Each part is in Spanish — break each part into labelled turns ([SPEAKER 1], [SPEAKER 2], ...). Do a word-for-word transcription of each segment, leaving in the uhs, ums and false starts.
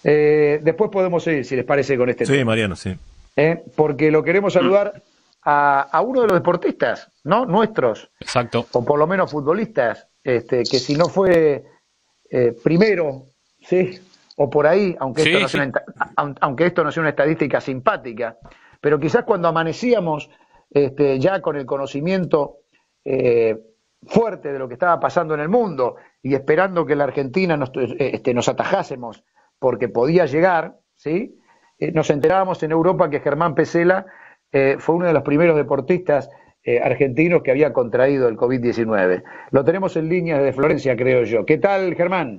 [SPEAKER 1] Eh, después podemos seguir, si les parece, con este
[SPEAKER 2] Sí,
[SPEAKER 1] tema.
[SPEAKER 2] Mariano, sí.
[SPEAKER 1] ¿Eh? Porque lo queremos saludar a, a uno de los deportistas, ¿no? Nuestros,
[SPEAKER 2] Exacto.
[SPEAKER 1] o por lo menos futbolistas, este, que si no fue eh, primero, ¿sí? O por ahí, aunque esto,
[SPEAKER 2] Sí,
[SPEAKER 1] no sea
[SPEAKER 2] sí.
[SPEAKER 1] una, aunque esto no sea una estadística simpática, pero quizás cuando amanecíamos este, ya con el conocimiento eh, fuerte de lo que estaba pasando en el mundo y esperando que la Argentina nos, este, nos atajásemos porque podía llegar, ¿sí? Eh, nos enterábamos en Europa que Germán Pesela eh, fue uno de los primeros deportistas eh, argentinos que había contraído el COVID diecinueve. Lo tenemos en línea desde Florencia, creo yo. ¿Qué tal, Germán?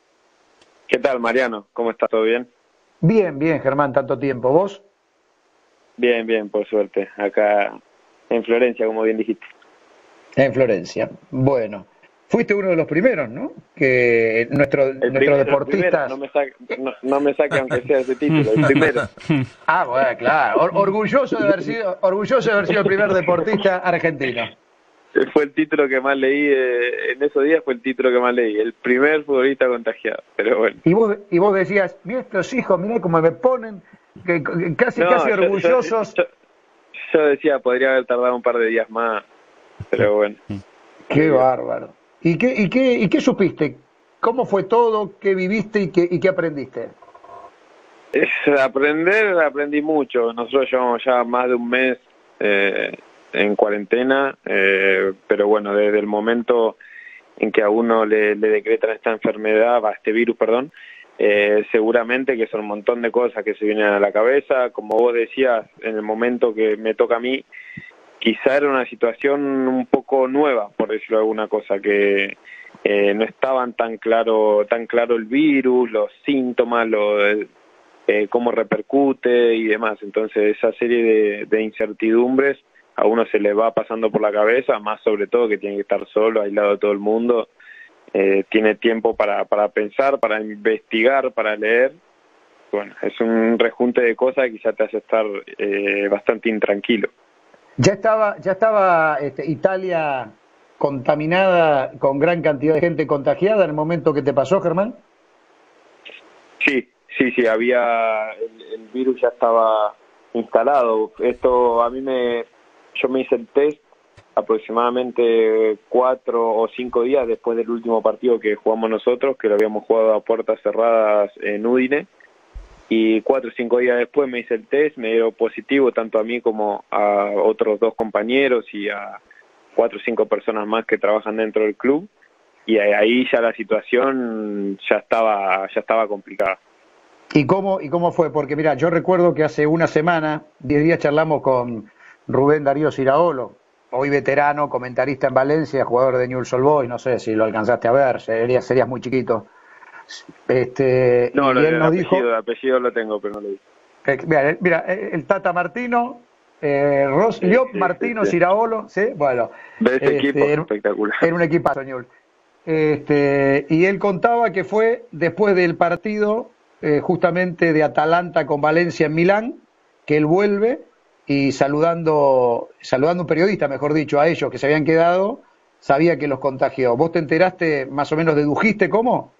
[SPEAKER 3] ¿Qué tal, Mariano? ¿Cómo estás? ¿Todo bien?
[SPEAKER 1] Bien, bien, Germán, tanto tiempo. ¿Vos?
[SPEAKER 3] Bien, bien, por suerte. Acá en Florencia, como bien dijiste.
[SPEAKER 1] En Florencia. Bueno, fuiste uno de los primeros, ¿no? Que nuestro,
[SPEAKER 3] El
[SPEAKER 1] nuestros
[SPEAKER 3] primero, el
[SPEAKER 1] deportistas...
[SPEAKER 3] primero. No me saque, no, no me saque aunque sea ese título, el primero.
[SPEAKER 1] Ah, bueno, claro. Or orgulloso de haber sido, orgulloso de haber sido el primer deportista argentino.
[SPEAKER 3] Fue el título que más leí eh, en esos días, fue el título que más leí. El primer futbolista contagiado, pero bueno.
[SPEAKER 1] Y vos, y vos decías, mira estos hijos, mira cómo me ponen, que, que casi,
[SPEAKER 3] No,
[SPEAKER 1] casi
[SPEAKER 3] yo,
[SPEAKER 1] orgullosos.
[SPEAKER 3] Yo, yo, yo decía, podría haber tardado un par de días más, pero bueno.
[SPEAKER 1] Qué bárbaro. ¿Y qué, y qué, y qué supiste? ¿Cómo fue todo? ¿Qué viviste y qué, y qué aprendiste?
[SPEAKER 3] Es aprender, aprendí mucho. Nosotros llevamos ya más de un mes eh, en cuarentena, eh, pero bueno, desde el momento en que a uno le, le decretan esta enfermedad, va, este virus, perdón, eh, seguramente que son un montón de cosas que se vienen a la cabeza. Como vos decías, en el momento que me toca a mí, quizá era una situación un poco nueva, por decirlo alguna cosa, que eh, no estaban tan claro, tan claro el virus, los síntomas, lo, eh, cómo repercute y demás. Entonces esa serie de, de incertidumbres a uno se le va pasando por la cabeza, más sobre todo que tiene que estar solo, aislado de todo el mundo, eh, tiene tiempo para, para pensar, para investigar, para leer. Bueno, es un rejunte de cosas que quizá te hace estar eh, bastante intranquilo.
[SPEAKER 1] Ya estaba, ya estaba este, Italia contaminada con gran cantidad de gente contagiada en el momento que te pasó, Germán.
[SPEAKER 3] Sí, sí, sí, había, el, el virus ya estaba instalado. Esto a mí me, yo me hice el test aproximadamente cuatro o cinco días después del último partido que jugamos nosotros, que lo habíamos jugado a puertas cerradas en Udine, y cuatro o cinco días después me hice el test, me dio positivo tanto a mí como a otros dos compañeros y a cuatro o cinco personas más que trabajan dentro del club, y ahí ya la situación ya estaba, ya estaba complicada.
[SPEAKER 1] ¿Y cómo, ¿Y cómo fue? Porque mira, yo recuerdo que hace una semana, diez días charlamos con Rubén Darío Siraolo, hoy veterano, comentarista en Valencia, jugador de Newell's Old Boys, no sé si lo alcanzaste a ver, serías, serías muy chiquito. Este,
[SPEAKER 3] No,
[SPEAKER 1] y
[SPEAKER 3] lo,
[SPEAKER 1] él
[SPEAKER 3] el
[SPEAKER 1] nos
[SPEAKER 3] apellido,
[SPEAKER 1] dijo...
[SPEAKER 3] el apellido lo tengo, pero no lo vi.
[SPEAKER 1] Eh, mira, mira, el Tata Martino, eh, Ros,
[SPEAKER 3] Sí,
[SPEAKER 1] Liop,
[SPEAKER 3] sí,
[SPEAKER 1] Martino,
[SPEAKER 3] sí, sí.
[SPEAKER 1] Siraolo, ¿sí? Bueno,
[SPEAKER 3] De ese equipo,
[SPEAKER 1] este, era,
[SPEAKER 3] espectacular.
[SPEAKER 1] era un equipazo, Newell's. Este, y él contaba que fue después del partido eh, justamente de Atalanta con Valencia en Milán, que él vuelve y saludando, saludando a un periodista, mejor dicho, a ellos que se habían quedado, sabía que los contagió. ¿Vos te enteraste, más o menos dedujiste cómo?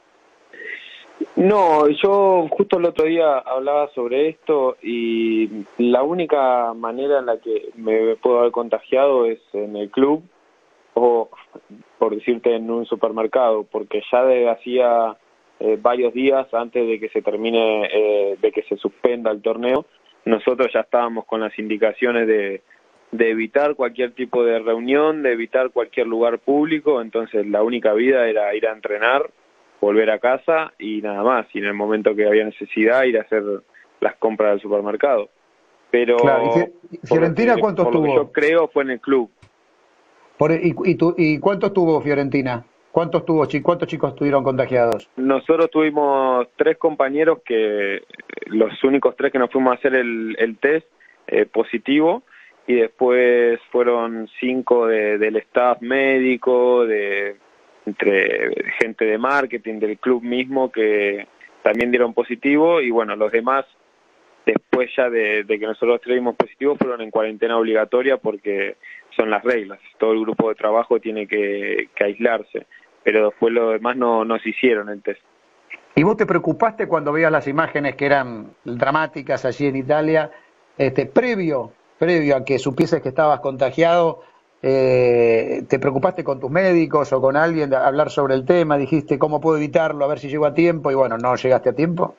[SPEAKER 3] No, yo justo el otro día hablaba sobre esto y la única manera en la que me puedo haber contagiado es en el club o, por decirte, en un supermercado, porque ya desde hacía eh, varios días antes de que se termine, eh, de que se suspenda el torneo, nosotros ya estábamos con las indicaciones de, de evitar cualquier tipo de reunión, de evitar cualquier lugar público. Entonces la única vida era ir a entrenar, volver a casa y nada más, y en el momento que había necesidad ir a hacer las compras del supermercado. Pero
[SPEAKER 1] Claro, ¿y Fiorentina
[SPEAKER 3] por lo que,
[SPEAKER 1] cuántos
[SPEAKER 3] por lo que
[SPEAKER 1] tuvo?
[SPEAKER 3] yo creo fue en el club.
[SPEAKER 1] Por, y, y, tu, ¿Y cuántos tuvo Fiorentina? ¿Cuántos tuvo, cuántos chicos estuvieron contagiados?
[SPEAKER 3] Nosotros tuvimos tres compañeros que, los únicos tres que nos fuimos a hacer el, el test eh, positivo, y después fueron cinco de, del staff médico, de entre gente de marketing del club mismo que también dieron positivo, y bueno, los demás después ya de, de que nosotros tuvimos positivo fueron en cuarentena obligatoria porque son las reglas, todo el grupo de trabajo tiene que, que aislarse, pero después los demás no, no se hicieron el test.
[SPEAKER 1] ¿Y vos te preocupaste cuando veías las imágenes que eran dramáticas allí en Italia, este, previo, previo a que supieses que estabas contagiado? Eh, ¿te preocupaste con tus médicos o con alguien de hablar sobre el tema? ¿Dijiste cómo puedo evitarlo, a ver si llego a tiempo? Y bueno, ¿no llegaste a tiempo?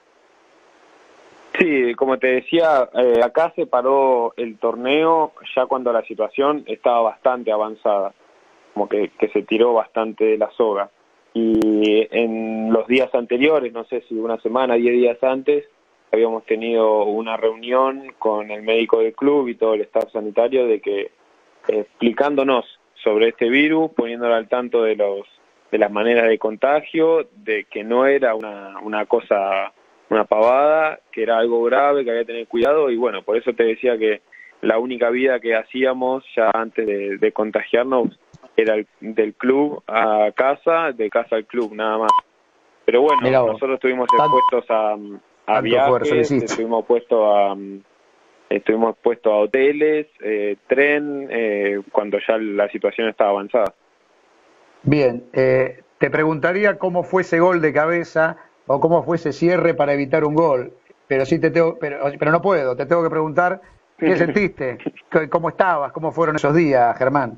[SPEAKER 3] Sí, como te decía, eh, acá se paró el torneo ya cuando la situación estaba bastante avanzada, como que, que se tiró bastante de la soga. Y en los días anteriores, no sé si una semana, diez días antes, habíamos tenido una reunión con el médico del club y todo el staff sanitario de que, eh, explicándonos sobre este virus, poniéndolo al tanto de los de las maneras de contagio, de que no era una, una cosa, una pavada, que era algo grave, que había que tener cuidado. Y bueno, por eso te decía que la única vida que hacíamos ya antes de, de contagiarnos era el, del club a casa, de casa al club, nada más. Pero bueno,
[SPEAKER 1] Mirá vos,
[SPEAKER 3] nosotros estuvimos
[SPEAKER 1] tan-
[SPEAKER 3] expuestos a, a
[SPEAKER 1] tanto esfuerzo le
[SPEAKER 3] viajes,
[SPEAKER 1] hiciste.
[SPEAKER 3] estuvimos expuestos a estuvimos expuestos a hoteles, eh, tren, eh, cuando ya la situación estaba avanzada.
[SPEAKER 1] Bien, eh, te preguntaría cómo fue ese gol de cabeza o cómo fue ese cierre para evitar un gol, pero sí te tengo, pero, pero no puedo, te tengo que preguntar qué sentiste, C- cómo estabas, cómo fueron esos días, Germán.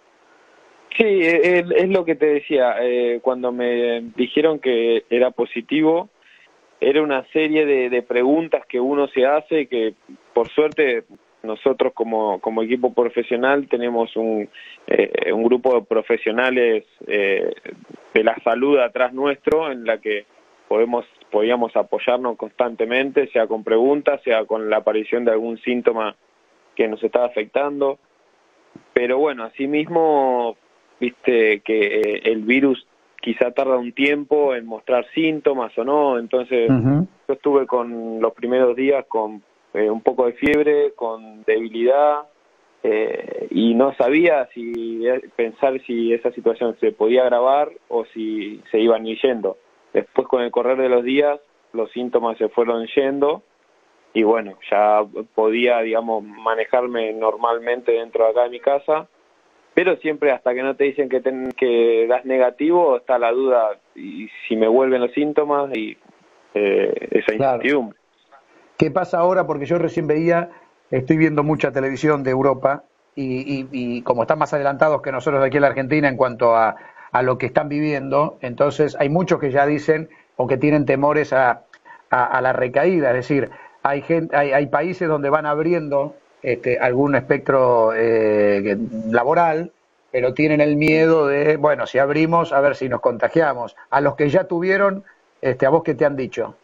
[SPEAKER 3] Sí, es, es lo que te decía, eh, cuando me dijeron que era positivo, era una serie de, de preguntas que uno se hace, que por suerte nosotros como, como equipo profesional tenemos un, eh, un grupo de profesionales eh, de la salud atrás nuestro, en la que podemos podíamos apoyarnos constantemente, sea con preguntas, sea con la aparición de algún síntoma que nos estaba afectando. Pero bueno, asimismo, viste que eh, el virus quizá tarda un tiempo en mostrar síntomas o no, entonces
[SPEAKER 1] Ujú.
[SPEAKER 3] yo estuve con los primeros días con eh, un poco de fiebre, con debilidad, eh, y no sabía si pensar si esa situación se podía agravar o si se iban yendo. Después, con el correr de los días, los síntomas se fueron yendo y bueno, ya podía, digamos, manejarme normalmente dentro de acá de mi casa, pero siempre hasta que no te dicen que, ten, que das negativo, está la duda y si me vuelven los síntomas y eh, esa
[SPEAKER 1] Claro.
[SPEAKER 3] incertidumbre.
[SPEAKER 1] ¿Qué pasa ahora? Porque yo recién veía, estoy viendo mucha televisión de Europa y, y- y como están más adelantados que nosotros de aquí en la Argentina en cuanto a, a lo que están viviendo, entonces hay muchos que ya dicen o que tienen temores a, a- a la recaída, es decir, hay, gente, hay, hay países donde van abriendo este, algún espectro eh, que- laboral, pero tienen el miedo de, bueno, si abrimos, a ver si nos contagiamos. A los que ya tuvieron, este, ¿a vos qué te han dicho?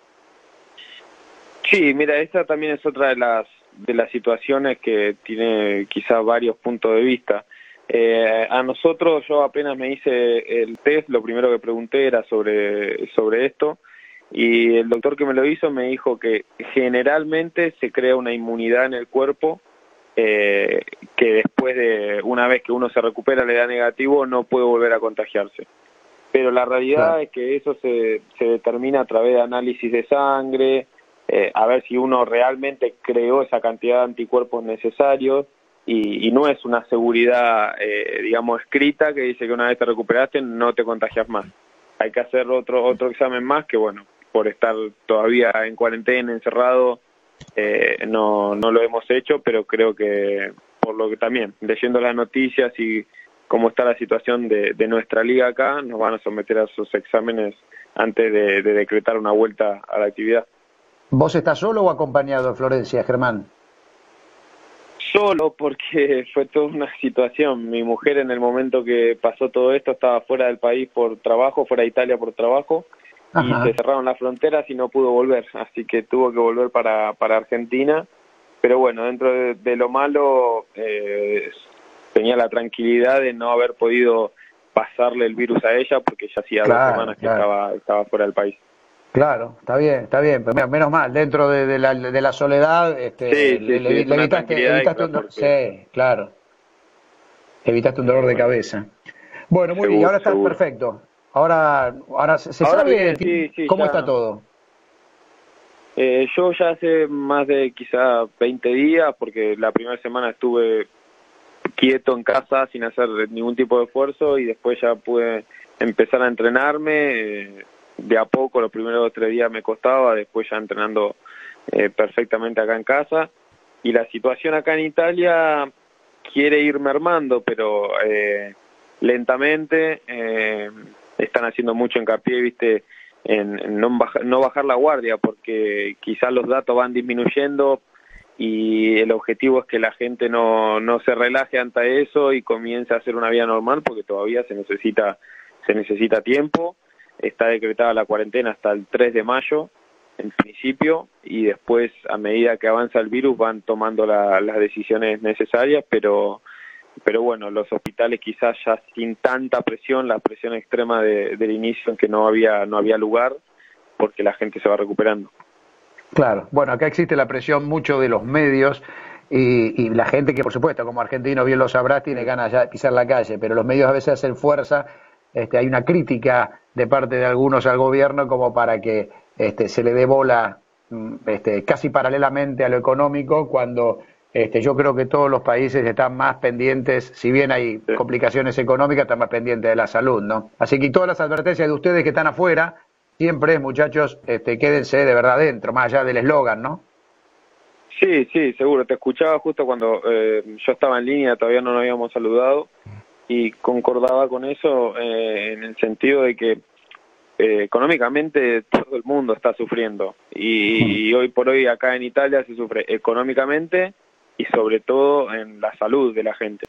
[SPEAKER 3] Sí, mira, esa también es otra de las de las situaciones que tiene quizás varios puntos de vista. Eh, a nosotros, yo apenas me hice el test, lo primero que pregunté era sobre, sobre esto, y el doctor que me lo hizo me dijo que generalmente se crea una inmunidad en el cuerpo, eh, que después de una vez que uno se recupera le da negativo, no puede volver a contagiarse. Pero la
[SPEAKER 1] Claro.
[SPEAKER 3] realidad es que eso se, se determina a través de análisis de sangre, eh, a ver si uno realmente creó esa cantidad de anticuerpos necesarios, y, y no es una seguridad, eh, digamos, escrita que dice que una vez te recuperaste no te contagias más. Hay que hacer otro otro examen más que, bueno, por estar todavía en cuarentena, encerrado, eh, no, no lo hemos hecho, pero creo que por lo que también, leyendo las noticias y cómo está la situación de, de nuestra liga acá, nos van a someter a esos exámenes antes de, de decretar una vuelta a la actividad.
[SPEAKER 1] ¿Vos estás solo o acompañado de Florencia, Germán?
[SPEAKER 3] Solo, porque fue toda una situación. Mi mujer, en el momento que pasó todo esto, estaba fuera del país por trabajo, fuera de Italia por trabajo, y se
[SPEAKER 1] Ajá.
[SPEAKER 3] cerraron las fronteras y no pudo volver, así que tuvo que volver para, para Argentina. Pero bueno, dentro de, de lo malo, eh, tenía la tranquilidad de no haber podido pasarle el virus a ella, porque ya hacía dos
[SPEAKER 1] Claro,
[SPEAKER 3] semanas que
[SPEAKER 1] claro.
[SPEAKER 3] estaba, estaba fuera del país.
[SPEAKER 1] Claro, está bien, está bien. Pero mira, menos mal, dentro de, de la, de la soledad,
[SPEAKER 3] Sí,
[SPEAKER 1] este, le,
[SPEAKER 3] sí, sí,
[SPEAKER 1] le-
[SPEAKER 3] es
[SPEAKER 1] le
[SPEAKER 3] una
[SPEAKER 1] evitaste,
[SPEAKER 3] tranquilidad
[SPEAKER 1] evitaste
[SPEAKER 3] extra
[SPEAKER 1] un, do-
[SPEAKER 3] porque,
[SPEAKER 1] sí, claro, evitaste un dolor
[SPEAKER 3] pero
[SPEAKER 1] de
[SPEAKER 3] bueno,
[SPEAKER 1] cabeza. Bueno, muy bien, y
[SPEAKER 3] seguro,
[SPEAKER 1] ahora estás
[SPEAKER 3] seguro.
[SPEAKER 1] perfecto. Ahora, ahora se se
[SPEAKER 3] Ahora
[SPEAKER 1] sabe
[SPEAKER 3] bien,
[SPEAKER 1] ti-
[SPEAKER 3] sí, sí,
[SPEAKER 1] cómo está
[SPEAKER 3] ya.
[SPEAKER 1] todo.
[SPEAKER 3] Eh, yo ya hace más de quizá veinte días, porque la primera semana estuve quieto en casa sin hacer ningún tipo de esfuerzo y después ya pude empezar a entrenarme. Eh, de a poco, los primeros dos o tres días me costaba, después ya entrenando eh, perfectamente acá en casa. Y la situación acá en Italia quiere ir mermando, pero eh, lentamente eh, están haciendo mucho hincapié, viste, en, en no, bajar, no bajar la guardia, porque quizás los datos van disminuyendo y el objetivo es que la gente no, no se relaje ante eso y comience a hacer una vida normal, porque todavía se necesita, se necesita tiempo. Está decretada la cuarentena hasta el tres de mayo, en principio, y después, a medida que avanza el virus, van tomando la, las decisiones necesarias, pero pero bueno, los hospitales quizás ya sin tanta presión, la presión extrema de, del inicio en que no había no había lugar, porque la gente se va recuperando.
[SPEAKER 1] Claro, bueno, acá existe la presión mucho de los medios y, y la gente que, por supuesto, como argentino bien lo sabrás, tiene ganas ya de pisar la calle, pero los medios a veces hacen fuerza, este, hay una crítica de parte de algunos al gobierno como para que este, se le dé bola este, casi paralelamente a lo económico, cuando este, yo creo que todos los países están más pendientes, si bien hay
[SPEAKER 3] Sí.
[SPEAKER 1] complicaciones económicas, están más pendientes de la salud, ¿no? Así que todas las advertencias de ustedes que están afuera, siempre, muchachos, este, quédense de verdad dentro, más allá del eslogan, ¿no?
[SPEAKER 3] Sí, sí, seguro. Te escuchaba justo cuando eh, yo estaba en línea, todavía no nos habíamos saludado, y concordaba con eso eh, en el sentido de que eh, económicamente todo el mundo está sufriendo, y, y hoy por hoy acá en Italia se sufre económicamente y sobre todo en la salud de la gente.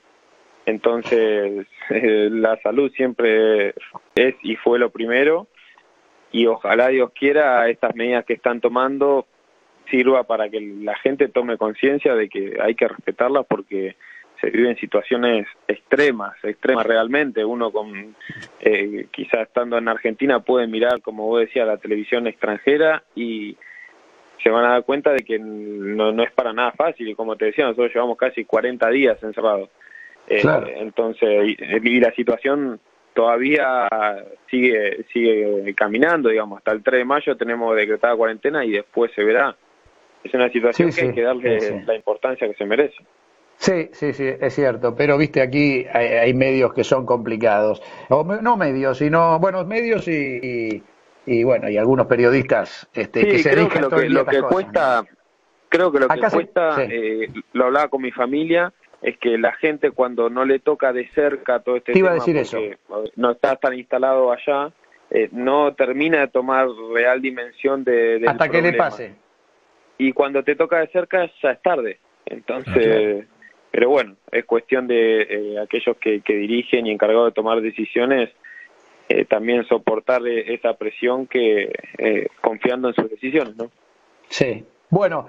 [SPEAKER 3] Entonces, eh, la salud siempre es y fue lo primero, y ojalá Dios quiera estas medidas que están tomando sirva para que la gente tome conciencia de que hay que respetarlas, porque se viven situaciones extremas, extremas realmente. Uno con eh, quizás estando en Argentina puede mirar, como vos decías, la televisión extranjera y se van a dar cuenta de que no, no es para nada fácil, y como te decía, nosotros llevamos casi cuarenta días encerrados. Eh,
[SPEAKER 1] Claro.
[SPEAKER 3] Entonces, y, y la situación todavía sigue sigue caminando, digamos, hasta el tres de mayo tenemos decretada cuarentena y después se verá. Es una situación
[SPEAKER 1] Sí,
[SPEAKER 3] que
[SPEAKER 1] sí,
[SPEAKER 3] hay que darle
[SPEAKER 1] sí, sí.
[SPEAKER 3] la importancia que se merece.
[SPEAKER 1] Sí, sí, sí, es cierto, pero viste, aquí hay, hay medios que son complicados, o me- no medios, sino, bueno, medios y, y, y, bueno, y algunos periodistas este, que
[SPEAKER 3] Sí,
[SPEAKER 1] se
[SPEAKER 3] creo que
[SPEAKER 1] dedican
[SPEAKER 3] lo
[SPEAKER 1] todo
[SPEAKER 3] que
[SPEAKER 1] el día a
[SPEAKER 3] lo
[SPEAKER 1] estas
[SPEAKER 3] que
[SPEAKER 1] cosas,
[SPEAKER 3] cuesta,
[SPEAKER 1] ¿no?
[SPEAKER 3] creo que lo que
[SPEAKER 1] Acá se,
[SPEAKER 3] cuesta,
[SPEAKER 1] sí,
[SPEAKER 3] eh, lo hablaba con mi familia, es que la gente cuando no le toca de cerca todo este
[SPEAKER 1] te iba a
[SPEAKER 3] tema,
[SPEAKER 1] decir eso.
[SPEAKER 3] porque no está tan instalado allá, eh, no termina de tomar real dimensión de, del
[SPEAKER 1] Hasta que le
[SPEAKER 3] problema.
[SPEAKER 1] pase.
[SPEAKER 3] Y cuando te toca de cerca ya es tarde. Entonces,
[SPEAKER 1] Claro.
[SPEAKER 3] pero bueno, es cuestión de eh, aquellos que, que dirigen y encargados de tomar decisiones, eh, también soportar eh, esa presión, que eh, confiando en sus decisiones, ¿no?
[SPEAKER 1] Sí. Bueno,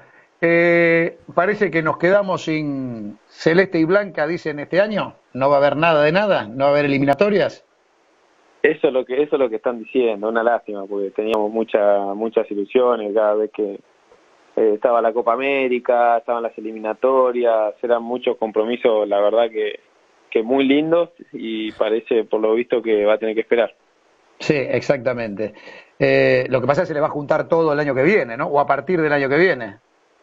[SPEAKER 1] eh, parece que nos quedamos sin celeste y blanca, dicen este año. No va a haber nada de nada, no va a haber eliminatorias.
[SPEAKER 3] Eso es lo que eso es lo que están diciendo, una lástima, porque teníamos mucha, muchas ilusiones cada vez que eh, estaba la Copa América, estaban las eliminatorias, eran muchos compromisos, la verdad que, que muy lindos, y parece por lo visto que va a tener que esperar.
[SPEAKER 1] Sí, exactamente. Eh, lo que pasa es que se le va a juntar todo el año que viene, ¿no? O a partir del año que viene.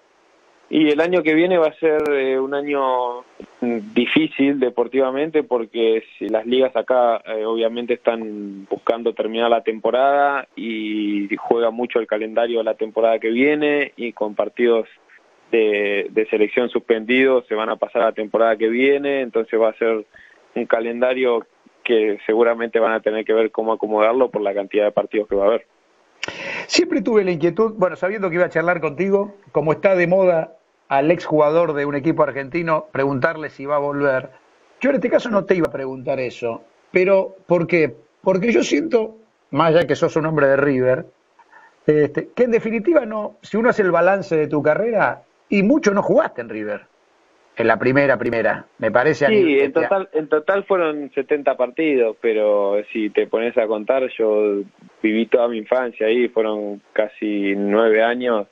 [SPEAKER 3] Y el año que viene va a ser eh, un año mm, difícil deportivamente, porque si las ligas acá eh, obviamente están buscando terminar la temporada y juega mucho el calendario de la temporada que viene, y con partidos de, de selección suspendidos se van a pasar a la temporada que viene, entonces va a ser un calendario que seguramente van a tener que ver cómo acomodarlo por la cantidad de partidos que va a haber.
[SPEAKER 1] Siempre tuve la inquietud, bueno, sabiendo que iba a charlar contigo, como está de moda al exjugador de un equipo argentino, preguntarle si va a volver. Yo en este caso no te iba a preguntar eso, pero ¿por qué? Porque yo siento, más allá que sos un hombre de River, este, que en definitiva no, si uno hace el balance de tu carrera, y mucho no jugaste en River, en la primera, primera, me parece a nivel...
[SPEAKER 3] Sí, en
[SPEAKER 1] Este,
[SPEAKER 3] total, en total fueron setenta partidos, pero si te pones a contar, yo viví toda mi infancia ahí, fueron casi nueve años.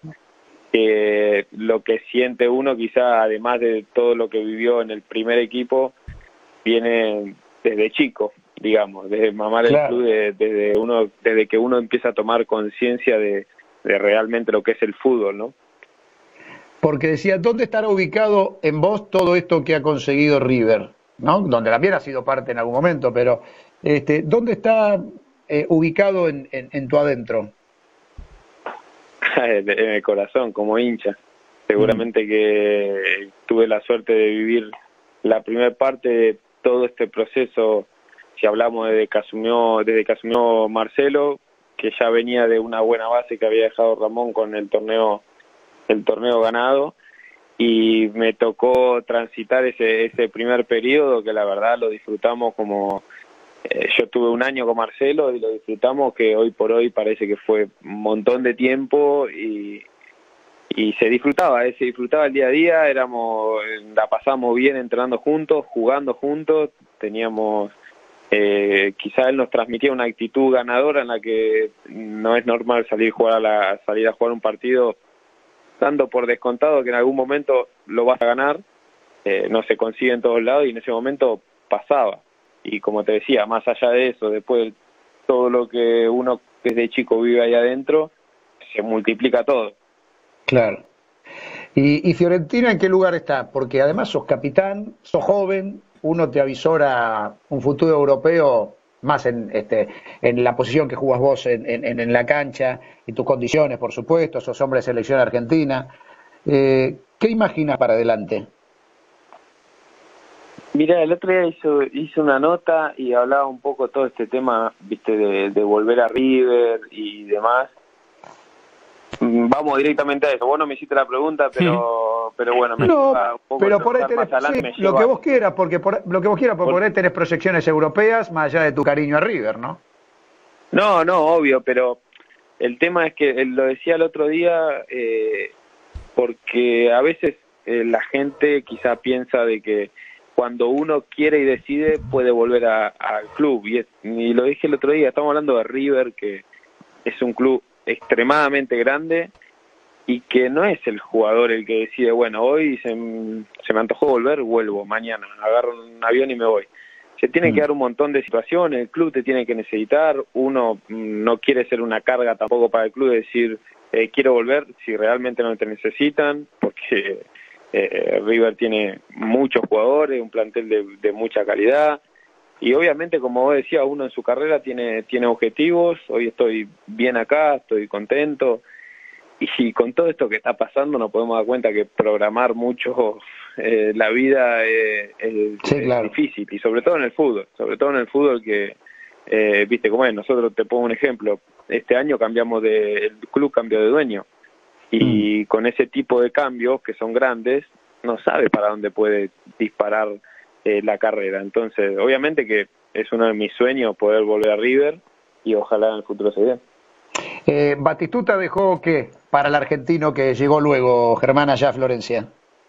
[SPEAKER 3] Eh, lo que siente uno, quizá además de todo lo que vivió en el primer equipo, viene desde chico, digamos, desde mamar el
[SPEAKER 1] claro.
[SPEAKER 3] club, de- desde uno, desde que uno empieza a tomar conciencia de, de realmente lo que es el fútbol, ¿no?
[SPEAKER 1] Porque decía, ¿dónde estará ubicado en vos todo esto que ha conseguido River? ¿No? Donde también ha sido parte en algún momento, pero este, ¿dónde está eh, ubicado en, en, en tu adentro?
[SPEAKER 3] En el corazón, como hincha. Seguramente mm. que tuve la suerte de vivir la primera parte de todo este proceso. Si hablamos desde que asumió, desde que asumió Marcelo, que ya venía de una buena base que había dejado Ramón con el torneo, el torneo ganado, y me tocó transitar ese, ese primer periodo que la verdad lo disfrutamos como eh, yo tuve un año con Marcelo y lo disfrutamos, que hoy por hoy parece que fue un montón de tiempo y y se disfrutaba, eh, se disfrutaba el día a día, éramos, la pasamos bien entrenando juntos, jugando juntos, teníamos, eh, quizá él nos transmitía una actitud ganadora en la que no es normal salir a jugar a la, salir a jugar un partido dando por descontado que en algún momento lo vas a ganar, eh, no se consigue en todos lados y en ese momento pasaba. Y como te decía, más allá de eso, después de todo lo que uno desde chico vive ahí adentro, se multiplica todo.
[SPEAKER 1] Claro. ¿Y, y Fiorentina en qué lugar está? Porque además sos capitán, sos joven, uno te avisora un futuro europeo más en este en la posición que jugás vos en, en, en la cancha y tus condiciones, por supuesto, sos hombre de selección argentina. Eh, ¿Qué imaginas para adelante?
[SPEAKER 3] Mira, el otro día hizo, hizo una nota y hablaba un poco todo este tema, viste, de, de volver a River y demás. Vamos directamente a eso. Vos no me hiciste la pregunta, pero sí. pero bueno, me
[SPEAKER 1] no,
[SPEAKER 3] lleva un poco
[SPEAKER 1] pero por ahí tenés,
[SPEAKER 3] adelante,
[SPEAKER 1] sí, lo que vos quieras, porque por, lo que vos quieras, porque por ahí tenés proyecciones europeas más allá de tu cariño a River, ¿no?
[SPEAKER 3] No, no, obvio, pero el tema es que lo decía el otro día, eh, porque a veces eh, la gente quizá piensa de que cuando uno quiere y decide puede volver al club, y, es, y lo dije el otro día, estamos hablando de River, que es un club extremadamente grande y que no es el jugador el que decide, bueno, hoy se, se me antojó volver, vuelvo, mañana agarro un avión y me voy. Se tiene mm. que dar un montón de situaciones, el club te tiene que necesitar, uno no quiere ser una carga tampoco para el club de decir, eh, quiero volver si realmente no te necesitan, porque eh, River tiene muchos jugadores, un plantel de, de mucha calidad. Y obviamente, como vos decías, uno en su carrera tiene tiene objetivos. Hoy estoy bien acá, estoy contento. Y con todo esto que está pasando nos podemos dar cuenta que programar mucho eh, la vida eh, es, sí, claro. es difícil. Y sobre todo en el fútbol. Sobre todo en el fútbol que, eh, viste cómo es, nosotros te pongo un ejemplo. Este año cambiamos de, el club cambió de dueño. Y mm. con ese tipo de cambios, que son grandes, no sabe para dónde puede disparar Eh, la carrera. Entonces, obviamente que es uno de mis sueños poder volver a River y ojalá en el futuro se dé.
[SPEAKER 1] Eh, ¿Batistuta dejó qué para el argentino que llegó luego, Germán, allá a Florencia?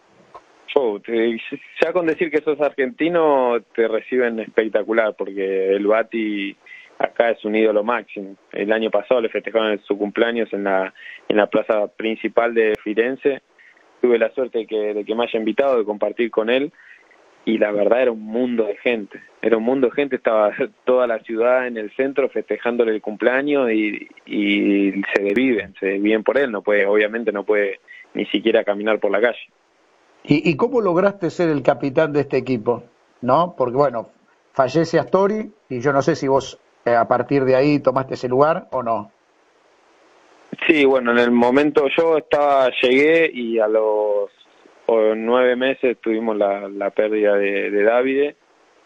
[SPEAKER 3] Oh, te, ya con decir que sos argentino te reciben espectacular, porque el Bati acá es un ídolo máximo. El año pasado le festejaron su cumpleaños en la en la plaza principal de Firenze. Tuve la suerte de que, de que me haya invitado, de compartir con él. Y la verdad era un mundo de gente, era un mundo de gente, estaba toda la ciudad en el centro festejándole el cumpleaños y, y se desviven, se desviven por él, no puede, obviamente no puede ni siquiera caminar por la calle.
[SPEAKER 1] ¿Y, y cómo lograste ser el capitán de este equipo? ¿No? Porque bueno, fallece Astori y yo no sé si vos eh, a partir de ahí tomaste ese lugar o no.
[SPEAKER 3] Sí, bueno, en el momento yo estaba, llegué y a los o nueve meses tuvimos la, la pérdida de, de Davide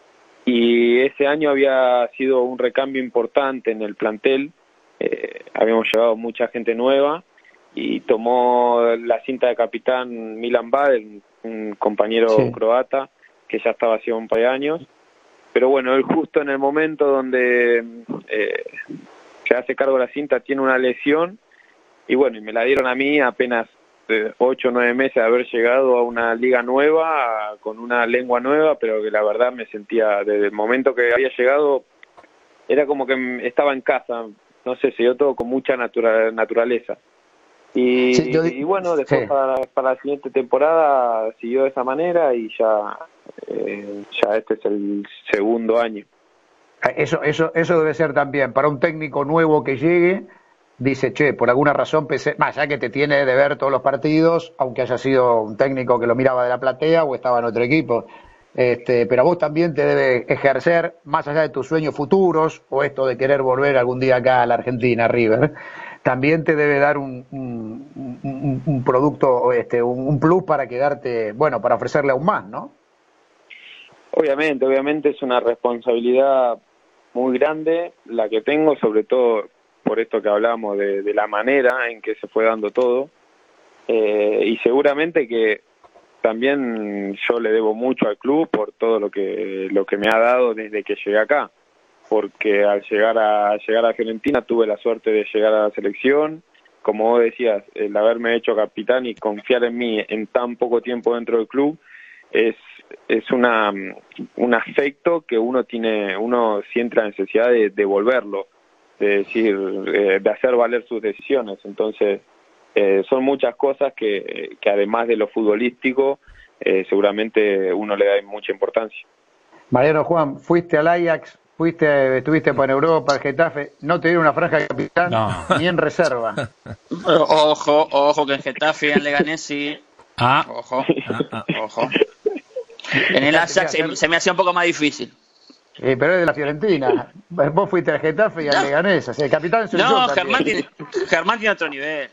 [SPEAKER 3] y ese año había sido un recambio importante en el plantel, eh, habíamos llevado mucha gente nueva y tomó la cinta de capitán Milan Badel, un compañero sí. croata que ya estaba hace un par de años, pero bueno, él justo en el momento donde eh, se hace cargo de la cinta tiene una lesión y bueno, y me la dieron a mí apenas ocho o nueve meses de haber llegado a una liga nueva, con una lengua nueva, pero que la verdad me sentía, desde el momento que había llegado, era como que estaba en casa, no sé, se dio todo con mucha natura, naturaleza. Y, sí, yo... y bueno, después sí. para, para la siguiente temporada siguió de esa manera y ya, eh, ya este es el segundo año.
[SPEAKER 1] Eso, eso, eso debe ser también, para un técnico nuevo que llegue, dice, che, por alguna razón, pensé, más ya que te tiene de ver todos los partidos, aunque haya sido un técnico que lo miraba de la platea o estaba en otro equipo, este, pero a vos también te debe ejercer, más allá de tus sueños futuros, o esto de querer volver algún día acá a la Argentina, River, también te debe dar un, un, un, un producto, este, un, un plus para quedarte, bueno, para ofrecerle aún más, ¿no?
[SPEAKER 3] Obviamente, obviamente es una responsabilidad muy grande la que tengo, sobre todo por esto que hablamos de, de la manera en que se fue dando todo, eh, y seguramente que también yo le debo mucho al club por todo lo que lo que me ha dado desde que llegué acá, porque al llegar a al llegar a Fiorentina tuve la suerte de llegar a la selección, como vos decías, el haberme hecho capitán y confiar en mí en tan poco tiempo dentro del club es es una un afecto que uno tiene, uno siente la necesidad de devolverlo, de decir, eh, de hacer valer sus decisiones. Entonces eh, son muchas cosas que, que además de lo futbolístico eh, seguramente uno le da mucha importancia.
[SPEAKER 1] Mariano, Juan, fuiste al Ajax, fuiste, estuviste por Europa, al Getafe, no te dieron una franja de capitán, no, ni en reserva.
[SPEAKER 2] Ojo, ojo, que en Getafe y en Leganés sí.
[SPEAKER 4] Ah,
[SPEAKER 2] ojo, ah, ah, ojo. En el Ajax se, se me hacía un poco más difícil.
[SPEAKER 1] Eh, pero es de la Fiorentina. Vos fuiste al Getafe y al no. Leganés, o sea, el capitán es
[SPEAKER 2] No, Germán tiene, Germán tiene otro nivel.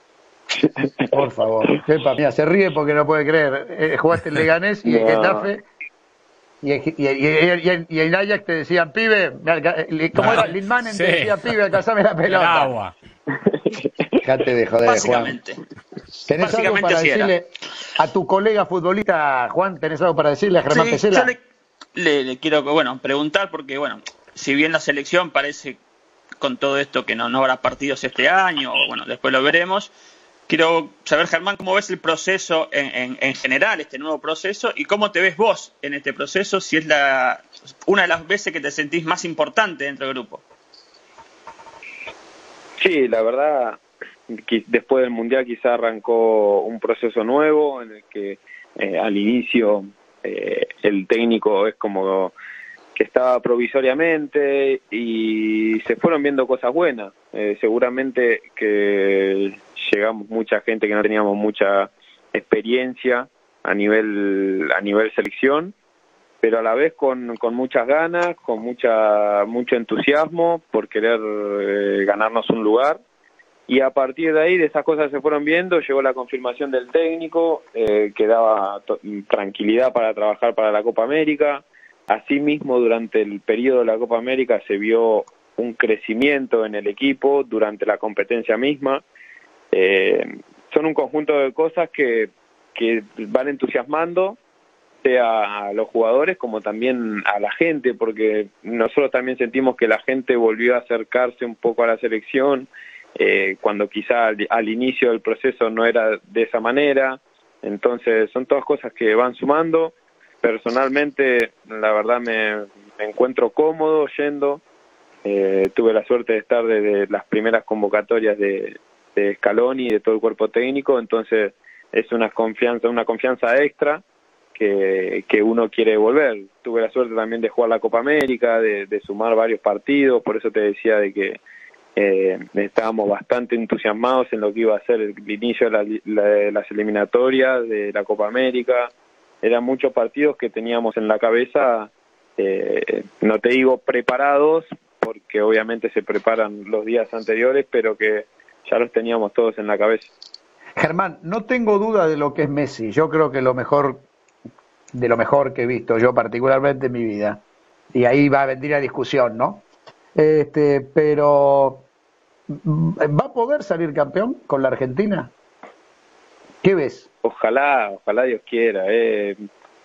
[SPEAKER 1] Por favor. Mira, se ríe porque no puede creer. Eh, jugaste el Leganés y el Getafe. Y el, y, el, y, el, y el Ajax te decían, pibe, ¿cómo no, era? Lindman sí. Te decía, pibe, alcanzame la pelota.
[SPEAKER 4] El agua.
[SPEAKER 1] Dejate de joder,
[SPEAKER 2] Básicamente.
[SPEAKER 1] Juan. ¿Tenés Básicamente algo para decirle era. a tu colega futbolista, Juan? ¿Tenés algo para decirle a Germán sí, Pesela?
[SPEAKER 2] Yo le, le, le quiero bueno preguntar, porque, bueno, si bien la selección parece, con todo esto, que no, no habrá partidos este año, o bueno, después lo veremos, quiero saber, Germán, cómo ves el proceso en, en, en general, este nuevo proceso, y cómo te ves vos en este proceso, si es la una de las veces que te sentís más importante dentro del grupo.
[SPEAKER 3] Sí, la verdad, después del Mundial quizá arrancó un proceso nuevo en el que eh, al inicio eh, el técnico es como que estaba provisoriamente y se fueron viendo cosas buenas. Eh, seguramente que llegamos mucha gente que no teníamos mucha experiencia a nivel a nivel selección, pero a la vez con, con muchas ganas, con mucha mucho entusiasmo por querer eh, ganarnos un lugar. Y a partir de ahí, de esas cosas se fueron viendo, llegó la confirmación del técnico, eh, que daba tranquilidad para trabajar para la Copa América. Asimismo, durante el periodo de la Copa América se vio un crecimiento en el equipo durante la competencia misma. Eh, son un conjunto de cosas que, que van entusiasmando, sea a los jugadores como también a la gente, porque nosotros también sentimos que la gente volvió a acercarse un poco a la selección, eh, cuando quizá al, al inicio del proceso no era de esa manera. Entonces son todas cosas que van sumando. Personalmente, la verdad me, me encuentro cómodo yendo. Eh, tuve la suerte de estar desde las primeras convocatorias de, de Scaloni y de todo el cuerpo técnico, entonces es una confianza, una confianza extra que, que uno quiere volver. Tuve la suerte también de jugar la Copa América, de, de sumar varios partidos, por eso te decía de que eh, estábamos bastante entusiasmados en lo que iba a ser el inicio de, la, la, de las eliminatorias de la Copa América. Eran muchos partidos que teníamos en la cabeza, eh, no te digo preparados, porque obviamente se preparan los días anteriores, pero que ya los teníamos todos en la cabeza.
[SPEAKER 1] Germán, no tengo duda de lo que es Messi. Yo creo que lo mejor, de lo mejor que he visto yo particularmente en mi vida. Y ahí va a venir la discusión, ¿no? Este, pero ¿va a poder salir campeón con la Argentina? ¿Qué ves?
[SPEAKER 3] Ojalá, ojalá Dios quiera. Eh.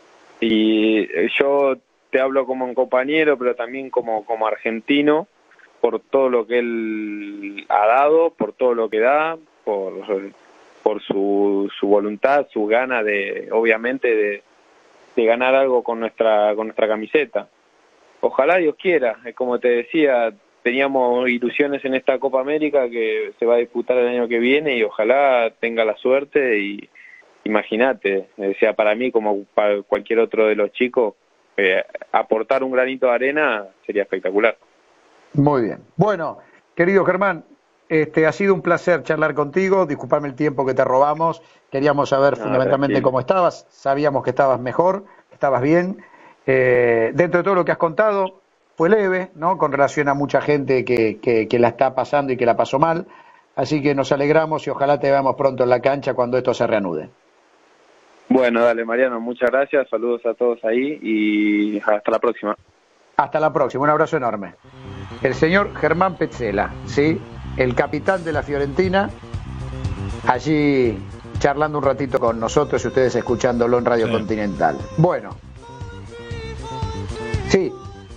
[SPEAKER 3] Y yo te hablo como un compañero, pero también como, como argentino, por todo lo que él ha dado, por todo lo que da, por, por su, su voluntad, su gana de, obviamente, de, de ganar algo con nuestra, con nuestra camiseta. Ojalá Dios quiera. Como te decía, teníamos ilusiones en esta Copa América que se va a disputar el año que viene y ojalá tenga la suerte. Y imagínate, o sea, para mí como para cualquier otro de los chicos, eh, aportar un granito de arena sería espectacular.
[SPEAKER 1] Muy bien. Bueno, querido Germán, este ha sido un placer charlar contigo. Disculpame el tiempo que te robamos. Queríamos saber no, fundamentalmente tranquilo. Cómo estabas. Sabíamos que estabas mejor. estabas bien. Eh, dentro de todo lo que has contado, fue leve, ¿no? Con relación a mucha gente que, que, que la está pasando y que la pasó mal. Así que nos alegramos y ojalá te veamos pronto en la cancha cuando esto se reanude.
[SPEAKER 3] Bueno, dale, Mariano, muchas gracias. Saludos a todos ahí y hasta la próxima.
[SPEAKER 1] Hasta la próxima, un abrazo enorme. El señor Germán Petzela, ¿sí? El capitán de la Fiorentina, allí charlando un ratito con nosotros y ustedes escuchándolo en Radio sí. Continental. Bueno. Sí.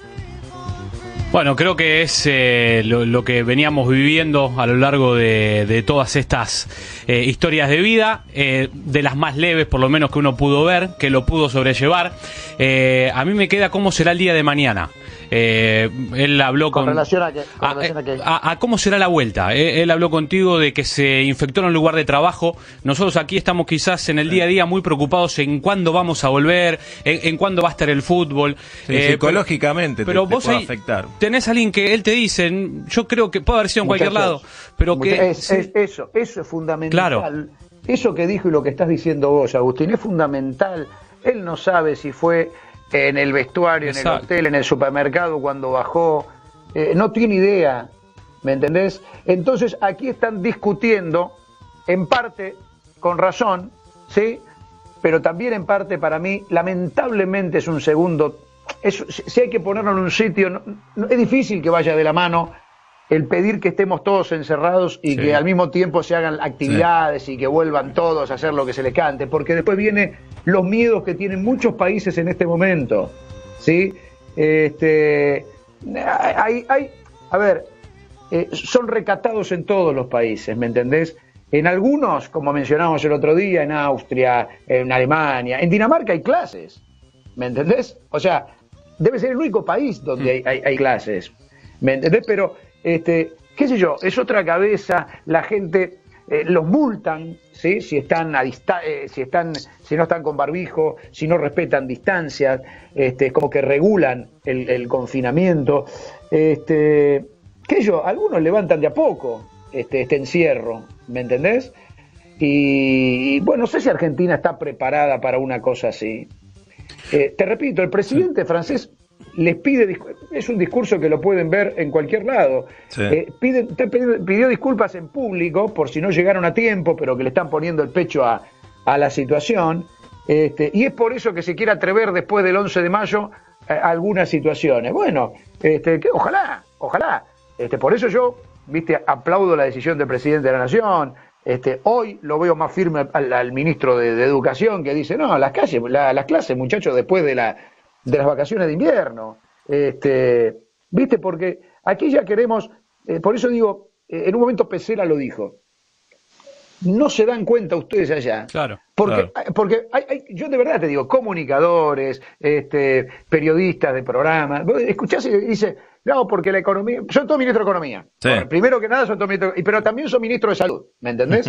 [SPEAKER 4] Bueno, creo que es eh, lo, lo que veníamos viviendo a lo largo de, de todas estas eh, historias de vida, eh, de las más leves por lo menos que uno pudo ver, que lo pudo sobrellevar. Eh, a mí me queda cómo será el día de mañana. Eh, él habló con,
[SPEAKER 1] con relación a, que, con
[SPEAKER 4] a,
[SPEAKER 1] relación a, que...
[SPEAKER 4] a, a cómo será la vuelta. Eh, él habló contigo de que se infectó en un lugar de trabajo. Nosotros aquí estamos quizás en el día a día muy preocupados en cuándo vamos a volver, en, en cuándo va a estar el fútbol.
[SPEAKER 5] Sí, eh, psicológicamente
[SPEAKER 4] pero,
[SPEAKER 5] te,
[SPEAKER 4] pero vos
[SPEAKER 5] te puede
[SPEAKER 4] ahí
[SPEAKER 5] afectar.
[SPEAKER 4] Tenés a alguien que él te dice, yo creo que puede haber sido en Muchachos, cualquier lado, pero que...
[SPEAKER 1] Es,
[SPEAKER 4] sí.
[SPEAKER 1] es, eso, eso es fundamental.
[SPEAKER 4] Claro.
[SPEAKER 1] Eso que dijo y lo que estás diciendo vos, Agustín, es fundamental. Él no sabe si fue en el vestuario, Exacto. en el hotel, en el supermercado, cuando bajó. Eh, no tiene idea, ¿me entendés? Entonces aquí están discutiendo, en parte con razón, ¿sí? Pero también en parte para mí, lamentablemente es un segundo... Es, si hay que ponerlo en un sitio, no, no, es difícil que vaya de la mano el pedir que estemos todos encerrados y sí. que al mismo tiempo se hagan actividades sí. y que vuelvan todos a hacer lo que se les cante, porque después vienen los miedos que tienen muchos países en este momento, ¿sí? Este, hay, hay, a ver, eh, son recatados en todos los países, ¿me entendés? En algunos, como mencionamos el otro día, en Austria, en Alemania, en Dinamarca hay clases, ¿me entendés? O sea, debe ser el único país donde hay, hay, hay clases, ¿me entendés? Pero, este, qué sé yo, es otra cabeza, la gente, eh, los multan, ¿sí? Si están a dista eh, si están, si no están con barbijo, si no respetan distancias, este, como que regulan el, el confinamiento, este, qué sé yo, algunos levantan de a poco este, este encierro, ¿me entendés? Y, y bueno, no sé si Argentina está preparada para una cosa así. Eh, te repito, el presidente francés les pide, es un discurso que lo pueden ver en cualquier lado, sí. eh, pide, te pidió, pidió disculpas en público por si no llegaron a tiempo, pero que le están poniendo el pecho a, a la situación, este, y es por eso que se quiere atrever después del once de mayo a, a algunas situaciones. Bueno, este, que ojalá, ojalá, este, por eso yo, viste, aplaudo la decisión del presidente de la Nación. Este, hoy lo veo más firme al, al ministro de, de Educación, que dice, no, las calles, la, las clases, muchachos, después de, la, de las vacaciones de invierno. Este, ¿viste? Porque aquí ya queremos, eh, por eso digo, eh, en un momento Petzela lo dijo, no se dan cuenta ustedes allá.
[SPEAKER 4] Claro.
[SPEAKER 1] Porque,
[SPEAKER 4] claro.
[SPEAKER 1] porque hay, hay, yo de verdad te digo, comunicadores, este, periodistas de programas, vos escuchás y dice, no, porque la economía, son todos ministros de Economía.
[SPEAKER 4] Sí.
[SPEAKER 1] Bueno, primero que nada son todos ministros, pero también son ministros de Salud, ¿me entendés?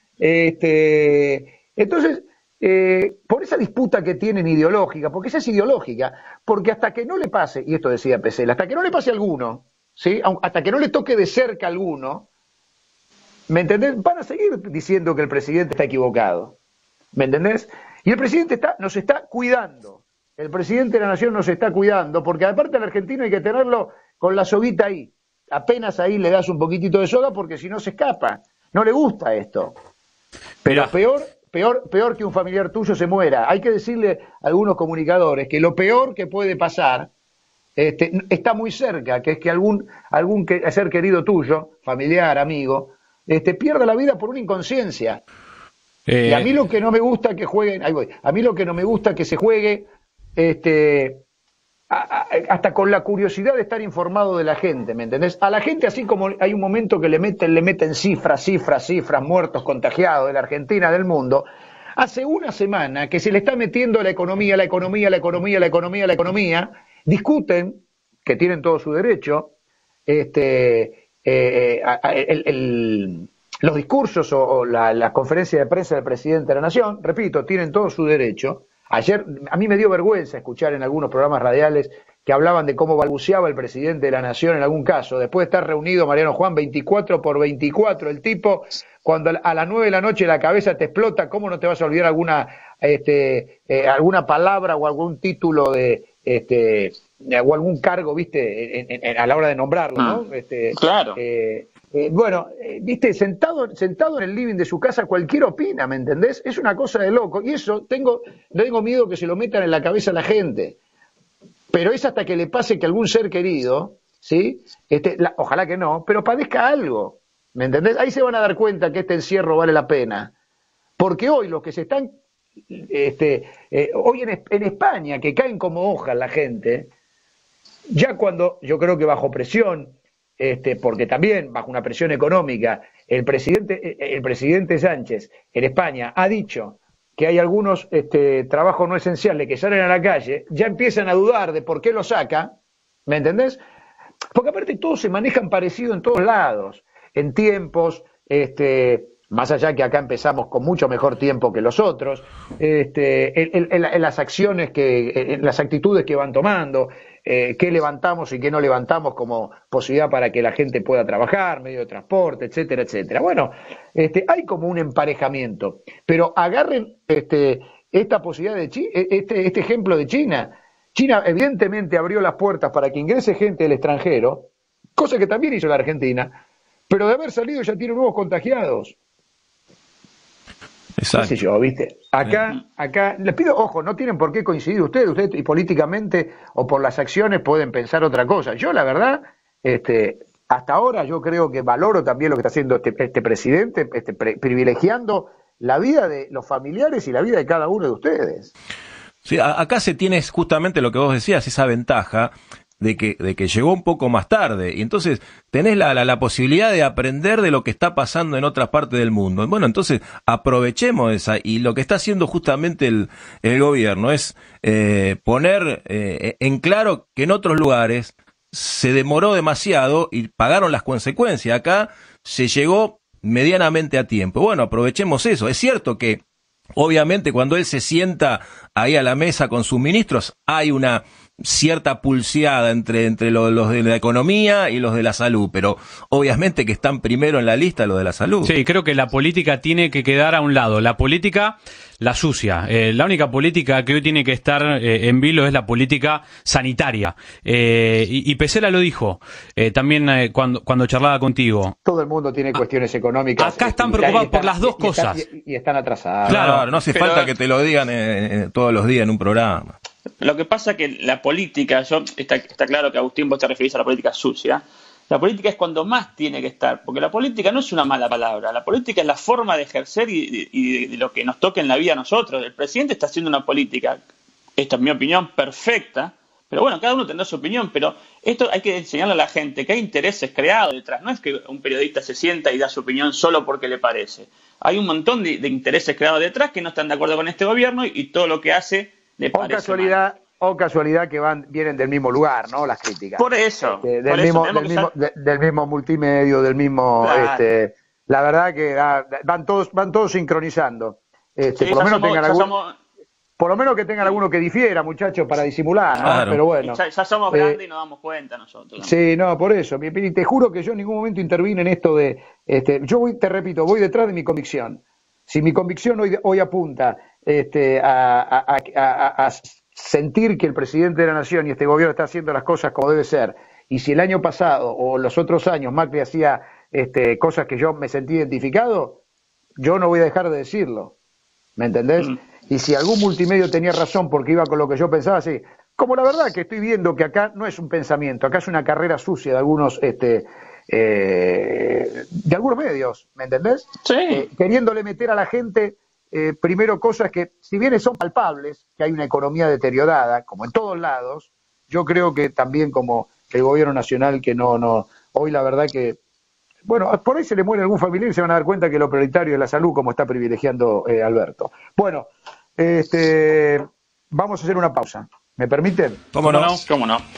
[SPEAKER 1] este, entonces, eh, por esa disputa que tienen ideológica, porque esa es ideológica, porque hasta que no le pase, y esto decía Petzela, hasta que no le pase a alguno, ¿sí? Hasta que no le toque de cerca a alguno, ¿me entendés? Van a seguir diciendo que el presidente está equivocado, ¿me entendés? Y el presidente está, nos está cuidando, el presidente de la Nación nos está cuidando, porque aparte al argentino hay que tenerlo con la soguita ahí, apenas ahí le das un poquitito de soga porque si no se escapa, no le gusta esto. Pero Mirá. peor, peor, peor que un familiar tuyo se muera. Hay que decirle a algunos comunicadores que lo peor que puede pasar este, está muy cerca, que es que algún, algún que, ser querido tuyo, familiar, amigo, este, pierda la vida por una inconsciencia. Eh... Y a mí lo que no me gusta que jueguen, ahí voy, a mí lo que no me gusta que se juegue este, a, a, hasta con la curiosidad de estar informado de la gente, ¿me entendés? A la gente, así como hay un momento que le meten, le meten cifras, cifras, cifras, muertos, contagiados de la Argentina, del mundo, hace una semana que se le está metiendo la economía, la economía, la economía, la economía, la economía, discuten, que tienen todo su derecho, este, eh, el, el, los discursos o, o la, la conferencia de prensa del presidente de la Nación, repito, tienen todo su derecho. Ayer a mí me dio vergüenza escuchar en algunos programas radiales que hablaban de cómo balbuceaba el presidente de la Nación en algún caso. Después de estar reunido, Mariano Juan, veinticuatro por veinticuatro, el tipo, cuando a las nueve de la noche la cabeza te explota, ¿cómo no te vas a olvidar alguna, este, eh, alguna palabra o algún título de, este, o algún cargo, viste, en, en, a la hora de nombrarlo, ¿no? Este,
[SPEAKER 2] claro.
[SPEAKER 1] Eh, eh, bueno, eh, viste, sentado, sentado en el living de su casa cualquiera opina, ¿me entendés? Es una cosa de loco. Y eso, tengo, tengo miedo que se lo metan en la cabeza a la gente. Pero es hasta que le pase que algún ser querido, ¿sí? Este, la, ojalá que no, pero padezca algo, ¿me entendés? Ahí se van a dar cuenta que este encierro vale la pena. Porque hoy los que se están, este, eh, hoy en, en España, que caen como hojas la gente, ya cuando, yo creo que bajo presión, este, porque también bajo una presión económica, el presidente, el presidente Sánchez en España ha dicho que hay algunos este, trabajos no esenciales que salen a la calle, ya empiezan a dudar de por qué lo saca, ¿me entendés? Porque aparte todos se manejan parecido en todos lados, en tiempos, este, más allá que acá empezamos con mucho mejor tiempo que los otros, este, en, en, en las acciones, que, en las actitudes que van tomando, eh, qué levantamos y qué no levantamos como posibilidad para que la gente pueda trabajar, medio de transporte, etcétera, etcétera. Bueno, este, hay como un emparejamiento, pero agarren este, esta posibilidad de China, este, este ejemplo de China. China evidentemente abrió las puertas para que ingrese gente del extranjero, cosa que también hizo la Argentina, pero de haber salido ya tiene nuevos contagiados.
[SPEAKER 5] Exacto.
[SPEAKER 1] ¿Qué sé yo, viste? Acá, acá, les pido, ojo, no tienen por qué coincidir ustedes, ustedes y políticamente o por las acciones pueden pensar otra cosa. Yo, la verdad, este, hasta ahora yo creo que valoro también lo que está haciendo este, este presidente, este, pre, privilegiando la vida de los familiares y la vida de cada uno de ustedes.
[SPEAKER 5] Sí, a, acá se tiene justamente lo que vos decías, esa ventaja de que, de que llegó un poco más tarde, y entonces tenés la, la, la posibilidad de aprender de lo que está pasando en otras partes del mundo. Bueno, entonces aprovechemos esa, y lo que está haciendo justamente el, el gobierno es eh, poner eh, en claro que en otros lugares se demoró demasiado y pagaron las consecuencias. Acá se llegó medianamente a tiempo. Bueno, aprovechemos eso. Es cierto que obviamente cuando él se sienta ahí a la mesa con sus ministros hay una cierta pulseada entre, entre los, los de la economía y los de la salud, pero obviamente que están primero en la lista los de la salud.
[SPEAKER 4] Sí, creo que la política tiene que quedar a un lado. La política, la sucia. Eh, la única política que hoy tiene que estar eh, en vilo es la política sanitaria. Eh, y, y Pesela lo dijo eh, también eh, cuando, cuando charlaba contigo.
[SPEAKER 1] Todo el mundo tiene cuestiones económicas.
[SPEAKER 4] Acá están preocupados por las dos
[SPEAKER 1] y, y
[SPEAKER 4] cosas.
[SPEAKER 1] Están, y, y están atrasados.
[SPEAKER 5] Claro, claro, no hace
[SPEAKER 2] pero,
[SPEAKER 5] falta que te lo digan eh, eh, todos los días en un programa.
[SPEAKER 2] Lo que pasa es que la política, yo, está, está claro que Agustín vos te referís a la política sucia, la política es cuando más tiene que estar, porque la política no es una mala palabra, la política es la forma de ejercer y, y de, de lo que nos toca en la vida a nosotros. El presidente está haciendo una política, esta es mi opinión, perfecta, pero bueno, cada uno tendrá su opinión, pero esto hay que enseñarle a la gente que hay intereses creados detrás, no es que un periodista se sienta y da su opinión solo porque le parece. Hay un montón de, de intereses creados detrás que no están de acuerdo con este gobierno y, y todo lo que hace le parece
[SPEAKER 1] o casualidad mal. O casualidad que van vienen del mismo lugar, ¿no? Las críticas.
[SPEAKER 2] Por eso.
[SPEAKER 1] Este, del,
[SPEAKER 2] por
[SPEAKER 1] mismo,
[SPEAKER 2] eso
[SPEAKER 1] del, mismo, de, del mismo multimedio, del mismo... Claro. Este, la verdad que da, van todos van todos sincronizando. Este,
[SPEAKER 2] sí,
[SPEAKER 1] por, lo menos
[SPEAKER 2] somos,
[SPEAKER 1] tengan algún,
[SPEAKER 2] somos...
[SPEAKER 1] por lo menos que tengan alguno que difiera, muchachos, para disimular, ¿no?
[SPEAKER 5] Claro.
[SPEAKER 1] Pero bueno.
[SPEAKER 2] Ya, ya somos
[SPEAKER 1] eh,
[SPEAKER 2] grandes y nos damos cuenta nosotros, ¿no?
[SPEAKER 1] Sí, no, por eso. Y te juro que yo en ningún momento intervine en esto de... Este, yo voy, te repito, voy detrás de mi convicción. Si mi convicción hoy, hoy apunta este, a, a, a, a, a sentir que el presidente de la Nación y este gobierno está haciendo las cosas como debe ser, y si el año pasado o los otros años Macri hacía este, cosas que yo me sentí identificado, yo no voy a dejar de decirlo, ¿me entendés? Mm. Y si algún multimedio tenía razón porque iba con lo que yo pensaba, sí, como la verdad que estoy viendo que acá no es un pensamiento, acá es una carrera sucia de algunos este, eh, de algunos medios, ¿me entendés?
[SPEAKER 2] Sí.
[SPEAKER 1] Eh, queriéndole meter a la gente Eh, primero cosas que, si bien son palpables, que hay una economía deteriorada, como en todos lados, yo creo que también como el gobierno nacional que no, no, hoy la verdad que, bueno, por ahí se le muere algún familiar y se van a dar cuenta que lo prioritario es la salud, como está privilegiando eh, Alberto. Bueno, este, vamos a hacer una pausa, ¿me permiten?
[SPEAKER 5] ¿Cómo no?
[SPEAKER 2] ¿Cómo no?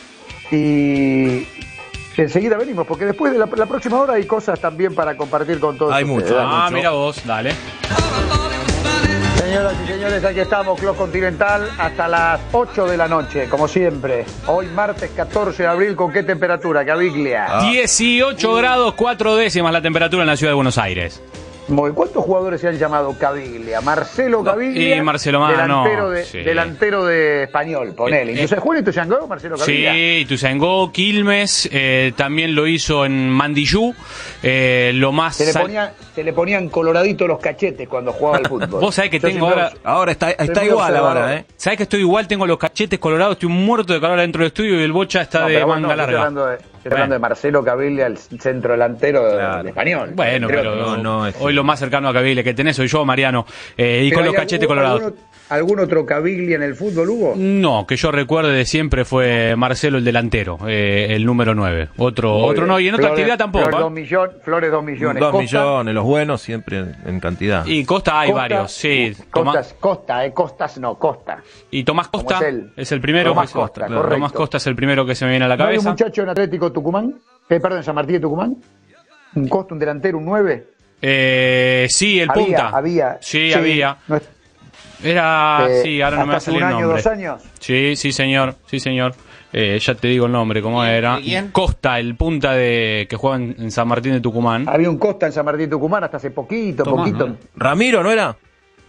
[SPEAKER 1] Y enseguida venimos, porque después de la, la próxima hora hay cosas también para compartir con todos
[SPEAKER 5] hay
[SPEAKER 1] ustedes.
[SPEAKER 5] Mucho,
[SPEAKER 4] ah,
[SPEAKER 5] mucho.
[SPEAKER 4] Mira vos, dale.
[SPEAKER 6] All I thought it was funny.
[SPEAKER 1] Señoras y señores, aquí estamos, Club Continental, hasta las ocho de la noche, como siempre. Hoy martes catorce de abril, ¿con qué temperatura, Caviglia?
[SPEAKER 4] Ah. dieciocho grados, cuatro décimas la temperatura en la ciudad de Buenos Aires.
[SPEAKER 1] Muy, ¿cuántos jugadores se han llamado Caviglia? Marcelo Caviglia,
[SPEAKER 4] y Marcelo Mano,
[SPEAKER 1] delantero, de,
[SPEAKER 4] sí.
[SPEAKER 1] delantero de Español, ponele.
[SPEAKER 4] Eh,
[SPEAKER 1] Entonces, ¿Juan Ituzaingó, Marcelo Caviglia?
[SPEAKER 4] Sí, Ituzaingó, Quilmes, eh, también lo hizo en Mandillú. Eh, lo más
[SPEAKER 1] Se le,
[SPEAKER 4] sal...
[SPEAKER 1] ponía, se le ponían coloraditos los cachetes cuando jugaba al fútbol.
[SPEAKER 4] Vos sabés que
[SPEAKER 1] Yo
[SPEAKER 4] tengo
[SPEAKER 1] siempre-
[SPEAKER 4] ahora...
[SPEAKER 5] Ahora está, está
[SPEAKER 1] muy
[SPEAKER 5] igual
[SPEAKER 1] observador.
[SPEAKER 5] ahora, ¿eh?
[SPEAKER 4] ¿Sabés que estoy igual? Tengo los cachetes colorados, estoy muerto de calor dentro del estudio y el Bocha está
[SPEAKER 1] No,
[SPEAKER 4] de
[SPEAKER 1] pero vos
[SPEAKER 4] manga
[SPEAKER 1] no, yo estoy
[SPEAKER 4] larga.
[SPEAKER 1] hablando de, estoy hablando de Marcelo Caviglia, el centro delantero de-
[SPEAKER 5] Claro.
[SPEAKER 1] de Español.
[SPEAKER 4] Bueno,
[SPEAKER 1] Entre
[SPEAKER 4] pero
[SPEAKER 1] otros.
[SPEAKER 5] no, no, es-
[SPEAKER 4] hoy lo más cercano a Cavile que tenés soy yo, Mariano, eh, y
[SPEAKER 1] ¿Pero
[SPEAKER 4] con los
[SPEAKER 1] hay
[SPEAKER 4] cachetes
[SPEAKER 1] algún-
[SPEAKER 4] colorados.
[SPEAKER 1] ¿algún, algún otro Caviglia en el fútbol hubo?
[SPEAKER 4] No, que yo recuerde de siempre fue Marcelo el delantero, eh, el número nueve. Otro,
[SPEAKER 1] Muy
[SPEAKER 4] otro
[SPEAKER 1] bien.
[SPEAKER 4] no, y en otra
[SPEAKER 1] Flores-
[SPEAKER 4] actividad tampoco.
[SPEAKER 1] Flores
[SPEAKER 4] ¿eh?
[SPEAKER 1] dos, millón, Flores dos millones.
[SPEAKER 5] Dos
[SPEAKER 1] Costa,
[SPEAKER 5] millones, los buenos siempre en, en cantidad.
[SPEAKER 4] Y Costa hay
[SPEAKER 1] Costa,
[SPEAKER 4] varios, sí. Tomás-
[SPEAKER 1] Costas, Costa, eh, Costas no, Costa.
[SPEAKER 4] y Tomás Costa
[SPEAKER 1] ¿Cómo es él?
[SPEAKER 4] es el primero.
[SPEAKER 1] Tomás
[SPEAKER 4] que-
[SPEAKER 1] Costa,
[SPEAKER 4] claro,
[SPEAKER 1] correcto.
[SPEAKER 4] Tomás Costa es el primero que se me viene a la
[SPEAKER 1] ¿No hay un
[SPEAKER 4] cabeza.
[SPEAKER 1] muchacho en Atlético Tucumán? Eh, perdón, en San Martín de Tucumán. Un Costa, un delantero, un nueve.
[SPEAKER 4] Eh, sí, el
[SPEAKER 1] había,
[SPEAKER 4] punta.
[SPEAKER 1] había.
[SPEAKER 4] Sí, había.
[SPEAKER 1] no es-
[SPEAKER 4] Era,
[SPEAKER 1] eh,
[SPEAKER 4] sí, ahora no me va a
[SPEAKER 1] hasta hace
[SPEAKER 4] salir
[SPEAKER 1] un
[SPEAKER 4] el
[SPEAKER 1] año,
[SPEAKER 4] nombre.
[SPEAKER 1] dos años.
[SPEAKER 4] Sí, sí, señor, sí, señor. Eh, ya te digo el nombre, ¿cómo era?
[SPEAKER 6] ¿Quién?
[SPEAKER 4] Costa, el punta de que juega en, en San Martín de Tucumán.
[SPEAKER 1] Había un Costa en San Martín de Tucumán hasta hace poquito,
[SPEAKER 4] Tomás,
[SPEAKER 1] poquito.
[SPEAKER 4] ¿no?
[SPEAKER 5] ¿Ramiro no era?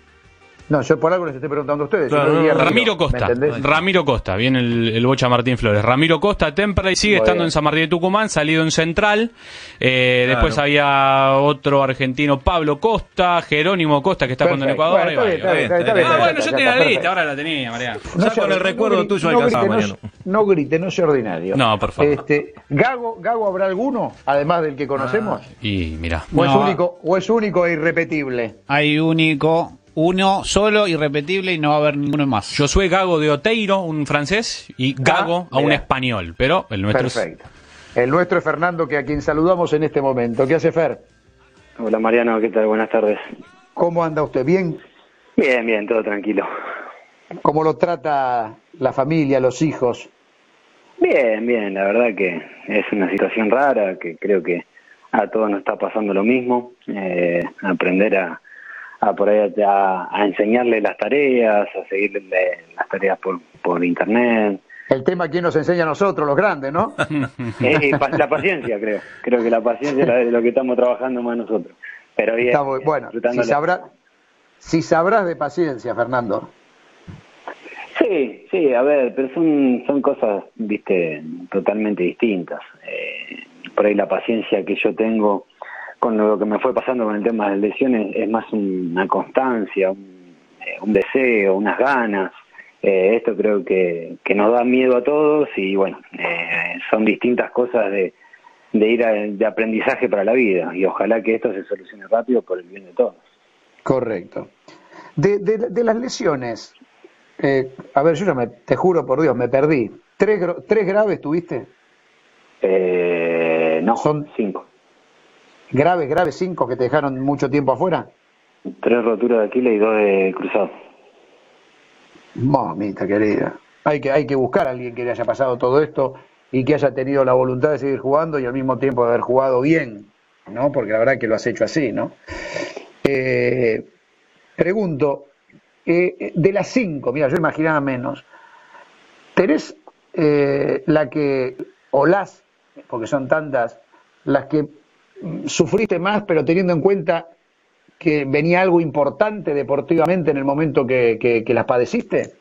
[SPEAKER 1] No, yo por algo les estoy preguntando a ustedes.
[SPEAKER 5] Claro,
[SPEAKER 1] Yo
[SPEAKER 5] no,
[SPEAKER 1] diría
[SPEAKER 5] no,
[SPEAKER 4] Ramiro
[SPEAKER 1] ¿me
[SPEAKER 4] Costa,
[SPEAKER 1] entendés?
[SPEAKER 4] Ramiro Costa, viene el, el Bocha Martín Flores. Ramiro Costa, Temperley, sigue
[SPEAKER 1] Muy
[SPEAKER 4] estando
[SPEAKER 1] bien.
[SPEAKER 4] en San Martín de Tucumán, salido en Central. Eh,
[SPEAKER 5] Claro.
[SPEAKER 4] Después había otro argentino, Pablo Costa, Jerónimo Costa, que está jugando en
[SPEAKER 1] Perfecto.
[SPEAKER 4] Ecuador.
[SPEAKER 1] Bueno,
[SPEAKER 4] y
[SPEAKER 1] está bien,
[SPEAKER 4] varios.
[SPEAKER 1] está bien, está bien,
[SPEAKER 4] Ah,
[SPEAKER 1] está
[SPEAKER 4] bueno,
[SPEAKER 1] bien,
[SPEAKER 4] yo
[SPEAKER 1] ya
[SPEAKER 4] tenía
[SPEAKER 1] está,
[SPEAKER 4] la lista,
[SPEAKER 1] perfecto.
[SPEAKER 4] ahora la tenía, Mariano.
[SPEAKER 5] Ya
[SPEAKER 1] sea
[SPEAKER 5] con el
[SPEAKER 1] ordi-
[SPEAKER 5] recuerdo
[SPEAKER 1] no,
[SPEAKER 5] tuyo
[SPEAKER 1] no
[SPEAKER 5] alcanzaba,
[SPEAKER 1] grite,
[SPEAKER 5] Mariano.
[SPEAKER 1] no, no grite, no sea ordinario.
[SPEAKER 4] No, por favor.
[SPEAKER 1] Este, Gago, Gago, ¿habrá alguno, además del que conocemos?
[SPEAKER 4] Y mira,
[SPEAKER 1] ¿O, es
[SPEAKER 6] No.
[SPEAKER 1] único, ¿O es único e irrepetible?
[SPEAKER 6] Hay único, uno solo, irrepetible, y no va a haber ninguno más.
[SPEAKER 4] yo soy Gago de Oteiro, un francés, y Gago a un
[SPEAKER 1] mira.
[SPEAKER 4] español, pero el nuestro es...
[SPEAKER 1] Perfecto. El nuestro es Fernando, que a quien saludamos en este momento. ¿Qué hace Fer?
[SPEAKER 7] Hola Mariano, ¿qué tal? Buenas tardes.
[SPEAKER 1] ¿Cómo anda usted? ¿Bien?
[SPEAKER 7] Bien, bien, todo tranquilo.
[SPEAKER 1] ¿Cómo lo trata la familia, los hijos?
[SPEAKER 7] Bien, bien, la verdad que es una situación rara, que creo que a todos nos está pasando lo mismo. Eh, aprender a, a por ahí a, a enseñarle las tareas, a seguirle las tareas por, por internet.
[SPEAKER 1] El tema quién nos enseña a nosotros, los grandes, ¿no?
[SPEAKER 7] Eh, pa- la paciencia, creo. Creo que la paciencia es la- de lo que estamos trabajando más nosotros. Pero bien,
[SPEAKER 1] Está muy-
[SPEAKER 7] bien,
[SPEAKER 1] bueno, si,
[SPEAKER 7] disfrutándola.
[SPEAKER 1] sabrá, si sabrás de paciencia, Fernando.
[SPEAKER 7] Sí, sí, a ver, pero son, son cosas, viste, totalmente distintas. Eh, por ahí la paciencia que yo tengo con lo que me fue pasando con el tema de las lesiones es más una constancia, un, eh, un deseo, unas ganas. Eh, esto creo que, que nos da miedo a todos y bueno, eh, son distintas cosas de, de ir a- de aprendizaje para la vida y ojalá que esto se solucione rápido por el bien de todos.
[SPEAKER 1] Correcto. De, de, de las lesiones, eh, a ver, yo ya me, te juro por Dios, me perdí. ¿Tres, gro- tres graves tuviste?
[SPEAKER 7] Eh, no,
[SPEAKER 1] Son-
[SPEAKER 7] cinco.
[SPEAKER 1] ¿Graves, graves, cinco que te dejaron mucho tiempo afuera?
[SPEAKER 7] Tres roturas de Aquiles y dos de cruzado.
[SPEAKER 1] Mamita querida. Hay que, hay que buscar a alguien que le haya pasado todo esto y que haya tenido la voluntad de seguir jugando y al mismo tiempo de haber jugado bien, ¿no? Porque la verdad que lo has hecho así, ¿no? Eh, pregunto, eh, de las cinco, mira, yo imaginaba menos, ¿tenés eh, la que, o las, porque son tantas, las que mm, sufriste más, pero teniendo en cuenta que venía algo importante deportivamente en el momento que, que, que las padeciste?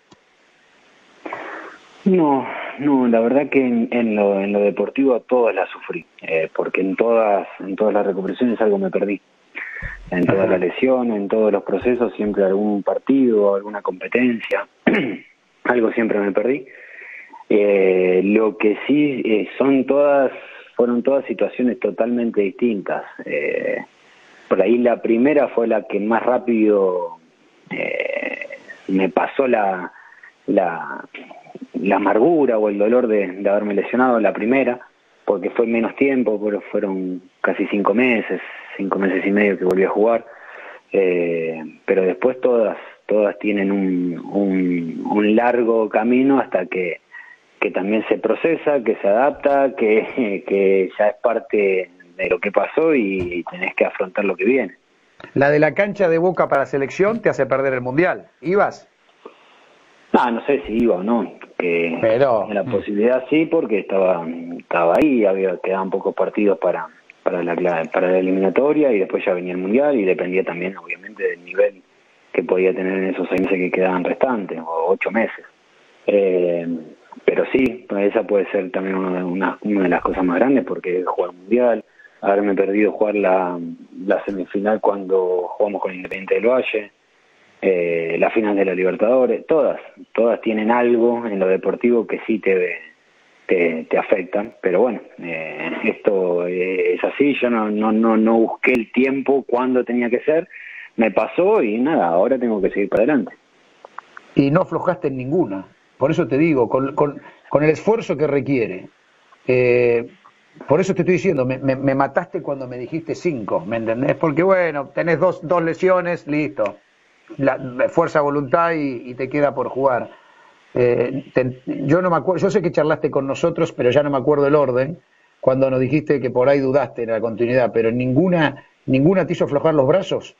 [SPEAKER 7] No, no, la verdad que en, en, lo, en lo deportivo todas las sufrí, eh, porque en todas, en todas las recuperaciones algo me perdí. En todas las lesiones, en todos los procesos, siempre algún partido, alguna competencia, algo siempre me perdí. Eh, lo que sí eh, son todas, fueron todas situaciones totalmente distintas. Eh, por ahí la primera fue la que más rápido eh, me pasó la, la, la amargura o el dolor de, de haberme lesionado, la primera, porque fue menos tiempo, pero fueron casi cinco meses, cinco meses y medio que volví a jugar. Eh, pero después todas, todas tienen un, un, un largo camino hasta que que también se procesa, que se adapta, que, que ya es parte de lo que pasó y tenés que afrontar lo que viene.
[SPEAKER 1] La de la cancha de Boca para selección te hace perder el Mundial. ¿Ibas?
[SPEAKER 7] Ah, no sé si iba o no, que
[SPEAKER 1] Pero
[SPEAKER 7] la posibilidad sí, porque estaba estaba ahí, había quedaban pocos partidos para para la para la eliminatoria y después ya venía el Mundial y dependía también obviamente del nivel que podía tener en esos seis meses que quedaban restantes, o ocho meses. Eh, pero sí, esa puede ser también una, una, una de las cosas más grandes, porque jugar Mundial, haberme perdido jugar la, la semifinal cuando jugamos con Independiente del Valle, eh, la final de la Libertadores, todas, todas tienen algo en lo deportivo que sí te, te, te afectan, pero bueno, eh, esto eh, es así, yo no, no, no, no busqué el tiempo cuando tenía que ser, me pasó y nada, ahora tengo que seguir para adelante.
[SPEAKER 1] Y no aflojaste en ninguna, por eso te digo, con, con, con el esfuerzo que requiere, eh, por eso te estoy diciendo, me, me, me mataste cuando me dijiste cinco, ¿me entendés? Porque bueno, tenés dos, dos lesiones, listo. La, la fuerza, voluntad y, y te queda por jugar. Eh, te, yo no me acuerdo, yo sé que charlaste con nosotros, pero ya no me acuerdo el orden, cuando nos dijiste que por ahí dudaste en la continuidad, pero ninguna, ninguna te hizo aflojar los brazos.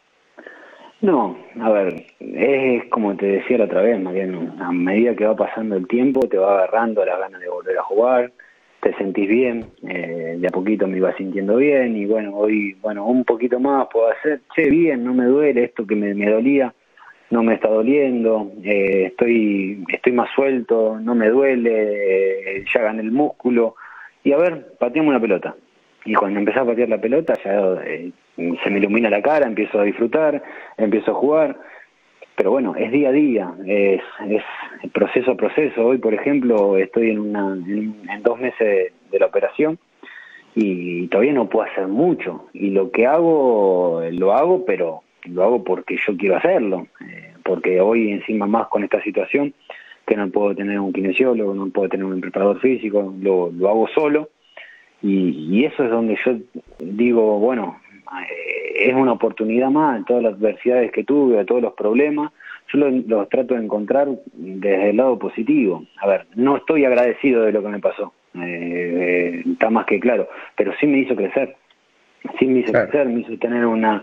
[SPEAKER 7] No, a ver, es como te decía la otra vez, Mariano, a medida que va pasando el tiempo te va agarrando las ganas de volver a jugar, te sentís bien, eh, de a poquito me iba sintiendo bien y bueno, hoy, bueno, un poquito más puedo hacer, che, bien, no me duele esto que me, me dolía, no me está doliendo, eh, estoy estoy más suelto, no me duele, eh, ya gané el músculo, y a ver, pateamos una pelota. Y cuando empecé a patear la pelota ya eh, se me ilumina la cara, empiezo a disfrutar, empiezo a jugar, pero bueno, es día a día, es, es proceso a proceso. Hoy, por ejemplo, estoy en, una, en, en dos meses de, de la operación y todavía no puedo hacer mucho, y lo que hago, lo hago, pero lo hago porque yo quiero hacerlo, eh, porque hoy encima más con esta situación, que no puedo tener un kinesiólogo, no puedo tener un preparador físico, lo, lo hago solo, y, y eso es donde yo digo, bueno, eh, es una oportunidad más, todas las adversidades que tuve, todos los problemas, yo los, los trato de encontrar desde el lado positivo. A ver, no estoy agradecido de lo que me pasó, eh, está más que claro, pero sí me hizo crecer. Sí me hizo claro. crecer, me hizo tener una,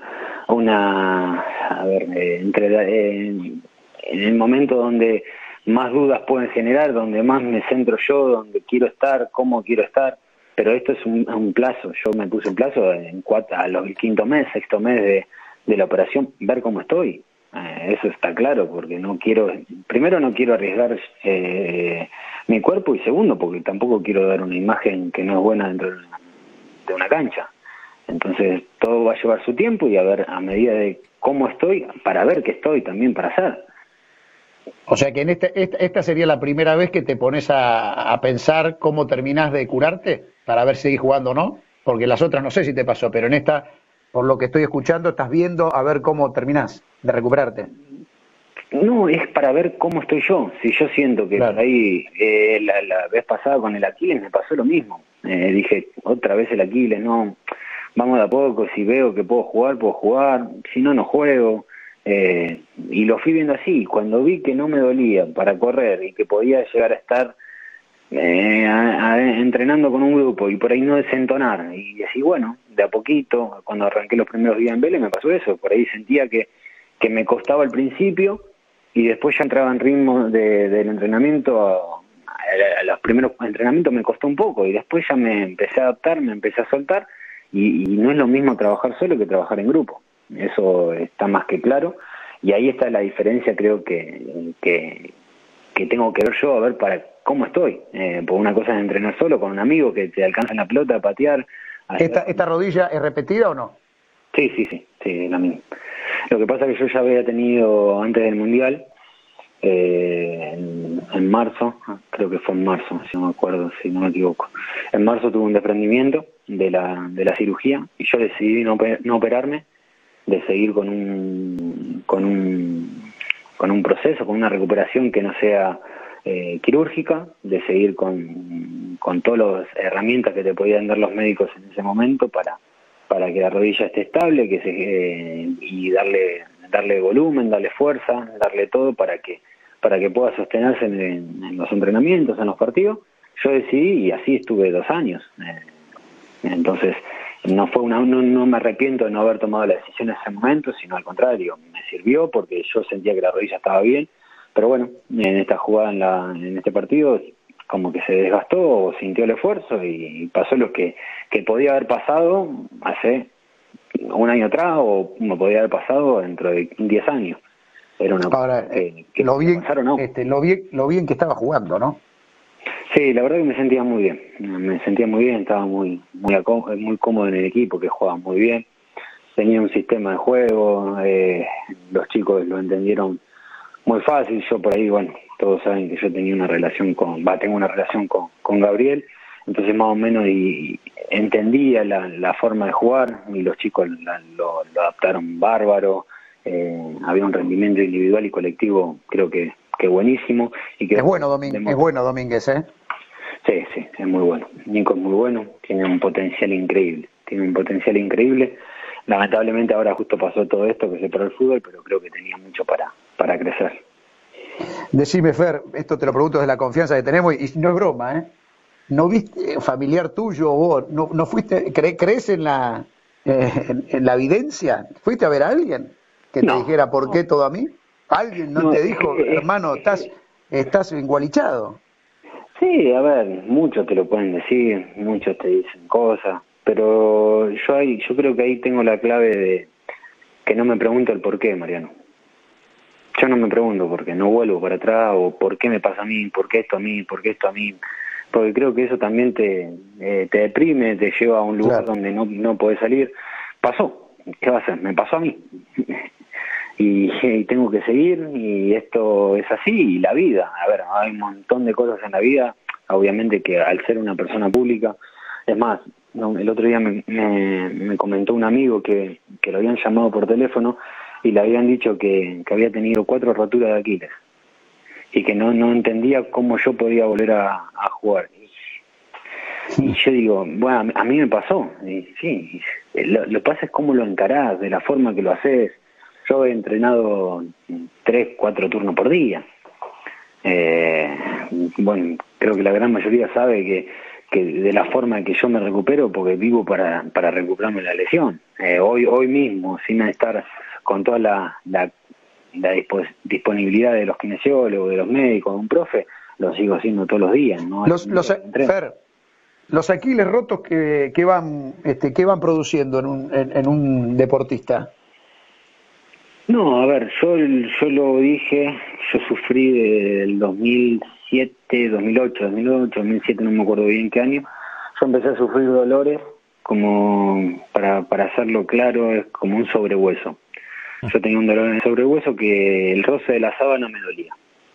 [SPEAKER 7] una a ver, eh, entre eh, en el momento donde más dudas pueden generar, donde más me centro yo, donde quiero estar, cómo quiero estar, pero esto es un, un plazo, yo me puse un plazo en cuatro, a los el quinto mes, sexto mes de, de la operación, ver cómo estoy, eh, eso está claro, porque no quiero, primero no quiero arriesgar eh, mi cuerpo, y segundo porque tampoco quiero dar una imagen que no es buena dentro de una cancha. Entonces todo va a llevar su tiempo y a ver a medida de cómo estoy, para ver qué estoy también para hacer.
[SPEAKER 1] O sea que en este, esta, esta sería la primera vez que te pones a, a pensar cómo terminás de curarte para ver si seguís jugando o no, porque las otras no sé si te pasó, pero en esta, por lo que estoy escuchando, estás viendo a ver cómo terminás de recuperarte.
[SPEAKER 7] No, es para ver cómo estoy yo. Si yo siento que claro. por ahí eh, la, la vez pasada con el Aquiles me pasó lo mismo. Eh, dije, otra vez el Aquiles, no, vamos de a poco, si veo que puedo jugar, puedo jugar, si no, no juego. Eh, y lo fui viendo así. Cuando vi que no me dolía para correr y que podía llegar a estar eh, a, a, entrenando con un grupo y por ahí no desentonar, y así, bueno, de a poquito, cuando arranqué los primeros días en Vélez me pasó eso. Por ahí sentía que, que me costaba al principio, y después ya entraba en ritmo de, del entrenamiento, a, a, a los primeros entrenamientos me costó un poco, y después ya me empecé a adaptar, me empecé a soltar, y, y no es lo mismo trabajar solo que trabajar en grupo, eso está más que claro, y ahí está la diferencia, creo que, que, que tengo que ver yo, a ver para cómo estoy, eh, por una cosa es entrenar solo con un amigo que te alcanza en la pelota a patear. A
[SPEAKER 1] ¿Esta, ¿Esta rodilla es repetida o no?
[SPEAKER 7] Sí, sí, sí, sí, la misma. Lo que pasa es que yo ya había tenido antes del Mundial, eh, en, en marzo, creo que fue en marzo, si no me acuerdo, si no me equivoco. En marzo tuve un desprendimiento de la, de la cirugía y yo decidí no, no operarme, de seguir con un, con un, con un proceso, con una recuperación que no sea eh, quirúrgica, de seguir con, con todas las herramientas que te podían dar los médicos en ese momento para para que la rodilla esté estable, que se, eh, y darle darle volumen, darle fuerza, darle todo para que para que pueda sostenerse en, en los entrenamientos, en los partidos. Yo decidí, y así estuve dos años. Eh, entonces, no fue una, no, no me arrepiento de no haber tomado la decisión en ese momento, sino al contrario, me sirvió porque yo sentía que la rodilla estaba bien, pero bueno, en esta jugada, en, la, en este partido, como que se desgastó, sintió el esfuerzo y pasó lo que, que podía haber pasado hace un año atrás o me podía haber pasado dentro de diez años. Era una
[SPEAKER 1] Ahora,
[SPEAKER 7] que, que
[SPEAKER 1] lo bien,
[SPEAKER 7] pasar o no.
[SPEAKER 1] este, lo bien, lo bien que estaba jugando, ¿no?
[SPEAKER 7] Sí, la verdad que me sentía muy bien, me sentía muy bien, estaba muy muy muy cómodo en el equipo, que jugaba muy bien, tenía un sistema de juego, eh, los chicos lo entendieron muy fácil, yo por ahí, bueno, todos saben que yo tenía una relación con, va, tengo una relación con, con Gabriel, entonces más o menos y, y entendía la, la forma de jugar y los chicos la, lo, lo adaptaron bárbaro, eh, había un rendimiento individual y colectivo creo que, que buenísimo. Y que
[SPEAKER 1] es bueno Domínguez, es bueno Domínguez, ¿eh?
[SPEAKER 7] Sí, sí, es muy bueno. Nico es muy bueno, tiene un potencial increíble, tiene un potencial increíble. Lamentablemente ahora justo pasó todo esto que se paró el fútbol, pero creo que tenía mucho para, para crecer.
[SPEAKER 1] Decime, Fer, esto te lo pregunto desde la confianza que tenemos y no es broma, ¿eh? ¿No viste familiar tuyo o vos? ¿No, no fuiste, cre, crees en la, eh, en, en la evidencia? ¿Fuiste a ver a alguien que te
[SPEAKER 7] no,
[SPEAKER 1] dijera por qué
[SPEAKER 7] no.
[SPEAKER 1] todo a mí? ¿Alguien no, no te dijo, eh, hermano, estás, estás engualichado?
[SPEAKER 7] Sí, a ver, muchos te lo pueden decir, muchos te dicen cosas, pero yo ahí, yo creo que ahí tengo la clave de que no me pregunto el por qué, Mariano. Yo no me pregunto por qué, no vuelvo para atrás, o por qué me pasa a mí, por qué esto a mí, por qué esto a mí, porque creo que eso también te, eh, te deprime, te lleva a un lugar claro. donde no, no podés salir. Pasó, ¿qué va a hacer? Me pasó a mí. Y, y tengo que seguir y esto es así y la vida, a ver, hay un montón de cosas en la vida, obviamente que al ser una persona pública, es más, no, el otro día me, me, me comentó un amigo que, que lo habían llamado por teléfono y le habían dicho que, que había tenido cuatro roturas de Aquiles y que no, no entendía cómo yo podía volver a, a jugar. Y yo digo, bueno, a mí me pasó, y sí, lo, lo que pasa es cómo lo encarás, de la forma que lo haces. Yo he entrenado tres, cuatro turnos por día. Eh, bueno, creo que la gran mayoría sabe que, que de la forma que yo me recupero, porque vivo para, para recuperarme la lesión. Eh, hoy hoy mismo, sin estar con toda la, la, la disponibilidad de los kinesiólogos, de los médicos, de un profe, lo sigo haciendo todos los días. ¿No?
[SPEAKER 1] Los, los, Fer, los Aquiles rotos que, que van este, que van produciendo en un, en, en un deportista.
[SPEAKER 7] No, a ver, yo yo lo dije, yo sufrí del dos mil siete, dos mil ocho, dos mil ocho, dos mil siete, no me acuerdo bien qué año. Yo empecé a sufrir dolores, como para para hacerlo claro, es como un sobrehueso. Yo tenía un dolor en el sobrehueso que el roce de la sábana me dolía.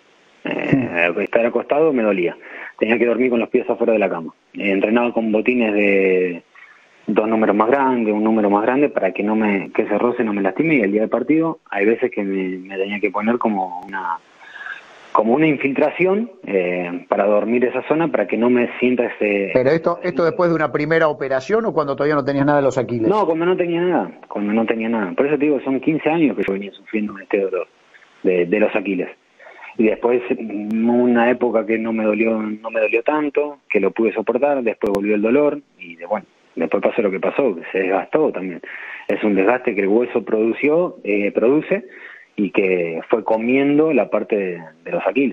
[SPEAKER 7] Eh, estar acostado me dolía. Tenía que dormir con los pies afuera de la cama. Eh, entrenaba con botines de dos números más grandes, un número más grande para que no me que ese roce no me lastime, y el día del partido hay veces que me, me tenía que poner como una como una infiltración eh, para dormir esa zona para que no me sienta ese...
[SPEAKER 1] ¿Pero esto esto después de una primera operación o cuando todavía no tenías nada de los Aquiles?
[SPEAKER 7] No, cuando no tenía nada, cuando no tenía nada. Por eso te digo, son quince años que yo venía sufriendo este dolor de, de los Aquiles. Y después una época que no me dolió no me dolió tanto, que lo pude soportar, después volvió el dolor y de bueno, después pasó lo que pasó, que se desgastó también. Es un desgaste que el hueso produció, eh, produce y que fue comiendo la parte de, de los Aquiles.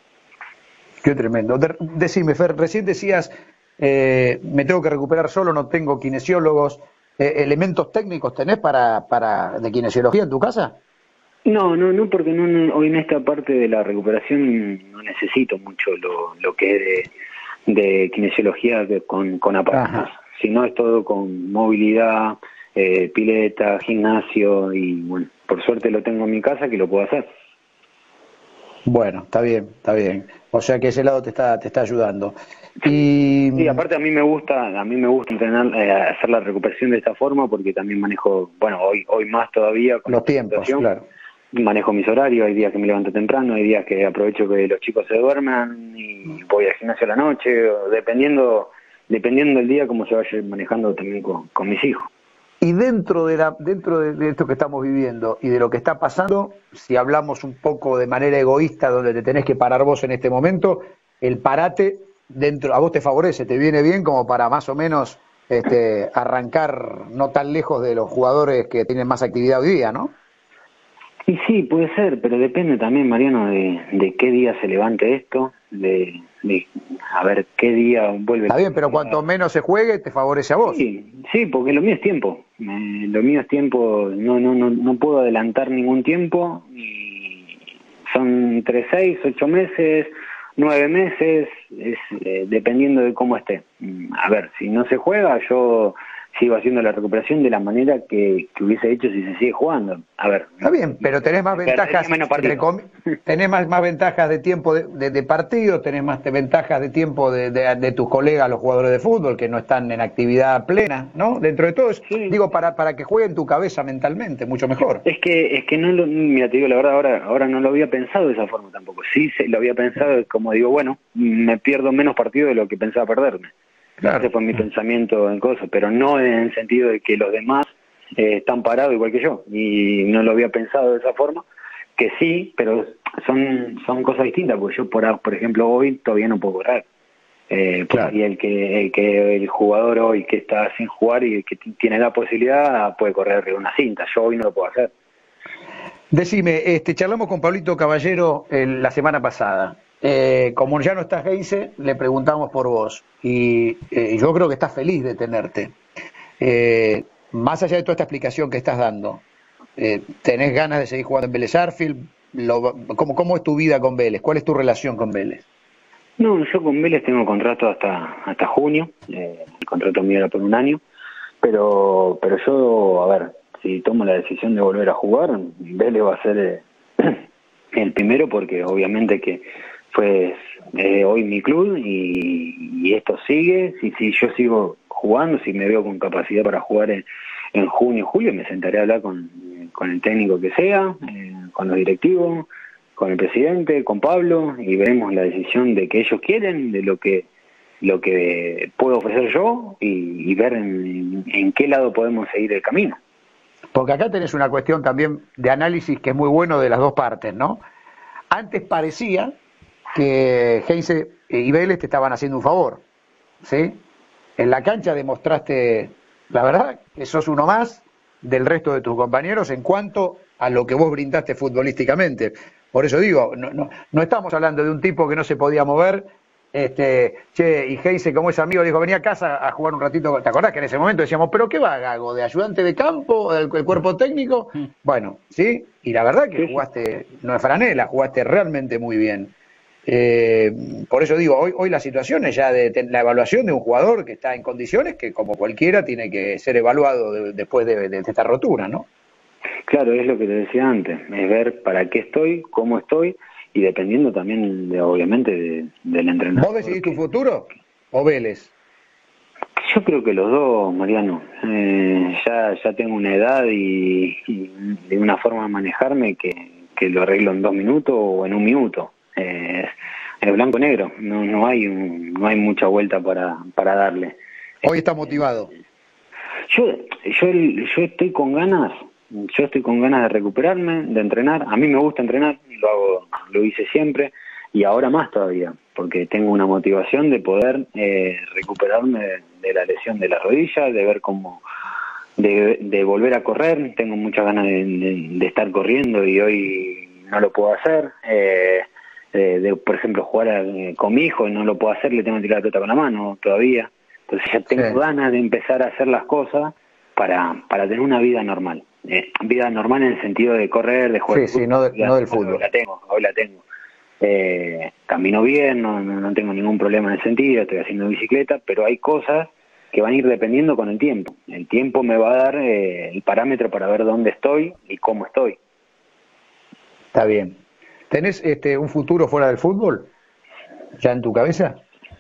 [SPEAKER 1] Qué tremendo. De, decime, Fer, recién decías, eh, me tengo que recuperar solo, no tengo kinesiólogos. Eh, ¿Elementos técnicos tenés para, para de kinesiología en tu casa?
[SPEAKER 7] No, no, no, porque no, no, hoy en esta parte de la recuperación no necesito mucho lo, lo que es de, de kinesiología de, con, con aparatos. Si no, es todo con movilidad, eh, pileta, gimnasio y bueno, por suerte lo tengo en mi casa que lo puedo hacer.
[SPEAKER 1] Bueno, está bien, está bien. O sea que ese lado te está te está ayudando. Y
[SPEAKER 7] sí, aparte a mí me gusta, a mí me gusta entrenar, eh, hacer la recuperación de esta forma porque también manejo, bueno, hoy hoy más todavía con
[SPEAKER 1] los tiempos, claro.
[SPEAKER 7] Manejo mis horarios, hay días que me levanto temprano, hay días que aprovecho que los chicos se duerman y voy al gimnasio a la noche, dependiendo dependiendo del día cómo se vaya manejando también con, con mis hijos.
[SPEAKER 1] Y dentro de la dentro de, de esto que estamos viviendo y de lo que está pasando, si hablamos un poco de manera egoísta, donde te tenés que parar vos en este momento, el parate dentro a vos te favorece, te viene bien como para más o menos este, arrancar no tan lejos de los jugadores que tienen más actividad hoy día, ¿no?
[SPEAKER 7] Y sí, puede ser, pero depende también, Mariano, de, de qué día se levante esto, de, de a ver qué día vuelve.
[SPEAKER 1] Está bien, pero cuanto menos se juegue, te favorece a vos.
[SPEAKER 7] Sí, sí, porque lo mío es tiempo. Eh, lo mío es tiempo, no, no, no, no puedo adelantar ningún tiempo. Y son entre seis, ocho meses, nueve meses, es eh, dependiendo de cómo esté. A ver, si no se juega, yo sigo haciendo la recuperación de la manera que, que hubiese hecho si se sigue jugando. A ver.
[SPEAKER 1] Está bien, pero tenés más ventajas, tenés más, más ventajas de tiempo de, de, de partido, tenés más de ventajas de tiempo de, de, de tus colegas, los jugadores de fútbol, que no están en actividad plena, ¿no? Dentro de todo eso, sí. Digo, para, para que jueguen tu cabeza mentalmente, mucho mejor.
[SPEAKER 7] Es que, es que no lo, mira, te digo la verdad, ahora, ahora no lo había pensado de esa forma tampoco. Sí, se, lo había pensado como digo, bueno, me pierdo menos partido de lo que pensaba perderme. Claro. Ese fue mi pensamiento en cosas, pero no en el sentido de que los demás eh, están parados igual que yo, y no lo había pensado de esa forma, que sí, pero son son cosas distintas, porque yo, por, por ejemplo, hoy todavía no puedo correr, eh, claro. Y el que, el que el jugador hoy que está sin jugar y que tiene la posibilidad puede correr de una cinta, yo hoy no lo puedo hacer.
[SPEAKER 1] Decime, este, charlamos con Pablito Caballero eh, la semana pasada. Eh, como ya no está Heinze, le preguntamos por vos y eh, yo creo que estás feliz de tenerte. Eh, más allá de toda esta explicación que estás dando, eh, ¿tenés ganas de seguir jugando en Vélez Sarsfield? Lo, ¿cómo, ¿Cómo es tu vida con Vélez? ¿Cuál es tu relación con Vélez?
[SPEAKER 7] No, yo con Vélez tengo contrato hasta hasta junio, eh, el contrato mío era por un año, pero pero yo, a ver, si tomo la decisión de volver a jugar, Vélez va a ser eh, el primero, porque obviamente que fue eh, hoy mi club y, y esto sigue. Si, si yo sigo jugando, si me veo con capacidad para jugar en, en junio, julio, me sentaré a hablar con, con el técnico que sea, eh, con los directivos, con el presidente, con Pablo, y veremos la decisión de que ellos quieren, de lo que lo que puedo ofrecer yo y, y ver en, en qué lado podemos seguir el camino.
[SPEAKER 1] Porque acá tenés una cuestión también de análisis que es muy bueno de las dos partes, ¿no? Antes parecía que Heinze y Vélez te estaban haciendo un favor, ¿sí? En la cancha demostraste, la verdad, que sos uno más del resto de tus compañeros en cuanto a lo que vos brindaste futbolísticamente. Por eso digo, no, no, no estamos hablando de un tipo que no se podía mover, este, che, y Heinze, como es amigo, dijo, venía a casa a jugar un ratito. ¿Te acordás que en ese momento decíamos, pero qué va, Gago, de ayudante de campo, del, del cuerpo técnico? Bueno, ¿sí? Y la verdad que jugaste, no es franela, jugaste realmente muy bien. Eh, por eso digo, hoy, hoy la situación es ya de, de la evaluación de un jugador que está en condiciones que, como cualquiera, tiene que ser evaluado de, después de, de, de esta rotura, ¿no?
[SPEAKER 7] Claro, es lo que te decía antes, es ver para qué estoy, cómo estoy, y dependiendo también, de, obviamente, de, del entrenador.
[SPEAKER 1] ¿Vos decidís tu futuro o Vélez?
[SPEAKER 7] Yo creo que los dos, Mariano. Eh, ya ya tengo una edad y, y de una forma de manejarme que, que lo arreglo en dos minutos o en un minuto. Eh, es blanco-negro, no no hay un, no hay mucha vuelta para para darle.
[SPEAKER 1] Hoy está motivado.
[SPEAKER 7] Yo yo yo estoy con ganas, yo estoy con ganas de recuperarme, de entrenar. A mí me gusta entrenar, lo hago, lo hice siempre y ahora más todavía, porque tengo una motivación de poder eh, recuperarme de, de la lesión de la rodilla, de ver cómo de, de volver a correr. Tengo muchas ganas de, de, de estar corriendo y hoy no lo puedo hacer. Eh, De, de, por ejemplo, jugar a, eh, con mi hijo, no lo puedo hacer, le tengo que tirar la pelota con la mano todavía. Entonces ya tengo sí. ganas de empezar a hacer las cosas para, para tener una vida normal. Eh, vida normal en el sentido de correr, de jugar.
[SPEAKER 1] Sí, sí, no, de, no del fútbol.
[SPEAKER 7] Hoy la tengo, hoy la tengo. Eh, camino bien, no, no, no tengo ningún problema en el sentido, estoy haciendo bicicleta, pero hay cosas que van a ir dependiendo con el tiempo. El tiempo me va a dar eh, el parámetro para ver dónde estoy y cómo estoy.
[SPEAKER 1] Está bien. ¿Tenés este, un futuro fuera del fútbol? ¿Ya en tu cabeza?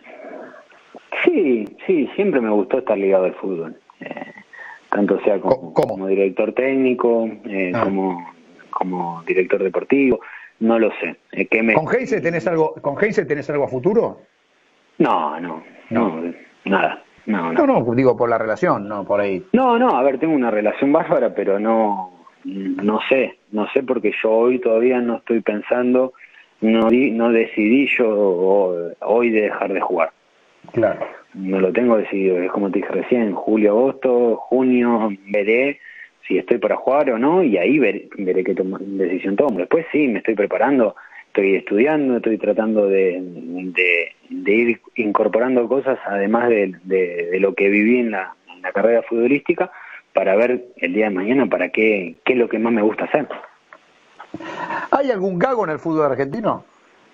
[SPEAKER 7] Sí, sí, siempre me gustó estar ligado al fútbol. Eh, tanto sea como, como director técnico, eh, ah. como, como director deportivo, no lo sé. Eh, ¿qué me...
[SPEAKER 1] ¿Con Heinze tenés algo, con Heinze tenés algo a futuro?
[SPEAKER 7] No, no, no, no nada. No,
[SPEAKER 1] no, no, no, digo por la relación, no por ahí.
[SPEAKER 7] No, no, a ver, tengo una relación bárbara, pero no... No sé, no sé porque yo hoy todavía no estoy pensando, no di, no decidí yo hoy de dejar de jugar.
[SPEAKER 1] Claro.
[SPEAKER 7] no lo tengo decidido, es como te dije recién, julio, agosto, junio, veré si estoy para jugar o no, y ahí veré, veré qué toma, decisión tomo. Después sí, me estoy preparando, estoy estudiando, estoy tratando de, de, de ir incorporando cosas, además de, de, de lo que viví en la, en la carrera futbolística, para ver el día de mañana para qué, qué es lo que más me gusta hacer.
[SPEAKER 1] ¿Hay algún gago en el fútbol argentino?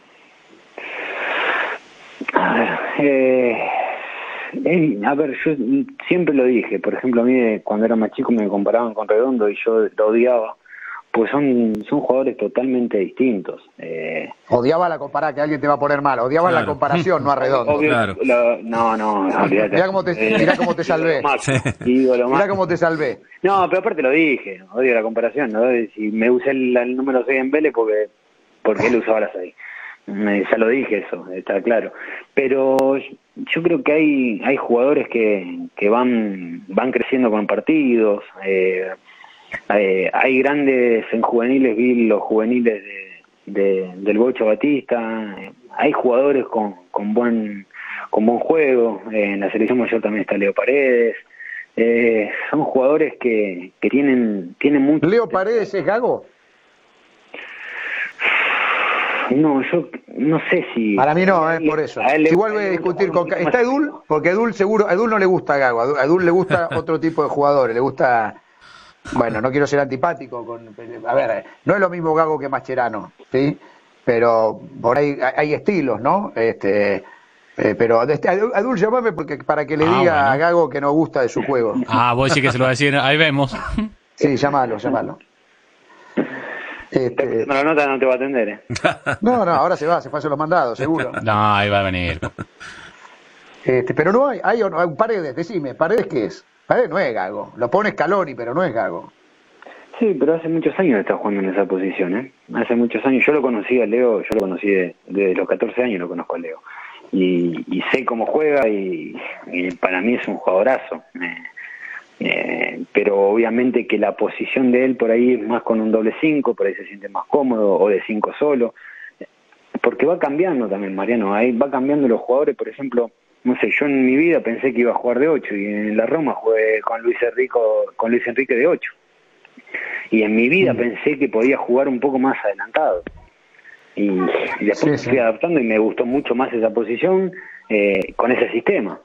[SPEAKER 7] A ver, eh, eh, a ver, yo siempre lo dije, por ejemplo, a mí cuando era más chico me comparaban con Redondo y yo lo odiaba, pues son, son jugadores totalmente distintos. Eh,
[SPEAKER 1] Odiaba la comparación, que alguien te va a poner mal, odiaba
[SPEAKER 5] Claro.
[SPEAKER 1] la comparación, no a Redondo.
[SPEAKER 7] obvio,
[SPEAKER 5] Claro.
[SPEAKER 7] lo- no, no, olvídate.
[SPEAKER 1] Mirá cómo te,
[SPEAKER 7] Eh,
[SPEAKER 1] mirá cómo te salvé.
[SPEAKER 7] ídolo máximo, ídolo
[SPEAKER 1] Mirá
[SPEAKER 7] máximo.
[SPEAKER 1] cómo te salvé.
[SPEAKER 7] No, pero aparte lo dije, odio la comparación, ¿no? Si me usé el, el número seis en Vélez porque porque él usaba la seis. Me, ya lo dije eso, está claro. Pero yo creo que hay hay jugadores que, que van van creciendo con partidos. Eh, eh, hay grandes en juveniles, vi los juveniles de, de, del Bocho Batista. Eh, hay jugadores con, con buen con buen juego. Eh, en la selección mayor también está Leo Paredes. Eh, son jugadores que, que tienen tienen mucho.
[SPEAKER 1] ¿Leo Paredes es gago?
[SPEAKER 7] No, yo no sé si...
[SPEAKER 1] Para mí no, es por eso.
[SPEAKER 7] A él le-
[SPEAKER 1] Igual voy
[SPEAKER 7] a
[SPEAKER 1] a
[SPEAKER 7] él le
[SPEAKER 1] discutir
[SPEAKER 7] gusta
[SPEAKER 1] con...
[SPEAKER 7] mucho
[SPEAKER 1] ¿Está
[SPEAKER 7] más-
[SPEAKER 1] Edul? Porque Edul seguro... A Edul no le gusta a Gago, a Edul- a Edul le gusta otro tipo de jugadores, le gusta... Bueno, no quiero ser antipático con... A ver, no es lo mismo Gago que Mascherano, ¿sí? Pero por ahí hay, hay estilos, ¿no? Este... Eh, pero este, Edul, llamame porque, para que le
[SPEAKER 4] Ah,
[SPEAKER 1] diga
[SPEAKER 4] bueno.
[SPEAKER 1] a Gago que no gusta de su juego.
[SPEAKER 4] Ah, vos decís que se lo va a decir, ahí vemos.
[SPEAKER 1] Sí, llamalo, llamalo. Este,
[SPEAKER 7] No, la nota no te va a atender, ¿eh?
[SPEAKER 1] no, no, ahora se va, se fue a hacer los mandados, seguro.
[SPEAKER 4] No, ahí va a venir.
[SPEAKER 1] Este, pero no hay, hay, hay Paredes, decime, ¿Paredes qué es? Paredes no es Gago, lo pone Scaloni, pero no es Gago.
[SPEAKER 7] Sí, pero hace muchos años está jugando en esa posición, ¿eh? Hace muchos años. Yo lo conocí a Leo, yo lo conocí de, de los catorce años, lo conozco a Leo. Y, y sé cómo juega y, y para mí es un jugadorazo. Eh, eh, pero obviamente que la posición de él por ahí es más con un doble cinco, por ahí se siente más cómodo, o de cinco solo. Porque va cambiando también, Mariano, ahí va cambiando los jugadores. Por ejemplo, no sé, yo en mi vida pensé que iba a jugar de ocho y en la Roma jugué con Luis Enrico, con Luis Enrique de ocho. Y en mi vida pensé que podía jugar un poco más adelantado. Y, y después
[SPEAKER 1] Sí,
[SPEAKER 7] me
[SPEAKER 1] sí.
[SPEAKER 7] fui adaptando y me gustó mucho más esa posición eh, con ese sistema.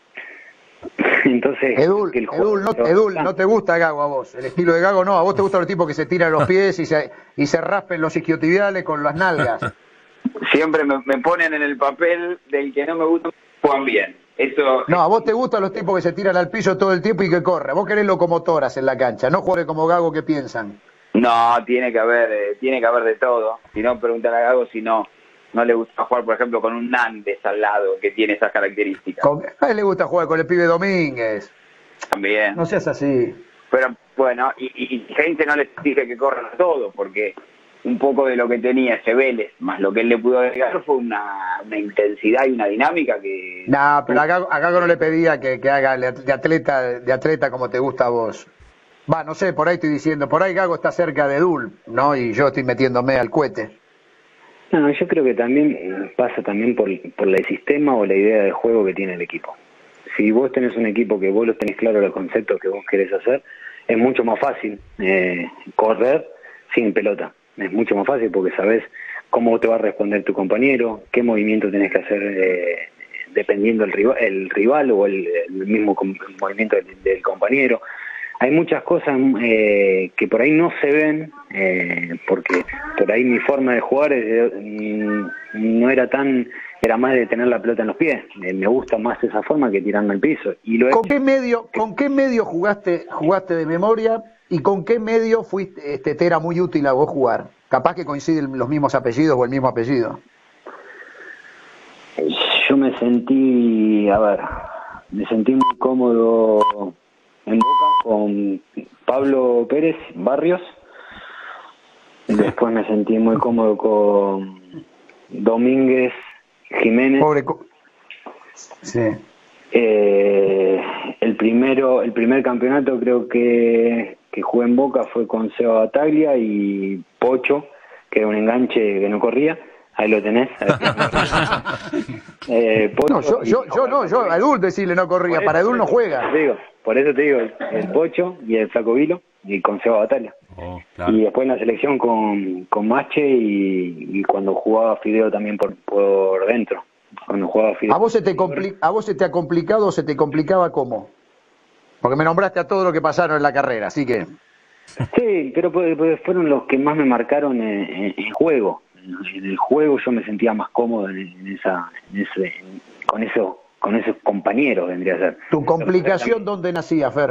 [SPEAKER 7] Entonces,
[SPEAKER 1] Edul,
[SPEAKER 7] que el juego-
[SPEAKER 1] Edul, no, Edul, no te gusta Gago a vos, el estilo de Gago no, a vos te gustan los tipos que se tiran los pies y se, y se raspen los isquiotibiales con las nalgas.
[SPEAKER 8] Siempre me, me ponen en el papel del que no me gusta, juegan bien. Eso
[SPEAKER 1] No, a vos te gustan los tipos que se tiran al piso todo el tiempo y que corren. Vos querés locomotoras en la cancha, no jugadores como Gago que piensan.
[SPEAKER 8] no, tiene que haber, eh, tiene que haber de todo. Si no, preguntar a Gago si no, no le gusta jugar, por ejemplo, con un Nández al lado que tiene esas características.
[SPEAKER 1] Con- a él le gusta jugar con el pibe Domínguez.
[SPEAKER 8] También.
[SPEAKER 1] No seas así.
[SPEAKER 8] Pero bueno, y, y, y gente no les dije que corran todo, porque un poco de lo que tenía ese Vélez, más lo que él le pudo agregar, fue una, una intensidad y una dinámica que...
[SPEAKER 1] No, pero a Gago, a Gago no le pedía que, que haga de atleta, de atleta como te gusta a vos. Va, no sé, por ahí estoy diciendo, por ahí Gago está cerca de Edul, ¿no? Y yo estoy metiéndome al cohete.
[SPEAKER 7] No, yo creo que también eh, pasa también por, por el sistema o la idea de juego que tiene el equipo. Si vos tenés un equipo que vos los tenés claro los conceptos que vos querés hacer, es mucho más fácil eh, correr sin pelota. Es mucho más fácil porque sabés cómo te va a responder tu compañero, qué movimiento tenés que hacer eh, dependiendo el rival, el rival o el, el mismo com- movimiento del, del compañero. Hay muchas cosas eh, que por ahí no se ven, eh, porque por ahí mi forma de jugar es, mm, no era tan, era más de tener la pelota en los pies. Eh, me gusta más esa forma que tirarme al piso. Y lo he
[SPEAKER 1] ¿Con qué medio, con qué medio jugaste, jugaste de memoria y con qué medio fuiste, este, te era muy útil a vos jugar? Capaz que coinciden los mismos apellidos o el mismo apellido.
[SPEAKER 7] Yo me sentí, a ver, me sentí muy cómodo en Boca con Pablo Pérez Barrios. Después me sentí muy cómodo con Domínguez Jiménez.
[SPEAKER 1] Pobre. co- Sí.
[SPEAKER 7] Eh, el primero, el primer campeonato creo que, que jugué en Boca fue con Seba Bataglia y Pocho, que era un enganche que no corría. Ahí lo tenés. eh,
[SPEAKER 1] no, yo, yo, yo no, yo a Edul decirle no corría, para Edul no juega.
[SPEAKER 7] Te digo, por eso te digo, el Pocho y el Flaco Vilo y con Seba Batalla.
[SPEAKER 5] Oh, claro.
[SPEAKER 7] Y después en la selección con, con Mache y, y cuando jugaba Fideo también por, por dentro. Cuando jugaba Fideo.
[SPEAKER 1] ¿A vos, se te compli- ¿A vos se te ha complicado o se te complicaba cómo? Porque me nombraste a todo lo que pasaron en la carrera, así que...
[SPEAKER 7] Sí, pero pues, pues fueron los que más me marcaron en, en, en juego. En el juego yo me sentía más cómodo en, en esa, en ese, en, con esos, con esos compañeros vendría a ser.
[SPEAKER 1] ¿Tu complicación dónde nacía, Fer?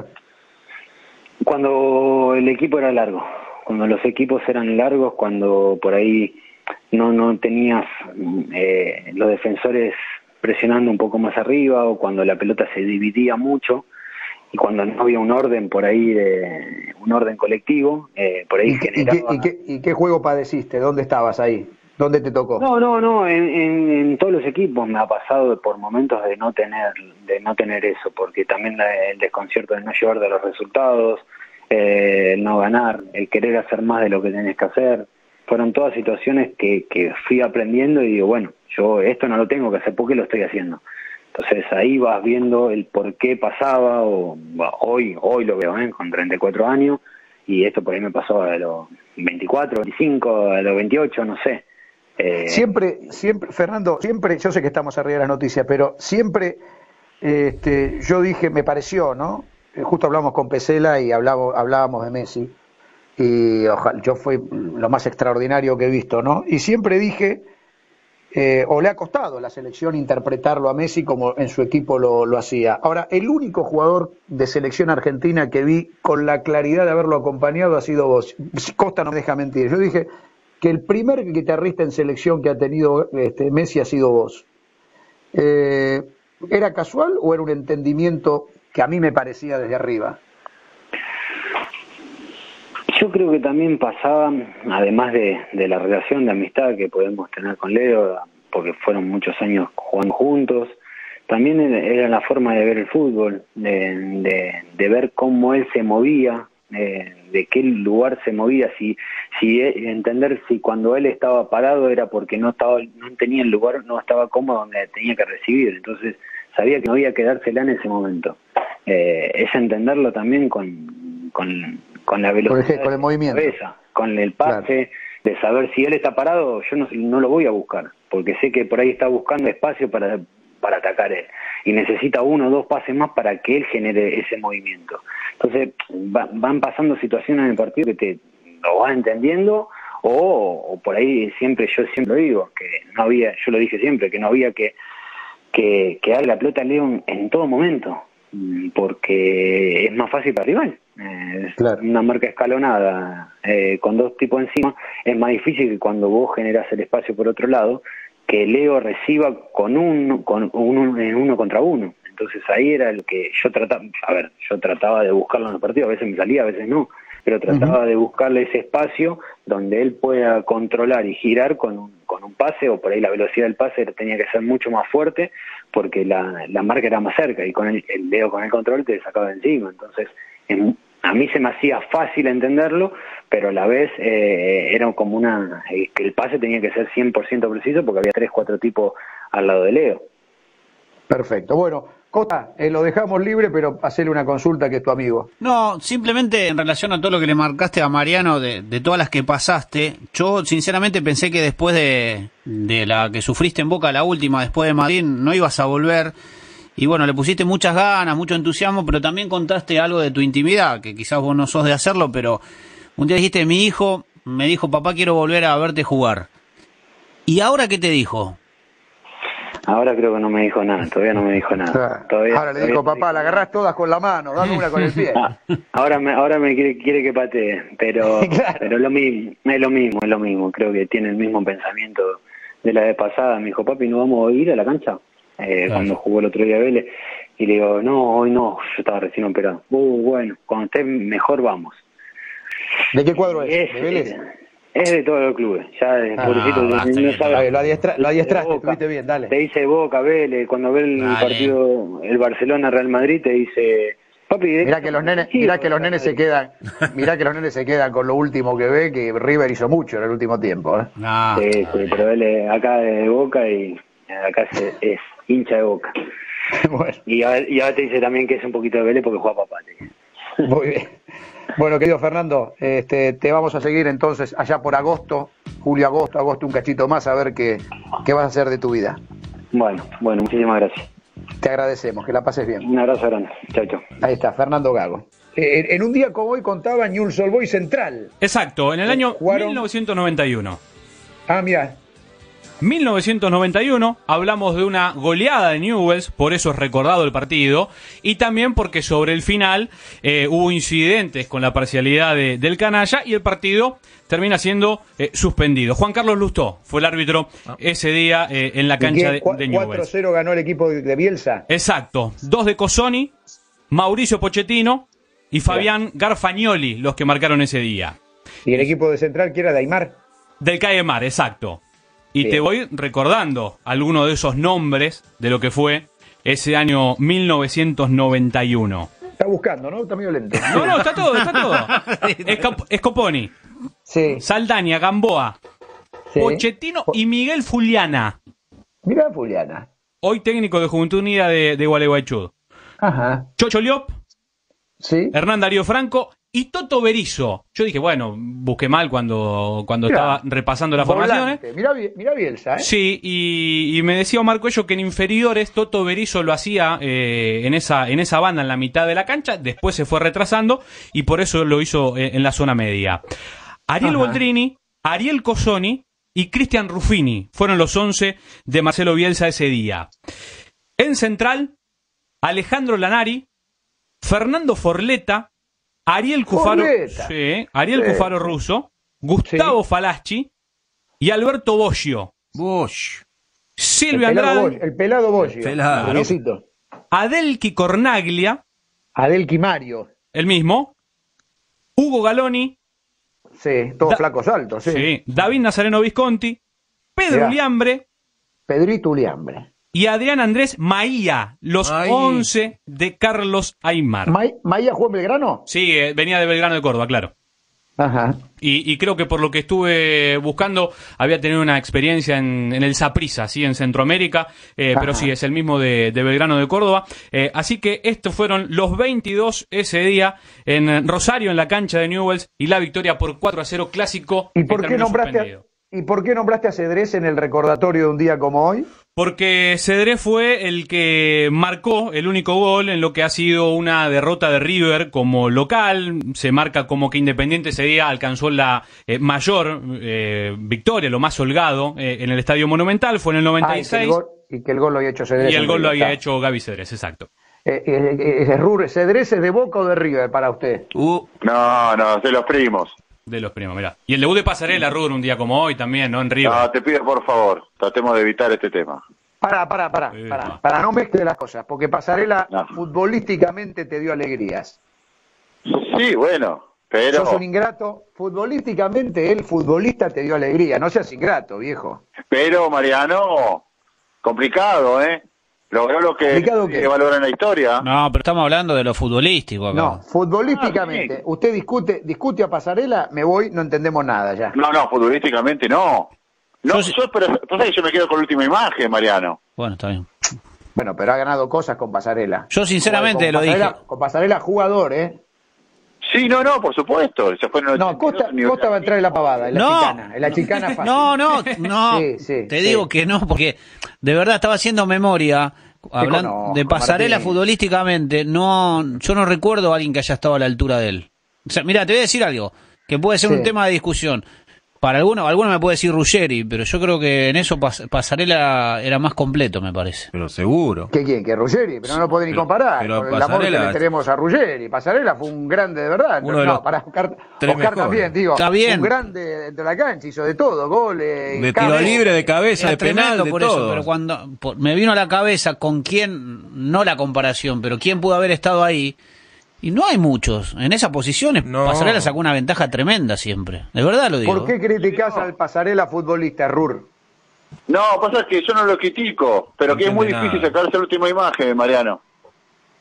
[SPEAKER 7] Cuando el equipo era largo, cuando los equipos eran largos, cuando por ahí no no tenías eh, los defensores presionando un poco más arriba, o cuando la pelota se dividía mucho y cuando no había un orden por ahí, de un orden colectivo, eh, por ahí
[SPEAKER 1] ¿Y,
[SPEAKER 7] generaba...
[SPEAKER 1] ¿y, qué, y, qué, ¿Y qué juego padeciste? ¿Dónde estabas ahí? ¿Dónde te tocó?
[SPEAKER 7] No, no, no, en, en, en todos los equipos me ha pasado por momentos de no tener de no tener eso, porque también la, el desconcierto de no llevar de los resultados, eh, el no ganar, el querer hacer más de lo que tenés que hacer, fueron todas situaciones que, que fui aprendiendo y digo, bueno, yo esto no lo tengo que hacer, ¿por qué lo estoy haciendo? Entonces ahí vas viendo el por qué pasaba, o hoy hoy lo veo, ¿eh? Con treinta y cuatro años, y esto por ahí me pasó a los veinticuatro, veinticinco, a los veintiocho, no sé. Eh,
[SPEAKER 1] siempre, siempre, Fernando, siempre, yo sé que estamos arriba de las noticias, pero siempre este, yo dije, me pareció, ¿no? Justo hablamos con Pesela y hablamos, hablábamos de Messi, y ojalá, yo fue lo más extraordinario que he visto, ¿no? Y siempre dije, eh, o le ha costado a la selección interpretarlo a Messi como en su equipo lo, lo hacía. Ahora, el único jugador de selección argentina que vi con la claridad de haberlo acompañado ha sido vos. Costa no me deja mentir. Yo dije que el primer guitarrista en selección que ha tenido este, Messi ha sido vos. Eh, ¿Era casual o era un entendimiento que a mí me parecía desde arriba?
[SPEAKER 7] Yo creo que también pasaba, además de, de la relación de amistad que podemos tener con Leo, porque fueron muchos años jugando juntos, también era la forma de ver el fútbol, de, de, de ver cómo él se movía, de, de qué lugar se movía, si, si entender si cuando él estaba parado era porque no estaba, no tenía el lugar, no estaba cómodo donde tenía que recibir, entonces sabía que no había que dársela en ese momento. Eh, es entenderlo también con, con, con la velocidad,
[SPEAKER 1] con el, con el movimiento,
[SPEAKER 7] cabeza, con el pase, claro, de saber si él está parado, yo no, no lo voy a buscar, porque sé que por ahí está buscando espacio para, para atacar él, y necesita uno o dos pases más para que él genere ese movimiento. Entonces va, van pasando situaciones en el partido que te lo vas entendiendo, o, o por ahí siempre, yo siempre lo digo, que no había, yo lo dije siempre, que no había que que, que darle la pelota a León en todo momento, porque es más fácil para el rival. Eh, claro. Una marca escalonada eh, con dos tipos encima es más difícil que cuando vos generás el espacio por otro lado, que Leo reciba con un con uno, en uno contra uno. Entonces ahí era el que yo trataba, a ver, yo trataba de buscarlo en los partidos, a veces me salía, a veces no, pero trataba uh-huh. de buscarle ese espacio donde él pueda controlar y girar con un, con un pase, o por ahí la velocidad del pase tenía que ser mucho más fuerte porque la, la marca era más cerca, y con el, el Leo con el control te sacaba de encima. Entonces en, a mí se me hacía fácil entenderlo, pero a la vez eh, era como una, eh, que el pase tenía que ser cien por ciento preciso porque había tres, cuatro tipos al lado de Leo.
[SPEAKER 1] Perfecto, bueno, Costa, eh, lo dejamos libre, pero hacerle una consulta que es tu amigo.
[SPEAKER 6] No, simplemente en relación a todo lo que le marcaste a Mariano, de, de todas las que pasaste, yo sinceramente pensé que después de, de la que sufriste en Boca, la última, después de Madrid, no ibas a volver. Y bueno, le pusiste muchas ganas, mucho entusiasmo, pero también contaste algo de tu intimidad, que quizás vos no sos de hacerlo, pero un día dijiste, mi hijo me dijo, papá, quiero volver a verte jugar. ¿Y ahora qué te dijo?
[SPEAKER 7] Ahora creo que no me dijo nada, todavía no me dijo nada. Todavía,
[SPEAKER 1] ahora le dijo, papá, la agarrás todas con la mano, dame una con el pie.
[SPEAKER 7] Ah, ahora me, ahora me quiere, quiere que patee, pero, claro. pero lo mismo, es lo mismo, es lo mismo. Creo que tiene el mismo pensamiento de la vez pasada. Me dijo, papi, ¿no vamos a ir a la cancha? Eh, claro. Cuando jugó el otro día Vélez. Y le digo, no, hoy no, yo estaba recién operado. Uh, bueno, cuando esté mejor vamos.
[SPEAKER 1] ¿De qué cuadro es?
[SPEAKER 7] es
[SPEAKER 1] ¿De Vélez?
[SPEAKER 7] Es de todos los clubes, ya de ah, pobrecito, no, no sabe.
[SPEAKER 1] Lo, adiestra, lo adiestraste, estuviste bien, dale.
[SPEAKER 7] Te dice Boca, Vélez, cuando ve el dale. partido, el Barcelona-Real Madrid, te dice Papi,
[SPEAKER 1] Mirá que los nenes,
[SPEAKER 7] sí,
[SPEAKER 1] mirá que los nenes se quedan, mirá que los nenes se quedan con lo último que ve, que River hizo mucho en el último tiempo, ¿eh?
[SPEAKER 6] Ah,
[SPEAKER 7] Sí, sí, pero él es acá de Boca y acá es, es hincha de Boca.
[SPEAKER 1] Bueno,
[SPEAKER 7] Y ahora, y ahora te dice también que es un poquito de Vélez porque juega papá. te dice.
[SPEAKER 1] muy bien. Bueno, querido Fernando, este, te vamos a seguir entonces allá por agosto, julio, agosto, agosto, un cachito más, a ver qué, qué vas a hacer de tu vida.
[SPEAKER 7] Bueno, bueno, muchísimas gracias.
[SPEAKER 1] Te agradecemos, que la pases bien.
[SPEAKER 7] Un abrazo grande. Chao, chao.
[SPEAKER 1] Ahí está, Fernando Gago. Eh, en, en un día como hoy contaba Newell's Old Boys Central.
[SPEAKER 4] Exacto, en el año
[SPEAKER 1] Jugaron-
[SPEAKER 4] mil novecientos noventa y uno.
[SPEAKER 1] Ah, mira,
[SPEAKER 4] mil novecientos noventa y uno, hablamos de una goleada de Newell's, por eso es recordado el partido, y también porque sobre el final eh, hubo incidentes con la parcialidad de- del canalla y el partido termina siendo eh, suspendido. Juan Carlos Lustó fue el árbitro ese día eh, en la cancha de, de
[SPEAKER 1] cuatro
[SPEAKER 4] Newell's.
[SPEAKER 1] cero ganó el equipo de, de Bielsa.
[SPEAKER 4] Exacto, dos de Cossoni, Mauricio Pochettino y Fabián Garfagnoli los que marcaron ese día.
[SPEAKER 1] Y el equipo de Central, que era de Aymar.
[SPEAKER 4] Del Caemar, exacto. Y
[SPEAKER 1] Bien.
[SPEAKER 4] te voy recordando algunos de esos nombres de lo que fue ese año mil novecientos noventa y uno.
[SPEAKER 1] Está buscando, ¿no? Está medio lento.
[SPEAKER 4] No, no, está todo, está todo. Escap- Scoponi,
[SPEAKER 1] Sí,
[SPEAKER 4] Saldaña, Gamboa,
[SPEAKER 1] sí.
[SPEAKER 4] Pochettino y Miguel Fuliana,
[SPEAKER 1] Mirá, Juliana.
[SPEAKER 4] hoy técnico de Juventud Unida de, de Gualeguaychú.
[SPEAKER 1] Ajá.
[SPEAKER 4] Chocho Liop,
[SPEAKER 1] Sí.
[SPEAKER 4] Hernán Darío Franco y Toto Berizo. Yo dije, bueno, busqué mal cuando, cuando
[SPEAKER 1] Mirá.
[SPEAKER 4] estaba repasando las formaciones.
[SPEAKER 1] Volante. Mirá, Bi- mirá Bielsa, ¿eh?
[SPEAKER 4] Sí, y, y me decía Omar Cuello que en inferiores Toto Berizo lo hacía eh, en esa en esa banda en la mitad de la cancha, después se fue retrasando y por eso lo hizo eh, en la zona media. Ariel
[SPEAKER 1] Ajá.
[SPEAKER 4] Boldrini, Ariel Cossoni y Cristian Ruffini fueron los once de Marcelo Bielsa ese día. En central, Alejandro Lanari, Fernando Forleta, Ariel Cufaro,
[SPEAKER 1] Forleta.
[SPEAKER 4] sí, Ariel
[SPEAKER 1] Sí.
[SPEAKER 4] Cufaro Russo, Gustavo Falaschi y Alberto Boggio.
[SPEAKER 5] Bosch.
[SPEAKER 1] El
[SPEAKER 4] Silvio
[SPEAKER 1] pelado
[SPEAKER 4] Andrade,
[SPEAKER 1] Boggio, el pelado Boggio.
[SPEAKER 5] El pelado.
[SPEAKER 1] El viejito.
[SPEAKER 4] Adelki Cornaglia,
[SPEAKER 1] Adelki Mario.
[SPEAKER 4] el mismo, Hugo Galoni,
[SPEAKER 1] Sí, todos
[SPEAKER 4] Da-
[SPEAKER 1] flacos altos, sí.
[SPEAKER 4] sí, David Nazareno Visconti, Pedro
[SPEAKER 1] Mirá.
[SPEAKER 4] Uliambre
[SPEAKER 1] Pedrito Uliambre.
[SPEAKER 4] y Adrián Andrés Maía, los
[SPEAKER 5] Ahí.
[SPEAKER 4] once de Carlos Aymar.
[SPEAKER 1] Ma- ¿Maía jugó en Belgrano?
[SPEAKER 4] Sí, eh, venía de Belgrano de Córdoba, claro.
[SPEAKER 1] Ajá.
[SPEAKER 4] Y, y creo que por lo que estuve buscando, había tenido una experiencia en, en el Saprissa, ¿sí? En Centroamérica, eh, pero
[SPEAKER 1] Ajá.
[SPEAKER 4] sí, es el mismo de, de Belgrano de Córdoba. Eh, así que estos fueron los veintidós ese día en Rosario, en la cancha de Newell's, y la victoria por cuatro a cero clásico.
[SPEAKER 1] ¿Y
[SPEAKER 4] que
[SPEAKER 1] por qué
[SPEAKER 4] terminó
[SPEAKER 1] nombraste
[SPEAKER 4] suspendido.
[SPEAKER 1] a, ¿y por qué nombraste a Cedrés en el recordatorio de un día como hoy?
[SPEAKER 4] Porque Cedré fue el que marcó el único gol en lo que ha sido una derrota de River como local. Se marca como que Independiente ese día alcanzó la eh, mayor eh, victoria, lo más holgado eh, en el Estadio Monumental. Fue en el noventa
[SPEAKER 1] Ah,
[SPEAKER 4] y
[SPEAKER 1] y, que el
[SPEAKER 4] seis
[SPEAKER 1] gol, y que el gol lo había hecho Cedrés.
[SPEAKER 4] y el
[SPEAKER 1] en
[SPEAKER 4] gol lo
[SPEAKER 1] River,
[SPEAKER 4] había
[SPEAKER 1] está.
[SPEAKER 4] hecho Gaby Cedrés, exacto.
[SPEAKER 1] Eh, eh, eh, eh, Rur, ¿Cedrés es de Boca o de River para usted?
[SPEAKER 5] Uh,
[SPEAKER 3] No, no, de los primos.
[SPEAKER 4] De los primos, mirá. Y el debut de Pasarela, Ruhr, un día como hoy también, ¿no? En River.
[SPEAKER 3] No, te pido por favor, tratemos de evitar este tema.
[SPEAKER 1] Pará, pará, pará,
[SPEAKER 4] Eh,
[SPEAKER 1] pará,
[SPEAKER 4] va.
[SPEAKER 1] para no mezcle las cosas, porque Pasarela
[SPEAKER 3] No.
[SPEAKER 1] futbolísticamente te dio alegrías.
[SPEAKER 3] Sí, bueno, pero...
[SPEAKER 1] Sos un ingrato, futbolísticamente el futbolista te dio alegría, no seas ingrato, viejo.
[SPEAKER 3] Pero, Mariano, complicado, ¿eh? Logró lo que
[SPEAKER 1] ¿Complicado qué?
[SPEAKER 3] que valora en la historia.
[SPEAKER 6] No, pero estamos hablando de lo futbolístico acá.
[SPEAKER 1] No, futbolísticamente,
[SPEAKER 3] Ah, sí.
[SPEAKER 1] usted discute discute a Pasarela, me voy, no entendemos nada ya.
[SPEAKER 3] No, no, futbolísticamente no. No,
[SPEAKER 6] Yo sí-
[SPEAKER 3] yo, pero entonces yo me quedo con la última imagen, Mariano.
[SPEAKER 6] Bueno, está bien.
[SPEAKER 1] Bueno, pero ha ganado cosas con Pasarela.
[SPEAKER 6] Yo sinceramente
[SPEAKER 1] Con
[SPEAKER 6] lo
[SPEAKER 1] Pasarela-
[SPEAKER 6] dije.
[SPEAKER 1] Con Pasarela jugador, ¿eh?
[SPEAKER 3] Sí, no, no, por supuesto. Se fue en el
[SPEAKER 1] No,
[SPEAKER 3] ochenta y dos,
[SPEAKER 1] Costa,
[SPEAKER 3] ni-
[SPEAKER 1] Costa va a entrar en la pavada, en la
[SPEAKER 6] No.
[SPEAKER 1] chicana, en la chicana fácil.
[SPEAKER 6] No, no, no.
[SPEAKER 1] Sí, sí,
[SPEAKER 6] te
[SPEAKER 1] sí.
[SPEAKER 6] digo que no, porque de verdad estaba haciendo memoria. Hablando
[SPEAKER 1] conozco,
[SPEAKER 6] de Pasarela
[SPEAKER 1] Martín.
[SPEAKER 6] futbolísticamente, no, yo no recuerdo a alguien que haya estado a la altura de él. O sea, mira, te voy a decir algo, que puede ser
[SPEAKER 1] Sí.
[SPEAKER 6] un tema de discusión. Para algunos, alguno me puede decir Ruggeri, pero yo creo que en eso Pas- Pasarela era más completo, me parece.
[SPEAKER 5] pero seguro.
[SPEAKER 1] ¿Qué quién? ¿Que Ruggeri? Pero no lo puede ni
[SPEAKER 5] Pero-
[SPEAKER 1] comparar.
[SPEAKER 5] pero
[SPEAKER 1] con el amor que
[SPEAKER 5] Pasarela-
[SPEAKER 1] le tenemos a Ruggeri. Pasarela fue un grande de verdad.
[SPEAKER 5] Uno de
[SPEAKER 1] no,
[SPEAKER 5] los
[SPEAKER 1] para Oscar,
[SPEAKER 5] tres
[SPEAKER 1] Oscar
[SPEAKER 5] mejores.
[SPEAKER 1] también, digo.
[SPEAKER 6] Está bien.
[SPEAKER 1] Un grande dentro de la cancha, hizo de todo, goles.
[SPEAKER 5] De
[SPEAKER 1] cabeza.
[SPEAKER 5] tiro libre, de cabeza,
[SPEAKER 6] Era
[SPEAKER 5] de penal,
[SPEAKER 6] tremendo
[SPEAKER 5] de
[SPEAKER 6] por
[SPEAKER 5] todo.
[SPEAKER 6] eso, pero cuando por- me vino a la cabeza con quién, no la comparación, pero quién pudo haber estado ahí, y no hay muchos. En esas posiciones,
[SPEAKER 5] No.
[SPEAKER 6] Pasarela sacó una ventaja tremenda siempre. De verdad lo digo.
[SPEAKER 1] ¿Por qué criticás al Pasarela futbolista, Rur?
[SPEAKER 3] No, pasa que yo no lo critico, pero que es muy
[SPEAKER 5] entiende
[SPEAKER 3] difícil
[SPEAKER 5] nada.
[SPEAKER 3] sacarse la última imagen, Mariano.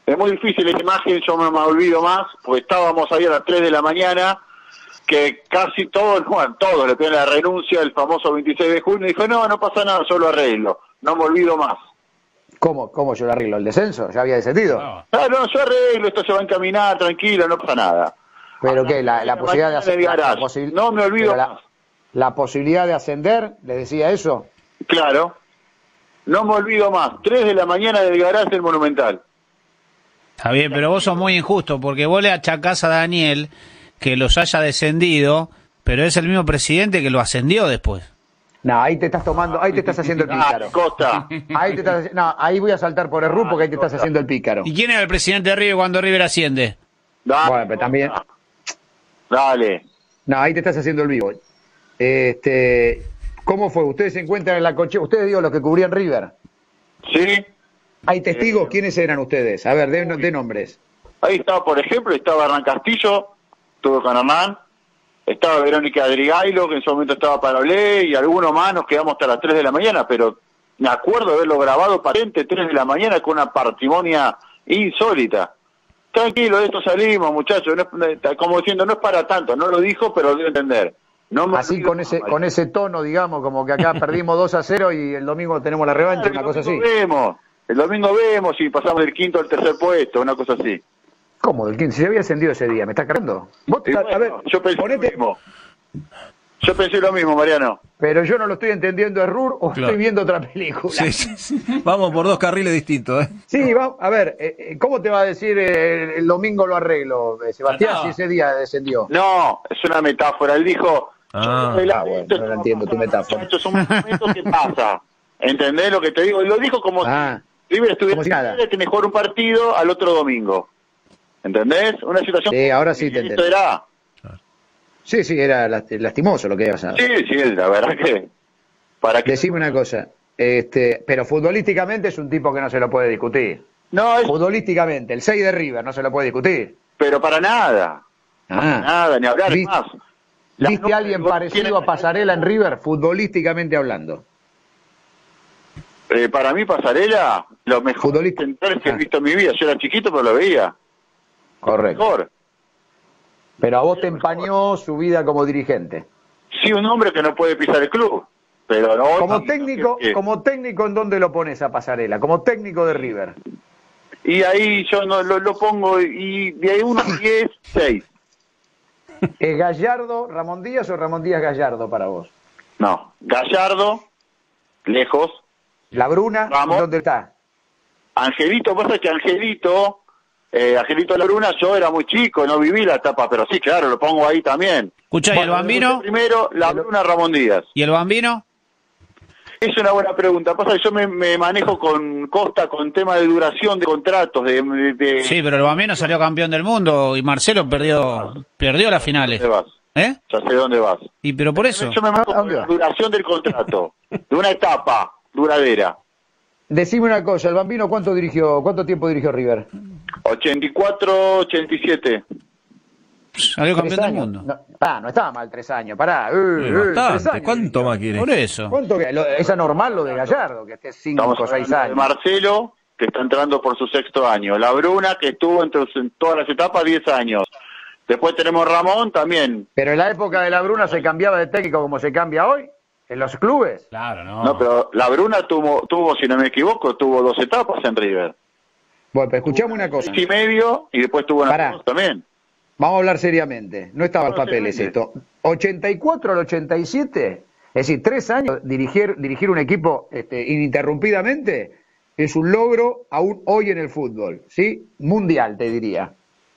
[SPEAKER 9] Es muy difícil esa imagen, yo me, me olvido más, porque estábamos ahí a las tres de la mañana, que casi todos, bueno, todos le piden la renuncia el famoso veintiséis de junio, y dijo, no, no pasa nada, yo lo arreglo, no me olvido más.
[SPEAKER 1] ¿Cómo, cómo yo lo arreglo? ¿El descenso? ¿Ya había descendido?
[SPEAKER 9] No, ah, no, yo arreglo, esto se va a encaminar, tranquilo, no pasa nada.
[SPEAKER 1] ¿Pero qué? La, la posibilidad de ascender. La, posi
[SPEAKER 9] no me olvido
[SPEAKER 1] la,
[SPEAKER 9] más.
[SPEAKER 1] La posibilidad de ascender, ¿le decía eso?
[SPEAKER 9] Claro, no me olvido más, tres de la mañana del Garage del Monumental.
[SPEAKER 6] Está bien, pero vos sos muy injusto, porque vos le achacás a Daniel que los haya descendido, pero es el mismo presidente que lo ascendió después.
[SPEAKER 1] No, ahí te estás tomando, ahí te estás haciendo el pícaro.
[SPEAKER 9] Ah, Costa.
[SPEAKER 1] Ahí te estás, no, ahí voy a saltar por el R U porque ahí te estás haciendo el pícaro.
[SPEAKER 6] ¿Y quién era el presidente de River cuando River asciende?
[SPEAKER 9] Dale,
[SPEAKER 1] bueno, pero también...
[SPEAKER 9] Dale.
[SPEAKER 1] No, ahí te estás haciendo el vivo. Este, ¿cómo fue? ¿Ustedes se encuentran en la coche? ¿Ustedes, digo, los que cubrían River?
[SPEAKER 9] Sí.
[SPEAKER 1] ¿Hay testigos?
[SPEAKER 9] Eh,
[SPEAKER 1] ¿Quiénes eran ustedes? A ver, de, de nombres.
[SPEAKER 9] Ahí estaba, por ejemplo, estaba Hernán Castillo, estuvo con Hernán, estaba Verónica Adrigailo, que en su momento estaba para Olé, y algunos más, nos quedamos hasta las tres de la mañana, pero me acuerdo de haberlo grabado patente, tres de la mañana, con una parsimonia insólita. Tranquilo, de esto salimos, muchachos, no es, como diciendo, no es para tanto, no lo dijo, pero lo debe entender. No me
[SPEAKER 1] así con ese, con ese tono, digamos, como que acá perdimos dos a cero y el domingo tenemos la revancha, una cosa así.
[SPEAKER 9] Vemos. El domingo vemos y pasamos del quinto al tercer puesto, una cosa así.
[SPEAKER 1] ¿Cómo? ¿Del quinto? Si había ascendido ese día, ¿me estás cargando? ¿Vos te,
[SPEAKER 9] bueno,
[SPEAKER 1] a ver,
[SPEAKER 9] yo pensé
[SPEAKER 1] ponete...
[SPEAKER 9] lo mismo. Yo pensé lo mismo, Mariano.
[SPEAKER 1] Pero yo no lo estoy entendiendo, ¿es R U R o
[SPEAKER 5] claro.
[SPEAKER 1] estoy viendo otra película?
[SPEAKER 5] Sí, sí, sí. Vamos por dos carriles distintos, ¿eh?
[SPEAKER 1] Sí, vamos, a ver, eh, ¿cómo te va a decir eh, el domingo lo arreglo, Sebastián, no. si ese día descendió?
[SPEAKER 9] No, es una metáfora. Él dijo...
[SPEAKER 5] Ah,
[SPEAKER 1] ah bueno, no, no entiendo tu metáfora.
[SPEAKER 9] Esto es un momento que pasa. ¿Entendés lo que te digo? Y lo dijo como
[SPEAKER 1] ah,
[SPEAKER 9] si River estuviera
[SPEAKER 1] si nada.
[SPEAKER 9] Tenés que jugar un partido al otro domingo. ¿Entendés? Una situación...
[SPEAKER 1] Sí, ahora sí te entiendo.
[SPEAKER 9] Era...
[SPEAKER 1] Sí, sí, era lastimoso lo que había pasado.
[SPEAKER 9] Sí, sí, la verdad que... ¿Para qué?
[SPEAKER 1] Decime una cosa, este, pero futbolísticamente es un tipo que no se lo puede discutir.
[SPEAKER 9] No, es...
[SPEAKER 1] Futbolísticamente, el seis de River no se lo puede discutir.
[SPEAKER 9] Pero para nada.
[SPEAKER 1] Ah.
[SPEAKER 9] Para nada, ni hablar
[SPEAKER 1] ¿Viste,
[SPEAKER 9] más.
[SPEAKER 1] ¿Viste a alguien parecido a Pasarela en River, futbolísticamente hablando?
[SPEAKER 9] Eh, para mí, Pasarela, lo mejor central que he visto en mi vida. Yo era chiquito, pero lo veía.
[SPEAKER 1] Correcto.
[SPEAKER 9] Mejor.
[SPEAKER 1] Pero a vos te empañó su vida como dirigente.
[SPEAKER 9] Sí, un hombre que no puede pisar el club. Pero no,
[SPEAKER 1] como
[SPEAKER 9] no,
[SPEAKER 1] técnico,
[SPEAKER 9] que, que...
[SPEAKER 1] como técnico, ¿en dónde lo pones a Pasarela? Como técnico de River.
[SPEAKER 9] Y ahí yo no lo, lo pongo, y de ahí uno diez, seis.
[SPEAKER 1] ¿Es Gallardo Ramón Díaz o Ramón Díaz Gallardo para vos?
[SPEAKER 9] No, Gallardo, lejos.
[SPEAKER 1] ¿La Bruna?
[SPEAKER 9] Vamos.
[SPEAKER 1] ¿Dónde está?
[SPEAKER 9] Angelito, pasa que Angelito, eh, Angelito La Bruna, yo era muy chico, no viví la etapa, pero sí, claro, lo pongo ahí también.
[SPEAKER 6] Escucha, ¿y el Bambino?
[SPEAKER 9] Primero, La Bruna, Ramón Díaz.
[SPEAKER 6] ¿Y el Bambino?
[SPEAKER 9] Es una buena pregunta. Pasa que yo me, me manejo con Costa con tema de duración de contratos. De, de, de...
[SPEAKER 6] Sí, pero el Bambino salió campeón del mundo y Marcelo perdió perdió las finales.
[SPEAKER 9] ¿Dónde vas?
[SPEAKER 6] ¿Eh?
[SPEAKER 9] Ya sé dónde vas.
[SPEAKER 6] Y pero por eso.
[SPEAKER 9] Yo me manejo con la duración del contrato, de una etapa duradera.
[SPEAKER 1] Decime una cosa, ¿el Bambino cuánto dirigió, cuánto tiempo dirigió River?
[SPEAKER 9] ochenta y cuatro, ochenta y siete.
[SPEAKER 6] Salió campeón del mundo.
[SPEAKER 1] No, ah, no estaba mal tres años, pará. Uh,
[SPEAKER 5] eh,
[SPEAKER 1] uh,
[SPEAKER 5] bastante.
[SPEAKER 1] tres años,
[SPEAKER 5] ¿Cuánto más quiere?
[SPEAKER 6] Por eso.
[SPEAKER 1] ¿Cuánto que, lo, es anormal lo de Gallardo, que esté cinco o seis años.
[SPEAKER 9] De Marcelo, que está entrando por su sexto año. La Bruna, que estuvo entre, en todas las etapas diez años. Después tenemos Ramón también.
[SPEAKER 1] Pero en la época de la Bruna se cambiaba de técnico como se cambia hoy, en los clubes.
[SPEAKER 4] Claro, no.
[SPEAKER 9] No, pero la Bruna tuvo, tuvo, si no me equivoco, tuvo dos etapas en River.
[SPEAKER 1] Bueno, pero escuchame una cosa.
[SPEAKER 9] Seis y medio, y después tuvo una también.
[SPEAKER 1] Vamos a hablar seriamente. No estaba en los papeles esto. ochenta y cuatro al ochenta y siete, es decir, tres años dirigir, dirigir un equipo este, ininterrumpidamente, es un logro aún hoy en el fútbol, ¿sí? Mundial, te diría.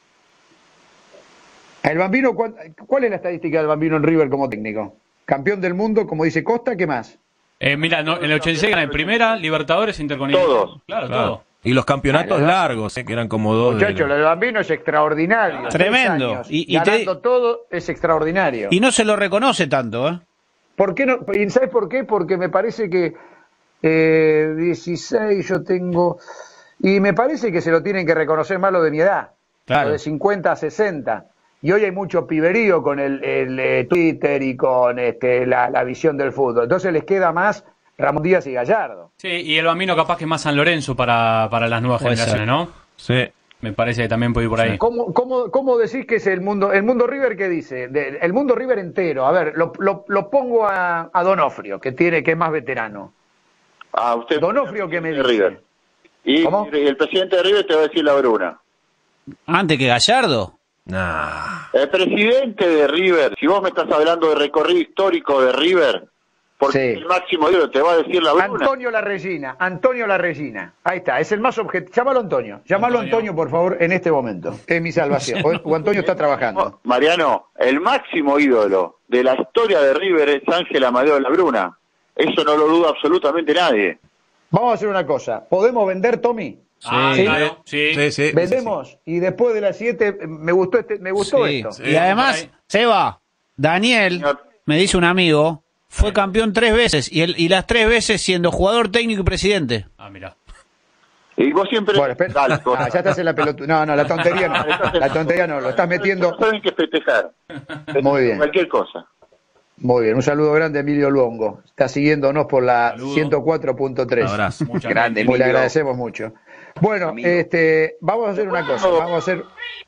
[SPEAKER 1] El Bambino, ¿cuál, ¿cuál es la estadística del Bambino en River como técnico? Campeón del mundo, como dice Costa, ¿qué más?
[SPEAKER 4] Eh, mira, no, en el ochenta y seis gana en primera, Libertadores, Intercontinental.
[SPEAKER 9] Todos.
[SPEAKER 4] Claro,
[SPEAKER 5] claro.
[SPEAKER 4] todo.
[SPEAKER 5] Y los campeonatos
[SPEAKER 1] Ay,
[SPEAKER 5] largos, eh, que eran como dos.
[SPEAKER 1] Muchachos, lo del Bambino es extraordinario.
[SPEAKER 6] Tremendo.
[SPEAKER 1] Años,
[SPEAKER 6] Y, y
[SPEAKER 1] ganando
[SPEAKER 6] te...
[SPEAKER 1] todo es extraordinario.
[SPEAKER 6] Y no se lo reconoce tanto, ¿eh?
[SPEAKER 1] ¿Por qué no? ¿Y sabes por qué? Porque me parece que eh, dieciséis yo tengo... Y me parece que se lo tienen que reconocer más lo de mi edad.
[SPEAKER 6] Claro.
[SPEAKER 1] Lo de cincuenta a sesenta. Y hoy hay mucho piberío con el, el, el Twitter y con este, la, la visión del fútbol. Entonces les queda más Ramón Díaz y Gallardo.
[SPEAKER 4] Sí, y el Bambino capaz que es más San Lorenzo para, para las nuevas
[SPEAKER 6] Puede
[SPEAKER 4] generaciones,
[SPEAKER 6] ser.
[SPEAKER 4] ¿no?
[SPEAKER 5] Sí.
[SPEAKER 4] Me parece que también puede ir por ahí.
[SPEAKER 1] ¿Cómo, cómo, cómo decís que es el mundo, el mundo River? ¿Qué dice? De, el mundo River entero. A ver, lo, lo, lo pongo a, a Donofrio, que tiene, que es más veterano.
[SPEAKER 9] Ah, usted.
[SPEAKER 1] Donofrio, ¿qué me dice?
[SPEAKER 9] River. Y
[SPEAKER 1] ¿Cómo?
[SPEAKER 9] el presidente de River te va a decir la Bruna.
[SPEAKER 6] ¿Antes que Gallardo?
[SPEAKER 5] Nah.
[SPEAKER 9] El presidente de River, si vos me estás hablando de recorrido histórico de River, porque
[SPEAKER 1] Sí.
[SPEAKER 9] el máximo ídolo te va a decir la Bruna.
[SPEAKER 1] Antonio La Regina, Antonio La Regina. Ahí está, es el más objetivo. Llámalo Antonio, llámalo
[SPEAKER 4] Antonio.
[SPEAKER 1] Antonio, por favor, en este momento. Es mi salvación. O, o Antonio está trabajando.
[SPEAKER 9] Mariano, el máximo ídolo de la historia de River es Ángel Amadeo La Bruna. Eso no lo duda absolutamente nadie.
[SPEAKER 1] Vamos a hacer una cosa. ¿Podemos vender, Tommy?
[SPEAKER 4] Ah,
[SPEAKER 1] Sí.
[SPEAKER 4] claro, sí.
[SPEAKER 5] Sí, sí.
[SPEAKER 1] Vendemos y después de las siete me gustó este, me gustó
[SPEAKER 6] Sí.
[SPEAKER 1] esto.
[SPEAKER 5] Sí.
[SPEAKER 6] Y además,
[SPEAKER 4] por ahí.
[SPEAKER 6] Seba, Daniel, me dice un amigo, fue campeón tres veces y, él, y las tres veces siendo jugador, técnico y presidente.
[SPEAKER 4] Ah, mira.
[SPEAKER 9] Y vos siempre...
[SPEAKER 1] Bueno, espera.
[SPEAKER 9] Dale, cosa.
[SPEAKER 1] Ah, ya estás en la pelota. No, no, la tontería no. La tontería no, lo estás metiendo.
[SPEAKER 9] No saben qué festejar.
[SPEAKER 1] Muy bien.
[SPEAKER 9] Cualquier cosa.
[SPEAKER 1] Muy bien, un saludo grande a Emilio Luongo. Está siguiéndonos por la
[SPEAKER 4] Saludo.
[SPEAKER 1] ciento cuatro punto tres.
[SPEAKER 5] Un abrazo.
[SPEAKER 4] Muchas
[SPEAKER 8] Grande,
[SPEAKER 1] Muy le
[SPEAKER 8] Emilio.
[SPEAKER 1] agradecemos mucho. Bueno,
[SPEAKER 8] Amigo.
[SPEAKER 1] este, vamos a hacer una cosa, vamos a hacer...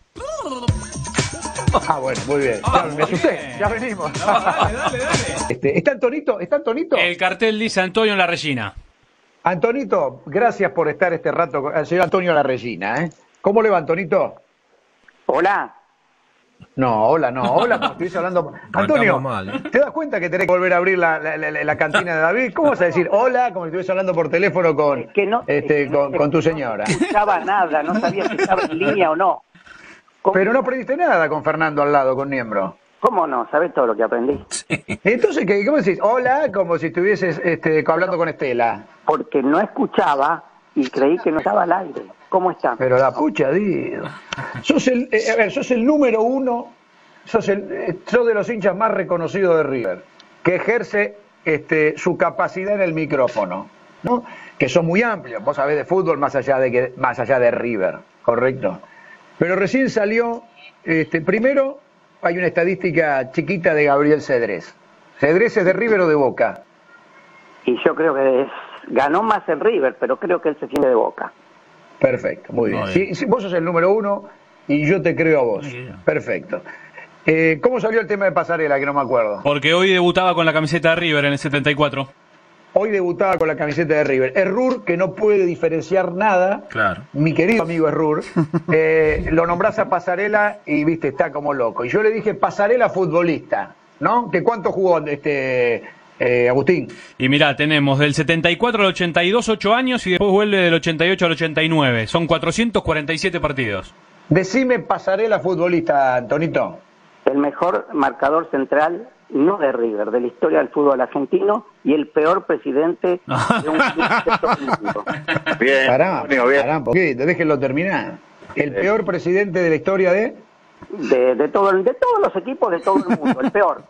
[SPEAKER 1] Ah, bueno, muy bien. Ya, me asusté, ya venimos.
[SPEAKER 4] Dale, dale, dale.
[SPEAKER 1] Este, ¿Está Antonito? ¿Está Antonito?
[SPEAKER 4] El cartel dice Antonio La Regina.
[SPEAKER 1] Antonito, gracias por estar este rato con el señor Antonio La Regina, ¿eh? ¿Cómo le va, Antonito?
[SPEAKER 8] Hola.
[SPEAKER 1] No, hola, no, hola, como estuviese hablando. Antonio,
[SPEAKER 5] mal, ¿eh?
[SPEAKER 1] ¿te das cuenta que tenés que volver a abrir la, la, la- la cantina de David? ¿Cómo vas a decir hola como si estuviese hablando por teléfono con,
[SPEAKER 10] que no,
[SPEAKER 1] este,
[SPEAKER 10] es que no
[SPEAKER 1] con,
[SPEAKER 10] se-
[SPEAKER 1] con tu
[SPEAKER 10] no
[SPEAKER 1] señora?
[SPEAKER 10] No escuchaba nada, no sabía si estaba en línea o no. ¿Cómo,
[SPEAKER 1] Pero no aprendiste nada con Fernando al lado, con Niembro.
[SPEAKER 10] ¿Cómo no? ¿Sabes todo lo que aprendí?
[SPEAKER 1] Entonces, ¿qué, ¿cómo decís? Hola, como si estuvieses este, hablando con Estela.
[SPEAKER 10] Porque no escuchaba y creí que no estaba al aire. ¿Cómo está?
[SPEAKER 1] Pero la pucha, Dios. Sos el, eh, a ver, sos el número uno, sos, el, eh, sos de los hinchas más reconocidos de River, que ejerce este, su capacidad en el micrófono, ¿no? Que son muy amplios, vos sabés de fútbol más allá de, que, más allá de River, ¿correcto? Pero recién salió, este, primero hay una estadística chiquita de Gabriel Cedrés. ¿Cedrés es de River o de Boca?
[SPEAKER 10] Y yo creo que es, ganó más el River, pero creo que él se siente de Boca.
[SPEAKER 1] Perfecto, muy bien.
[SPEAKER 5] Muy
[SPEAKER 1] Si,
[SPEAKER 5] bien.
[SPEAKER 1] si vos sos el número uno y yo te creo a vos. Perfecto. Eh, ¿Cómo salió el tema de Pasarela, que no me acuerdo?
[SPEAKER 4] Porque hoy debutaba con la camiseta de River en el setenta y cuatro.
[SPEAKER 1] Hoy debutaba con la camiseta de River. Errur, que no puede diferenciar nada.
[SPEAKER 5] Claro.
[SPEAKER 1] Mi querido amigo Errur, eh, lo nombrás a Pasarela y viste, está como loco. Y yo le dije Pasarela futbolista, ¿no? ¿Que cuánto jugó este eh, Agustín?
[SPEAKER 4] Y mirá, tenemos del setenta y cuatro al ochenta y dos, ocho años, y después vuelve del ochenta y ocho al ochenta y nueve. Son cuatrocientos cuarenta y siete partidos.
[SPEAKER 1] Decime Pasarela futbolista, Antonito.
[SPEAKER 10] El mejor marcador central, no de River, de la historia del fútbol argentino y el peor presidente de un club de todo el mundo.
[SPEAKER 9] Bien,
[SPEAKER 1] Pará,
[SPEAKER 9] Antonio, bien.
[SPEAKER 1] pará un poquito, déjenlo terminar. El peor presidente de la historia de...
[SPEAKER 10] De, de, todo, el- de todos los equipos de todo el mundo, el peor.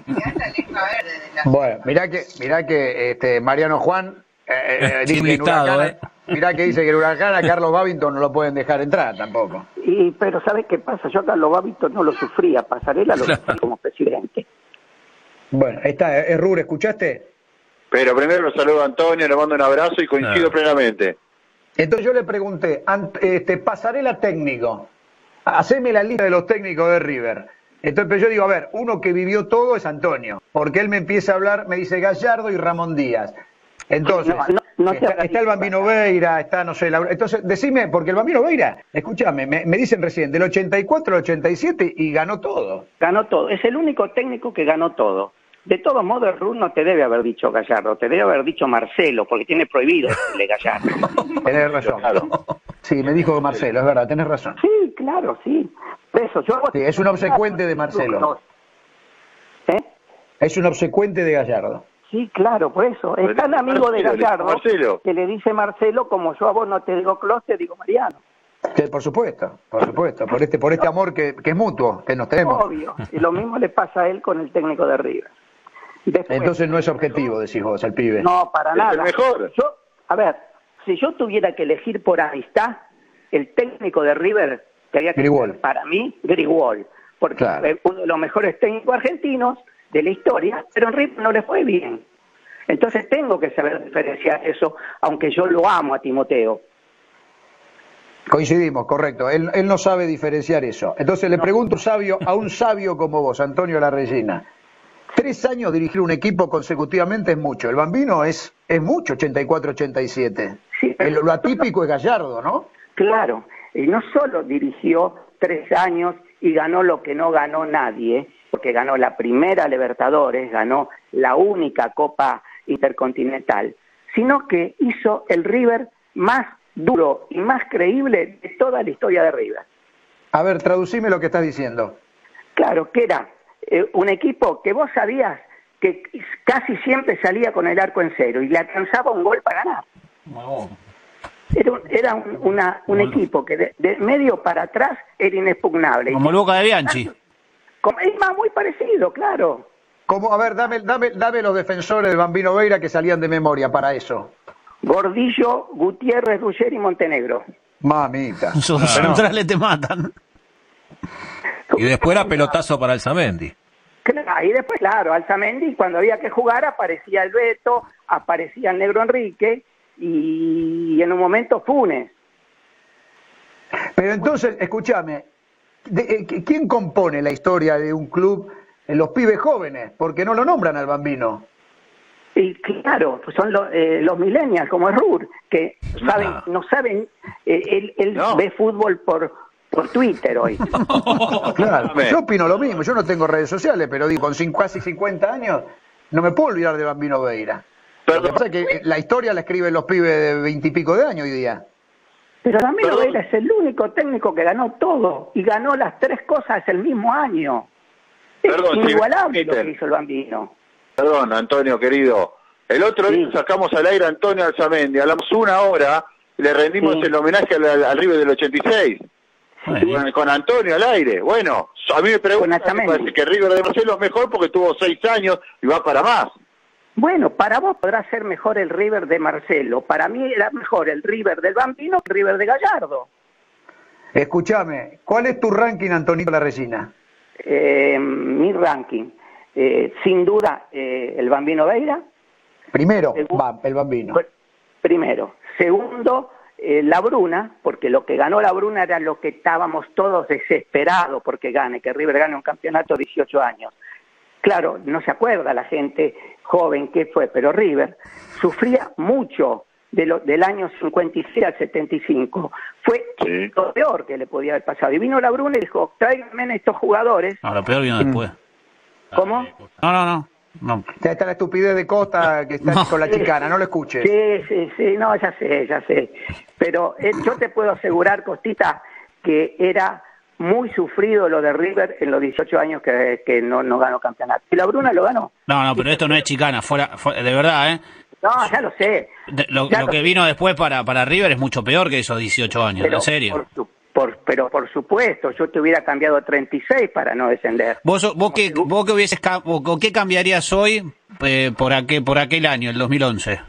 [SPEAKER 1] Bueno, mirá que, mirá que este, Mariano Juan eh, eh, dice
[SPEAKER 5] Sin
[SPEAKER 1] que en
[SPEAKER 5] listado,
[SPEAKER 1] Huracán,
[SPEAKER 5] eh.
[SPEAKER 1] mirá que dice que el Huracán a Carlos Babington no lo pueden dejar entrar tampoco.
[SPEAKER 10] Y, pero ¿sabes qué pasa? Yo a Carlos Babito no lo sufría, Pasarela lo sufrí como presidente.
[SPEAKER 1] Bueno, ahí está, es Rur, ¿escuchaste?
[SPEAKER 9] Pero primero lo saludo a Antonio, le mando un abrazo y coincido
[SPEAKER 5] Ah.
[SPEAKER 9] plenamente.
[SPEAKER 1] Entonces yo le pregunté, ant- este, Pasarela técnico, haceme la lista de los técnicos de River. Entonces pero yo digo, a ver, uno que vivió todo es Antonio, porque él me empieza a hablar, me dice Gallardo y Ramón Díaz. Entonces,
[SPEAKER 10] No, no, no te
[SPEAKER 1] está,
[SPEAKER 10] hagas
[SPEAKER 1] está el Bambino Veira, está, no sé, Laura- entonces decime, porque el Bambino Veira, escúchame, me, me dicen recién, del ochenta y cuatro al ochenta y siete y ganó todo.
[SPEAKER 10] Ganó todo, es el único técnico que ganó todo. De todos modos, el Rur no te debe haber dicho Gallardo, te debe haber dicho Marcelo, porque tiene prohibido decirle Gallardo.
[SPEAKER 1] Tenés razón. Sí, me dijo Marcelo, es verdad, tenés razón.
[SPEAKER 10] Sí, claro, sí. Eso, yo hago-
[SPEAKER 1] Sí, es un obsecuente de Marcelo.
[SPEAKER 10] ¿Eh?
[SPEAKER 1] Es un obsecuente de Gallardo.
[SPEAKER 10] Sí, claro, por eso. Es tan amigo de
[SPEAKER 9] Marcelo,
[SPEAKER 10] Gallardo
[SPEAKER 9] Marcelo.
[SPEAKER 10] que le dice Marcelo, como yo a vos no te digo Clos, te digo Mariano.
[SPEAKER 1] Que, por supuesto, por supuesto, por este, por este amor que, que es mutuo, que nos tenemos.
[SPEAKER 10] Obvio. Y lo mismo le pasa a él con el técnico de River. Después,
[SPEAKER 1] Entonces no es objetivo, decís vos, al pibe.
[SPEAKER 10] no, para
[SPEAKER 9] Es
[SPEAKER 10] nada.
[SPEAKER 9] el mejor.
[SPEAKER 10] Yo, a ver, si yo tuviera que elegir por amistad, el técnico de River sería que
[SPEAKER 1] Grigol.
[SPEAKER 10] para mí Grigol, porque
[SPEAKER 1] Claro.
[SPEAKER 10] es uno de los mejores técnicos argentinos de la historia, pero en River no le fue bien. Entonces tengo que saber diferenciar eso, aunque yo lo amo a Timoteo.
[SPEAKER 1] Coincidimos, correcto. Él, él no sabe diferenciar eso. Entonces le
[SPEAKER 10] No.
[SPEAKER 1] pregunto un sabio, a un sabio como vos, Antonio Larreyna. Tres años dirigir un equipo consecutivamente es mucho. El Bambino es, es mucho, ochenta y cuatro ochenta y siete.
[SPEAKER 10] Sí,
[SPEAKER 1] El- lo atípico es Gallardo, ¿no?
[SPEAKER 10] Claro, y no solo dirigió tres años y ganó lo que no ganó nadie, porque ganó la primera Libertadores, ganó la única Copa Intercontinental, sino que hizo el River más duro y más creíble de toda la historia de River.
[SPEAKER 1] A ver, traducime lo que estás diciendo.
[SPEAKER 10] Claro, que era eh, un equipo que vos sabías que casi siempre salía con el arco en cero y le alcanzaba un gol para ganar. Era un, era un, una, un equipo que de, de medio para atrás era inexpugnable.
[SPEAKER 6] Como el Boca de Bianchi.
[SPEAKER 10] Como- Es más, muy parecido, claro.
[SPEAKER 1] Como, a ver, dame, dame, dame los defensores del Bambino Veira que salían de memoria para eso.
[SPEAKER 10] Gordillo, Gutiérrez, Ruggeri y Montenegro.
[SPEAKER 1] Mamita.
[SPEAKER 6] Sus
[SPEAKER 1] Bueno,
[SPEAKER 6] centrales te matan.
[SPEAKER 5] Y después era pelotazo para Alzamendi.
[SPEAKER 10] Claro, y después, claro, Alzamendi, cuando había que jugar, aparecía el Beto, aparecía el Negro Enrique y, y en un momento Funes.
[SPEAKER 1] pero entonces, escúchame, de- eh, ¿quién compone la historia de un club en los pibes jóvenes? Porque no lo nombran al Bambino.
[SPEAKER 10] Y claro, pues son los, eh, los millennials, como es Rur, que saben, no saben, eh, él, él
[SPEAKER 9] No.
[SPEAKER 10] ve fútbol por, por Twitter hoy.
[SPEAKER 1] Claro, yo opino lo mismo, yo no tengo redes sociales, pero digo, con cin- casi cincuenta años no me puedo olvidar de Bambino Veira. Lo que
[SPEAKER 9] Perdón,
[SPEAKER 1] pasa es que la historia la escriben los pibes de veintipico de años hoy día.
[SPEAKER 10] Pero Ramiro
[SPEAKER 9] Perdón.
[SPEAKER 10] Veira es el único técnico que ganó todo y ganó las tres cosas el mismo año. Es
[SPEAKER 9] Perdón, si me
[SPEAKER 10] inigualable lo
[SPEAKER 9] permiten.
[SPEAKER 10] que hizo el Bambino.
[SPEAKER 9] perdón, Antonio, querido. El otro
[SPEAKER 10] Sí.
[SPEAKER 9] día sacamos al aire a Antonio Alzamendi, hablamos una hora, y le rendimos
[SPEAKER 10] Sí.
[SPEAKER 9] el homenaje al, al, al River del ochenta y seis. Con, con Antonio al aire. Bueno, a mí me
[SPEAKER 10] Con
[SPEAKER 9] preguntan, me
[SPEAKER 10] Alzamendi.
[SPEAKER 9] parece que River de Marcelo es mejor porque tuvo seis años y va para más.
[SPEAKER 10] Bueno, para vos podrá ser mejor el River de Marcelo. Para mí era mejor el River del Bambino que el River de Gallardo.
[SPEAKER 1] Escúchame, ¿cuál es tu ranking, Antonio Larreyna?
[SPEAKER 10] Eh, mi ranking, eh, sin duda, eh, el Bambino Veira.
[SPEAKER 1] Primero,
[SPEAKER 10] Segu-
[SPEAKER 1] va, el Bambino.
[SPEAKER 10] Pr- Primero. Segundo, eh, la Bruna, porque lo que ganó la Bruna era lo que estábamos todos desesperados porque gane, que River gane un campeonato de dieciocho años. Claro, no se acuerda la gente joven qué fue, pero River sufría mucho de lo, del año cincuenta y seis al setenta y cinco. Fue
[SPEAKER 9] Sí.
[SPEAKER 10] lo peor que le podía haber pasado. Y vino la Bruna y dijo, tráiganme estos jugadores.
[SPEAKER 6] No, lo peor vino después.
[SPEAKER 10] ¿Cómo?
[SPEAKER 6] No, no, no. no.
[SPEAKER 1] Ya está la estupidez de Costa que está
[SPEAKER 6] No.
[SPEAKER 1] con la chicana, no lo escuches.
[SPEAKER 10] Sí, sí, sí, no, ya sé, ya sé. Pero eh, yo te puedo asegurar, Costita, que era muy sufrido lo de River en los dieciocho años que, que no, no ganó campeonato. Y la Bruna lo ganó.
[SPEAKER 6] No, no, pero esto no es chicana, fuera, fuera- de verdad, ¿eh?
[SPEAKER 10] No, ya lo sé.
[SPEAKER 6] De- lo,
[SPEAKER 10] Ya
[SPEAKER 6] lo que vino después para, para River es mucho peor que esos dieciocho años,
[SPEAKER 10] Pero
[SPEAKER 6] en serio.
[SPEAKER 10] Por, su- por- pero por supuesto, yo te hubiera cambiado treinta y seis para no descender.
[SPEAKER 6] ¿Vos, so- vos, qué, vos qué hubieses ca- o- o qué cambiarías hoy eh, por, aquel, por aquel año, el dos mil once?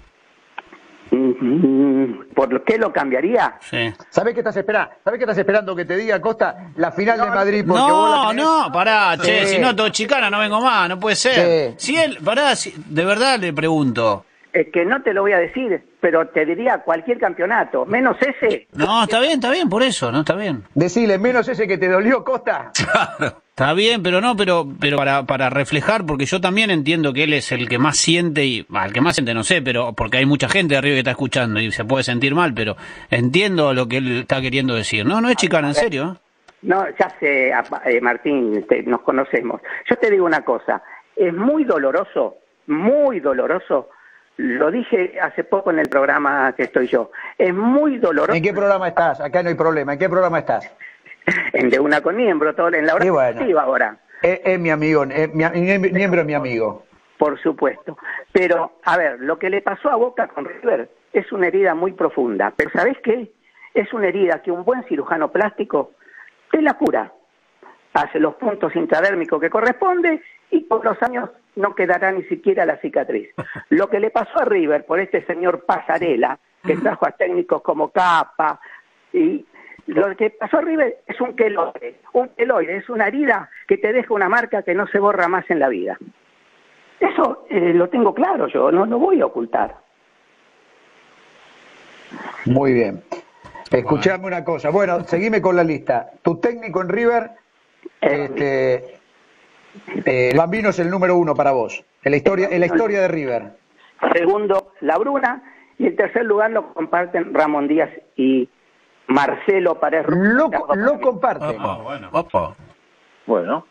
[SPEAKER 10] Mm, ¿Por qué lo cambiaría?
[SPEAKER 6] Sí.
[SPEAKER 1] ¿Sabés qué estás esperando? ¿Sabés qué estás esperando que te diga, Costa? La final de Madrid, porque vos
[SPEAKER 6] No,
[SPEAKER 1] la tenés-
[SPEAKER 6] no, pará, che,
[SPEAKER 1] Sí.
[SPEAKER 6] si no, todo chicana, no vengo más, no puede ser.
[SPEAKER 1] Sí.
[SPEAKER 6] Si él, pará, si- de verdad le pregunto.
[SPEAKER 10] Es que no te lo voy a decir, pero te diría cualquier campeonato, menos ese.
[SPEAKER 6] No, está bien, está bien, por eso, no está bien.
[SPEAKER 1] Decile, menos ese que te dolió, Costa.
[SPEAKER 6] Está bien, pero no, pero pero para, para reflejar, porque yo también entiendo que él es el que más siente, y bah, el que más siente no sé, pero porque hay mucha gente de arriba que está escuchando y se puede sentir mal, pero entiendo lo que él está queriendo decir. No, no es chicana, en serio. ¿eh?
[SPEAKER 10] No, ya sé, apa- eh, Martín, te- nos conocemos. Yo te digo una cosa, es muy doloroso, muy doloroso, lo dije hace poco en el programa que estoy yo, es muy doloroso
[SPEAKER 1] ¿En qué programa estás? Acá no hay problema. ¿En qué programa estás?
[SPEAKER 10] en De Una con Miembro, todo en la hora
[SPEAKER 1] Y bueno.
[SPEAKER 10] deportiva ahora,
[SPEAKER 1] Es, es mi amigo, es mi, mi- miembro es mi amigo.
[SPEAKER 10] por supuesto. Pero, a ver, lo que le pasó a Boca con River es una herida muy profunda, pero ¿sabés qué? Es una herida que un buen cirujano plástico te la cura. Hace los puntos intradérmicos que corresponde y por los años no quedará ni siquiera la cicatriz. Lo que le pasó a River por este señor Pasarela, que trajo a técnicos como Capa, y lo que pasó a River es un queloide. Un queloide es una herida que te deja una marca que no se borra más en la vida. Eso eh, lo tengo claro yo, no lo voy a ocultar.
[SPEAKER 1] Muy bien. Escuchame una cosa. Bueno, seguime con la lista. Tu técnico en River, este, eh, el Bambino es el número uno para vos. En la historia, en la historia de River.
[SPEAKER 10] Segundo, La Bruna. Y el tercer lugar lo comparten Ramón Díaz y Marcelo Paredes.
[SPEAKER 1] Lo, lo comparten.
[SPEAKER 5] Opa, bueno. Opa.
[SPEAKER 9] Bueno.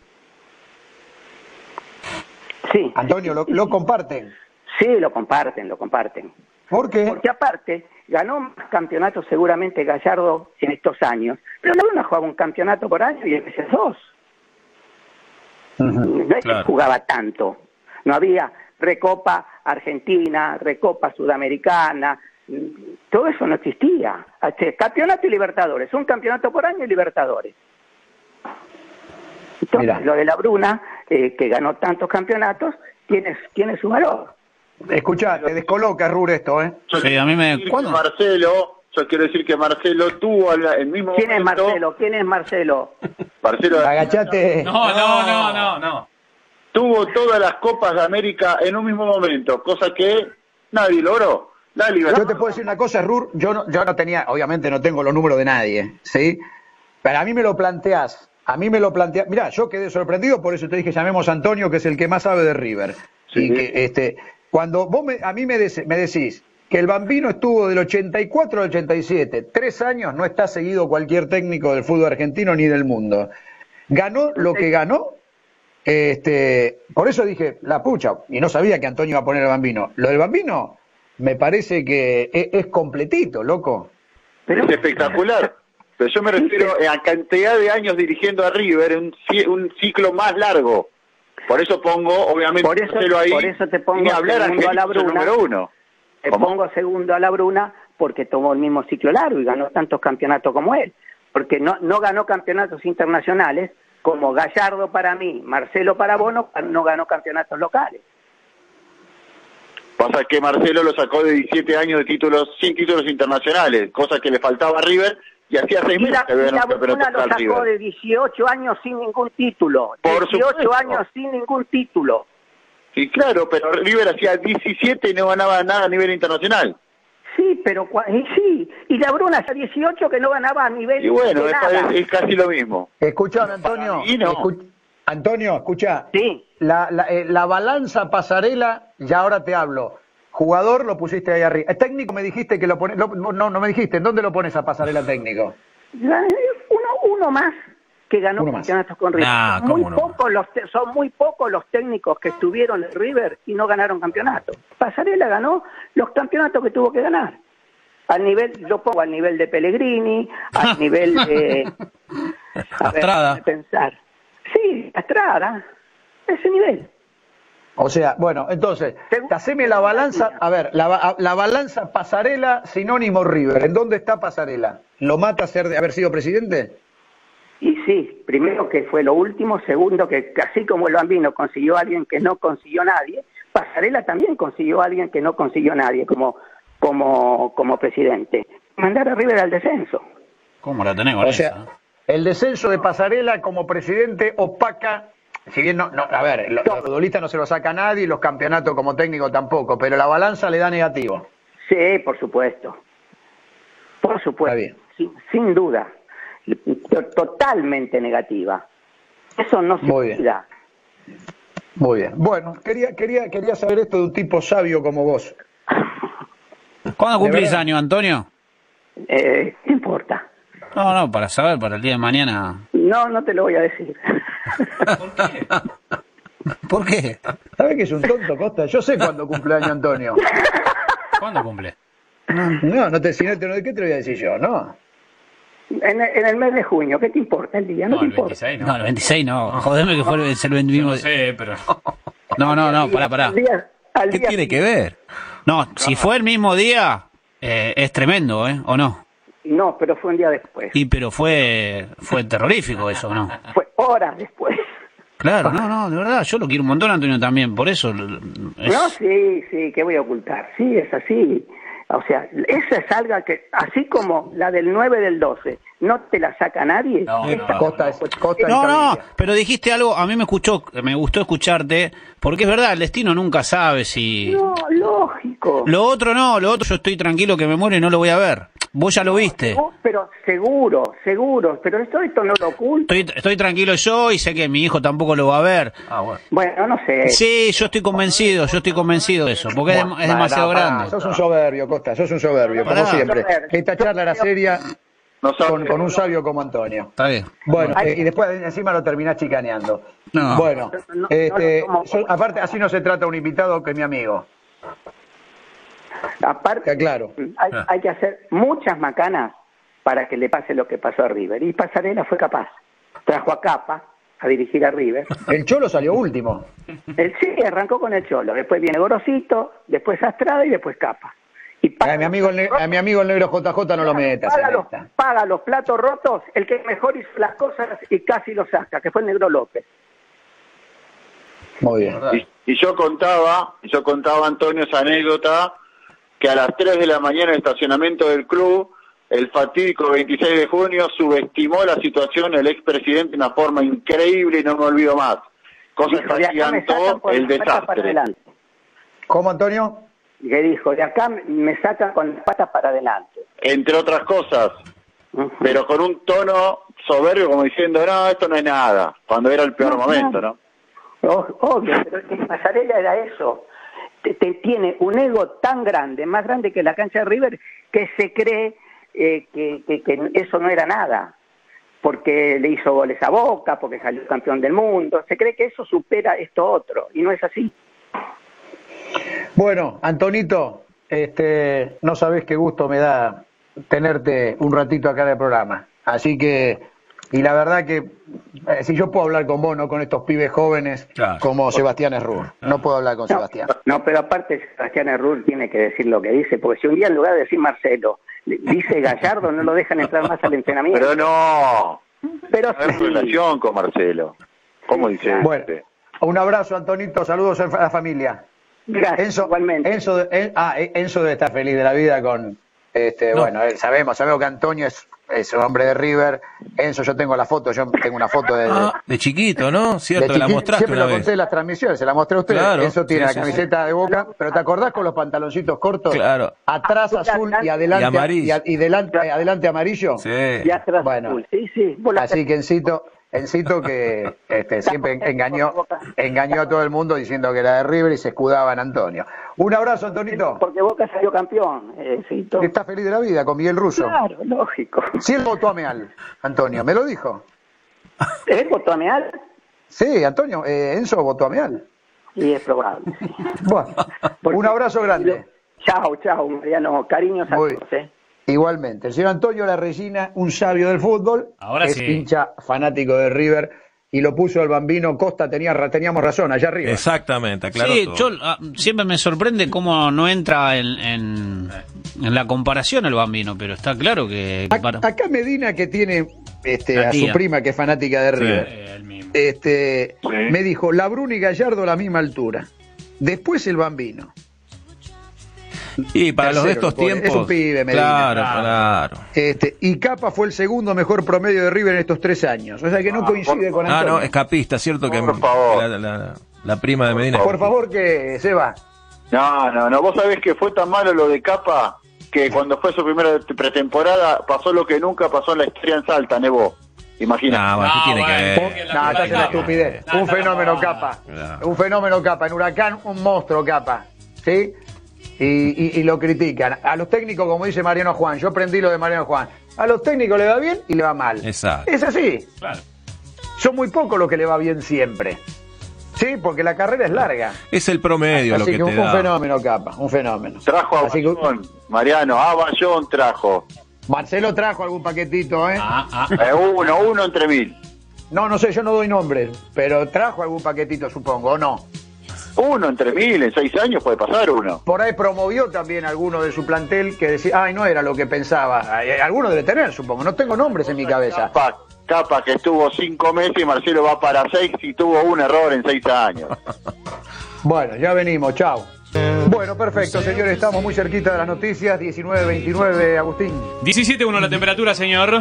[SPEAKER 10] Sí.
[SPEAKER 1] Antonio, ¿lo, lo comparten?
[SPEAKER 10] Sí, lo comparten, lo comparten.
[SPEAKER 1] ¿Por qué?
[SPEAKER 10] Porque aparte, ganó más campeonatos seguramente Gallardo en estos años, pero La Bruna jugaba un campeonato por año y a veces dos. Uh-huh. No es claro. que jugaba tanto. No había Recopa Argentina, Recopa Sudamericana, todo eso no existía. Campeonato y Libertadores, un campeonato por año y Libertadores. Entonces, Mirá. lo de La Bruna, eh, que ganó tantos campeonatos, tiene, tiene su valor.
[SPEAKER 1] Escuchá, te descoloca, Rur, esto, ¿eh?
[SPEAKER 6] Sí, a mí me...
[SPEAKER 9] ¿Cuándo? Marcelo, yo quiero decir que Marcelo tuvo el mismo
[SPEAKER 10] ¿Quién
[SPEAKER 9] momento...
[SPEAKER 10] es Marcelo? ¿Quién es Marcelo?
[SPEAKER 9] Marcelo...
[SPEAKER 1] Agachate.
[SPEAKER 6] No, no, no, no, no.
[SPEAKER 9] Tuvo todas las Copas de América en un mismo momento, cosa que nadie logró. La
[SPEAKER 1] Yo te puedo decir una cosa, Rur, yo no, yo no tenía, obviamente no tengo los números de nadie, ¿sí? Pero a mí me lo planteás, a mí me lo planteás, mirá, yo quedé sorprendido, por eso te dije, llamemos a Antonio, que es el que más sabe de River.
[SPEAKER 9] Sí.
[SPEAKER 1] Y que, este, cuando vos me, a mí me, de, me decís que el Bambino estuvo del ochenta y cuatro al ochenta y siete, tres años, no está seguido cualquier técnico del fútbol argentino ni del mundo. Ganó lo que ganó. Este, por eso dije, la pucha, y no sabía que Antonio iba a poner el Bambino. Lo del Bambino me parece que es, es completito, loco.
[SPEAKER 9] Pero es espectacular. Pero yo me refiero a cantidad de años dirigiendo a River, un, un ciclo más largo. Por eso pongo, obviamente,
[SPEAKER 10] por eso, ahí, por eso te pongo
[SPEAKER 9] hablar
[SPEAKER 10] segundo a La Bruna.
[SPEAKER 9] Número uno.
[SPEAKER 10] Te ¿Cómo? pongo segundo a La Bruna porque tomó el mismo ciclo largo y ganó tantos campeonatos como él. Porque no, no ganó campeonatos internacionales como Gallardo para mí, Marcelo para vos, no, no ganó campeonatos locales.
[SPEAKER 9] Pasa que Marcelo lo sacó de diecisiete años de títulos, sin títulos internacionales, cosa que le faltaba a River, y hacía seis meses que había
[SPEAKER 10] un campeonato lo sacó River. De dieciocho años sin ningún título,
[SPEAKER 9] Por
[SPEAKER 10] dieciocho
[SPEAKER 9] supuesto.
[SPEAKER 10] años sin ningún título.
[SPEAKER 9] Sí, claro, pero River hacía diecisiete y no ganaba nada a nivel internacional.
[SPEAKER 10] Sí, pero y sí, y La Bruna hacía dieciocho que no ganaba a nivel
[SPEAKER 9] y bueno,
[SPEAKER 10] de
[SPEAKER 9] es,
[SPEAKER 10] nada.
[SPEAKER 9] Es, es casi lo mismo.
[SPEAKER 1] Escuchame, Antonio.
[SPEAKER 9] No.
[SPEAKER 1] Escuch Antonio, escucha.
[SPEAKER 10] Sí.
[SPEAKER 1] La, la, eh, la balanza Pasarela, ya ahora te hablo. Jugador lo pusiste ahí arriba. El técnico me dijiste que lo pones. No, no me dijiste. ¿En dónde lo pones a Pasarela técnico?
[SPEAKER 10] Uno, uno más que ganó uno campeonatos más. Con River. Nah, muy no? pocos los son muy pocos los técnicos que estuvieron en River y no ganaron campeonatos. Pasarela ganó los campeonatos que tuvo que ganar. Al nivel, yo pongo al nivel de Pellegrini, al nivel de...
[SPEAKER 6] A Astrada.
[SPEAKER 10] Ver, pensar. Sí, Astrada. Ese nivel.
[SPEAKER 1] O sea, bueno, entonces, haceme la balanza, a ver, la, la balanza Pasarela, sinónimo River. ¿En dónde está Pasarela? ¿Lo mata ser de haber sido presidente?
[SPEAKER 10] Y sí, primero que fue lo último, segundo que así como el Bambino consiguió a alguien que no consiguió nadie, Pasarela también consiguió a alguien que no consiguió nadie como, como, como presidente. Mandar a River al descenso.
[SPEAKER 6] ¿Cómo la tenés con
[SPEAKER 1] O
[SPEAKER 6] esa?
[SPEAKER 1] sea, el descenso de Pasarela como presidente opaca, si bien no, no a ver, los lo futbolistas no se lo saca a nadie y los campeonatos como técnico tampoco, pero la balanza le da negativo.
[SPEAKER 10] Sí, por supuesto. Por supuesto. Sin, sin duda. Totalmente negativa. Eso no se
[SPEAKER 1] Muy bien.
[SPEAKER 10] olvida.
[SPEAKER 1] Muy bien. Bueno, quería, quería, quería saber esto de un tipo sabio como vos.
[SPEAKER 6] ¿Cuándo cumplís años, Antonio?
[SPEAKER 10] Eh, ¿Qué importa?
[SPEAKER 6] No, no, para saber, para el día de mañana.
[SPEAKER 10] No, no te lo voy a decir.
[SPEAKER 6] ¿Por qué? ¿Por qué?
[SPEAKER 1] ¿Sabes que es un tonto, Costa? Yo sé cuándo cumple año Antonio.
[SPEAKER 6] ¿Cuándo cumple?
[SPEAKER 1] No, no te, si no te, ¿qué te lo voy a decir yo? No.
[SPEAKER 10] En, en el mes de junio, ¿qué te importa el día? No, no te
[SPEAKER 6] el
[SPEAKER 10] importa.
[SPEAKER 6] veintiséis, no. No, el veintiséis no. Jodeme que fue el, el veintiuno.
[SPEAKER 4] No sé, pero...
[SPEAKER 6] No, no, no, pará, pará.
[SPEAKER 10] Al día, al
[SPEAKER 5] ¿Qué
[SPEAKER 10] día
[SPEAKER 5] tiene que ver?
[SPEAKER 6] No, si fue el mismo día, eh, es tremendo, ¿eh? ¿O no?
[SPEAKER 10] No, pero fue un día después.
[SPEAKER 6] Y pero fue fue terrorífico eso, ¿no?
[SPEAKER 10] Fue horas después.
[SPEAKER 6] Claro, no, no, de verdad, yo lo quiero un montón, Antonio, también, por eso... Es...
[SPEAKER 10] No, sí, sí, ¿qué voy a ocultar? Sí, es así. O sea, esa es algo que, así como la del nueve del doce, no te la saca nadie.
[SPEAKER 6] No,
[SPEAKER 10] esta
[SPEAKER 6] no,
[SPEAKER 1] Costa,
[SPEAKER 10] cosa,
[SPEAKER 1] Costa
[SPEAKER 6] no, no, pero dijiste algo, a mí me escuchó, me gustó escucharte, porque es verdad, el destino nunca sabe si...
[SPEAKER 10] No, lógico.
[SPEAKER 6] Lo otro no, lo otro yo estoy tranquilo que me muero y no lo voy a ver. Vos ya lo viste.
[SPEAKER 10] Pero seguro, seguro. Pero esto, esto no lo oculto.
[SPEAKER 6] Estoy, estoy tranquilo yo y sé que mi hijo tampoco lo va a ver.
[SPEAKER 5] Ah, bueno.
[SPEAKER 10] Bueno, no sé.
[SPEAKER 6] Sí, yo estoy convencido, yo estoy convencido de eso, porque
[SPEAKER 1] Bueno,
[SPEAKER 6] es, es demasiado
[SPEAKER 1] pará, pará,
[SPEAKER 6] grande.
[SPEAKER 1] Sos un soberbio, Costa, sos un soberbio,
[SPEAKER 6] Pará.
[SPEAKER 1] como siempre. Esta charla era seria
[SPEAKER 9] No sabe.
[SPEAKER 1] con, con un sabio como Antonio.
[SPEAKER 6] Está bien.
[SPEAKER 1] Bueno, eh, y después encima lo terminás chicaneando.
[SPEAKER 6] No.
[SPEAKER 1] Bueno,
[SPEAKER 10] No, no,
[SPEAKER 1] este,
[SPEAKER 10] no lo tomo.
[SPEAKER 1] so- aparte así no se trata un invitado que es mi amigo.
[SPEAKER 10] Aparte,
[SPEAKER 1] Está claro.
[SPEAKER 10] hay, hay que hacer muchas macanas para que le pase lo que pasó a River. Y Pasarela fue capaz. Trajo a Capa a dirigir a River.
[SPEAKER 1] El Cholo salió último.
[SPEAKER 10] Él sí arrancó con el Cholo. Después viene Gorosito, después Astrada y después Capa. Y
[SPEAKER 1] A mi amigo el, ne- a mi amigo el negro J J no lo metas
[SPEAKER 10] paga
[SPEAKER 1] en
[SPEAKER 10] los,
[SPEAKER 1] esta.
[SPEAKER 10] paga los platos rotos, el que mejor hizo las cosas y casi lo saca, que fue el Negro López.
[SPEAKER 1] Muy bien.
[SPEAKER 9] Y, y yo contaba, y yo contaba, Antonio, esa anécdota, que a las tres de la mañana en el estacionamiento del club, el fatídico veintiséis de junio, subestimó la situación el expresidente de una forma increíble y no me olvido más. Cosas
[SPEAKER 10] Dijo,
[SPEAKER 9] que
[SPEAKER 10] de acá me sacan
[SPEAKER 9] agigantó
[SPEAKER 10] con
[SPEAKER 9] el
[SPEAKER 10] las patas para
[SPEAKER 9] desastre.
[SPEAKER 10] adelante.
[SPEAKER 1] ¿Cómo, Antonio?
[SPEAKER 10] Que dijo, de acá me sacan con las patas para adelante.
[SPEAKER 9] Entre otras cosas,
[SPEAKER 10] Ujú.
[SPEAKER 9] pero con un tono soberbio como diciendo, no, esto no es nada, cuando era el peor
[SPEAKER 10] No,
[SPEAKER 9] momento,
[SPEAKER 10] no.
[SPEAKER 9] ¿no?
[SPEAKER 10] O- Obvio, pero el Pasarela era eso. Te, te- tiene un ego tan grande, más grande que la cancha de River, que se cree eh, que, que- que eso no era nada. Porque le hizo goles a Boca, porque salió campeón del mundo. Se cree que eso supera esto otro, y no es así.
[SPEAKER 1] Bueno, Antonito, este, no sabés qué gusto me da tenerte un ratito acá en el programa. Así que, y la verdad que, eh, si yo puedo hablar con vos, no con estos pibes jóvenes
[SPEAKER 5] Claro.
[SPEAKER 1] como Sebastián Errur. No puedo hablar con
[SPEAKER 10] No,
[SPEAKER 1] Sebastián.
[SPEAKER 10] no, pero aparte Sebastián Errur tiene que decir lo que dice, porque si un día en lugar de decir Marcelo, dice Gallardo, no lo dejan entrar más al entrenamiento.
[SPEAKER 9] Pero no,
[SPEAKER 10] Pero
[SPEAKER 9] no hay
[SPEAKER 10] sí.
[SPEAKER 9] relación con Marcelo. ¿Cómo dice
[SPEAKER 1] Bueno,
[SPEAKER 9] este?
[SPEAKER 1] un abrazo, Antonito, saludos a la familia.
[SPEAKER 10] Gracias,
[SPEAKER 1] Enzo,
[SPEAKER 10] igualmente.
[SPEAKER 1] Enzo, en- ah, Enzo debe estar feliz de la vida con, este,
[SPEAKER 5] No.
[SPEAKER 1] bueno, eh, sabemos, sabemos que Antonio es, es un hombre de River. Enzo, yo tengo la foto, yo tengo una foto de, de,
[SPEAKER 5] Ah, de chiquito, ¿no? Cierto,
[SPEAKER 1] de
[SPEAKER 5] la
[SPEAKER 1] chiquito.
[SPEAKER 5] mostraste
[SPEAKER 1] Siempre
[SPEAKER 5] una
[SPEAKER 1] lo
[SPEAKER 5] vez.
[SPEAKER 1] conté en las transmisiones, se la mostré a usted.
[SPEAKER 5] Claro,
[SPEAKER 1] Enzo tiene
[SPEAKER 5] sí,
[SPEAKER 1] la
[SPEAKER 5] sí,
[SPEAKER 1] camiseta de Boca, pero ¿te acordás con los pantaloncitos cortos?
[SPEAKER 5] Claro.
[SPEAKER 1] Atrás azul y adelante
[SPEAKER 5] Y amarillo.
[SPEAKER 1] y, a- y delante, adelante amarillo.
[SPEAKER 5] Sí.
[SPEAKER 10] Y atrás
[SPEAKER 1] Bueno.
[SPEAKER 10] azul. Sí, sí. vos la-
[SPEAKER 1] Así que Encito, Encito que este, siempre engañó, engañó a todo el mundo diciendo que era de River y se escudaba en Antonio. Un abrazo, Antonito.
[SPEAKER 10] Porque Boca salió campeón. Eh, sí, todo.
[SPEAKER 1] Está feliz de la vida con Miguel Russo.
[SPEAKER 10] Claro, lógico.
[SPEAKER 1] Sí, él votó a Meal, Antonio, me lo dijo.
[SPEAKER 10] ¿Él votó a Meal?
[SPEAKER 1] Sí, Antonio, eh, Enzo votó a Meal.
[SPEAKER 10] Y es probable. sí.
[SPEAKER 1] Bueno,
[SPEAKER 10] Porque-
[SPEAKER 1] un abrazo grande.
[SPEAKER 10] Chao, chao, Mariano. Cariños a
[SPEAKER 1] Muy-
[SPEAKER 10] todos. ¿eh?
[SPEAKER 1] Igualmente, el señor Antonio La Resina, un sabio del fútbol,
[SPEAKER 4] Ahora
[SPEAKER 1] es
[SPEAKER 4] sí.
[SPEAKER 1] hincha fanático de River y lo puso el Bambino Costa, tenía, ra- teníamos razón, allá arriba.
[SPEAKER 5] Exactamente, aclaró
[SPEAKER 6] Sí,
[SPEAKER 5] todo.
[SPEAKER 6] yo ah, siempre me sorprende cómo no entra en, en, en la comparación el Bambino, pero está claro que... que
[SPEAKER 1] Ac-
[SPEAKER 6] para-
[SPEAKER 1] Acá Medina, que tiene este,
[SPEAKER 6] La
[SPEAKER 1] a su
[SPEAKER 6] tía.
[SPEAKER 1] prima, que es fanática de River,
[SPEAKER 4] Eh, el mismo.
[SPEAKER 1] este,
[SPEAKER 9] Sí.
[SPEAKER 1] me dijo, la Bruna y Gallardo a la misma altura. Después el Bambino.
[SPEAKER 5] Y para los de
[SPEAKER 1] Tercero,
[SPEAKER 5] estos
[SPEAKER 1] pobre.
[SPEAKER 5] tiempos.
[SPEAKER 1] Es un pibe, Medina.
[SPEAKER 5] Claro,
[SPEAKER 4] Claro.
[SPEAKER 5] claro.
[SPEAKER 1] Este, y Capa fue el segundo mejor promedio de River en estos tres años. O sea que no coincide con
[SPEAKER 5] Ah,
[SPEAKER 1] Antonio.
[SPEAKER 5] no, escapista, cierto que
[SPEAKER 9] Por favor.
[SPEAKER 5] la, la- la prima de Medina.
[SPEAKER 1] Por favor, que se va.
[SPEAKER 9] No, no, no, vos sabés que fue tan malo lo de Capa que cuando fue su primera pretemporada pasó lo que nunca pasó en la historia en Salta, nevó. Imagina.
[SPEAKER 5] No, bueno, ¿qué
[SPEAKER 4] No,
[SPEAKER 5] tiene que
[SPEAKER 4] bueno.
[SPEAKER 5] ver?
[SPEAKER 4] La
[SPEAKER 1] No,
[SPEAKER 4] culpa
[SPEAKER 1] estás
[SPEAKER 4] es
[SPEAKER 1] en la
[SPEAKER 4] Capa.
[SPEAKER 1] estupidez.
[SPEAKER 4] No,
[SPEAKER 1] Un
[SPEAKER 4] no,
[SPEAKER 1] fenómeno
[SPEAKER 4] no.
[SPEAKER 1] Capa.
[SPEAKER 5] Claro.
[SPEAKER 1] Un fenómeno Capa. En Huracán, un monstruo Capa. ¿Sí? Y, y, y lo critican. A los técnicos, como dice Mariano Juan, yo aprendí lo de Mariano Juan. A los técnicos le va bien y le va mal.
[SPEAKER 5] Exacto.
[SPEAKER 1] Es así.
[SPEAKER 4] Claro.
[SPEAKER 1] Son muy pocos los que le va bien siempre. Sí, porque la carrera es larga.
[SPEAKER 5] Es el promedio lo
[SPEAKER 1] Así
[SPEAKER 5] que,
[SPEAKER 1] que
[SPEAKER 5] te
[SPEAKER 1] un, un
[SPEAKER 5] da.
[SPEAKER 1] fenómeno Capa. Un fenómeno.
[SPEAKER 9] Trajo a
[SPEAKER 1] Así que-
[SPEAKER 9] Bayón, Mariano, a Bayón trajo.
[SPEAKER 1] Marcelo trajo algún paquetito, ¿eh?
[SPEAKER 4] Ah, ah.
[SPEAKER 9] Eh, uno, uno entre mil.
[SPEAKER 1] No, no sé, yo no doy nombres, pero trajo algún paquetito, supongo, ¿o no?
[SPEAKER 9] Uno entre mil, en seis años puede pasar uno.
[SPEAKER 1] Por ahí promovió también alguno de su plantel que decía, ay, no era lo que pensaba. Ay, alguno debe tener, supongo. No tengo nombres en mi cabeza.
[SPEAKER 9] Capa, Capa que estuvo cinco meses y Marcelo va para seis y tuvo un error en seis años.
[SPEAKER 1] Bueno, ya venimos, chao. Bueno, perfecto, señores, estamos muy cerquita de las noticias. diecinueve veintinueve, Agustín.
[SPEAKER 4] diecisiete uno la temperatura, señor.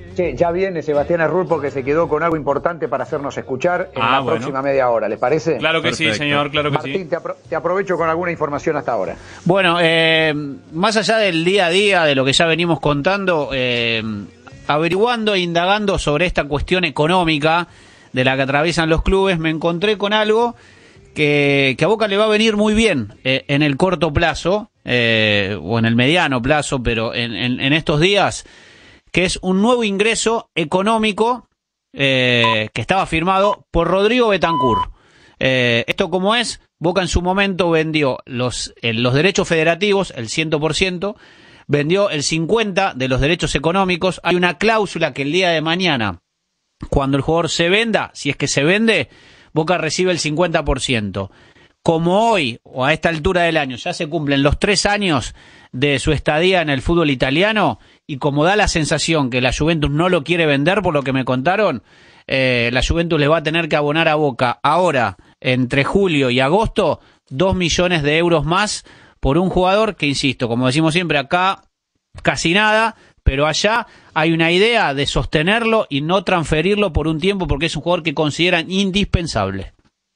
[SPEAKER 1] Che, ya viene Sebastián Errul porque se quedó con algo importante para hacernos escuchar en
[SPEAKER 4] Ah,
[SPEAKER 1] la
[SPEAKER 4] bueno.
[SPEAKER 1] próxima media hora, ¿les parece?
[SPEAKER 4] Claro que
[SPEAKER 5] Perfecto.
[SPEAKER 4] sí, señor, claro que
[SPEAKER 1] Martín,
[SPEAKER 4] sí.
[SPEAKER 1] te, apro- te aprovecho con alguna información hasta ahora.
[SPEAKER 6] Bueno, eh, más allá del día a día, de lo que ya venimos contando, eh, averiguando e indagando sobre esta cuestión económica de la que atraviesan los clubes, me encontré con algo que, que a Boca le va a venir muy bien eh, en el corto plazo, eh, o en el mediano plazo, pero en, en, en estos días, que es un nuevo ingreso económico eh, que estaba firmado por Rodrigo Betancourt. Eh, esto como es, Boca en su momento vendió los, eh, los derechos federativos, el cien por ciento, vendió el cincuenta por ciento de los derechos económicos. Hay una cláusula que el día de mañana, cuando el jugador se venda, si es que se vende, Boca recibe el cincuenta por ciento. Como hoy, o a esta altura del año, ya se cumplen los tres años de su estadía en el fútbol italiano, y como da la sensación que la Juventus no lo quiere vender, por lo que me contaron, eh, la Juventus le va a tener que abonar a Boca ahora, entre julio y agosto, dos millones de euros más por un jugador que, insisto, como decimos siempre, acá casi nada, pero allá hay una idea de sostenerlo y no transferirlo por un tiempo porque es un jugador que consideran indispensable.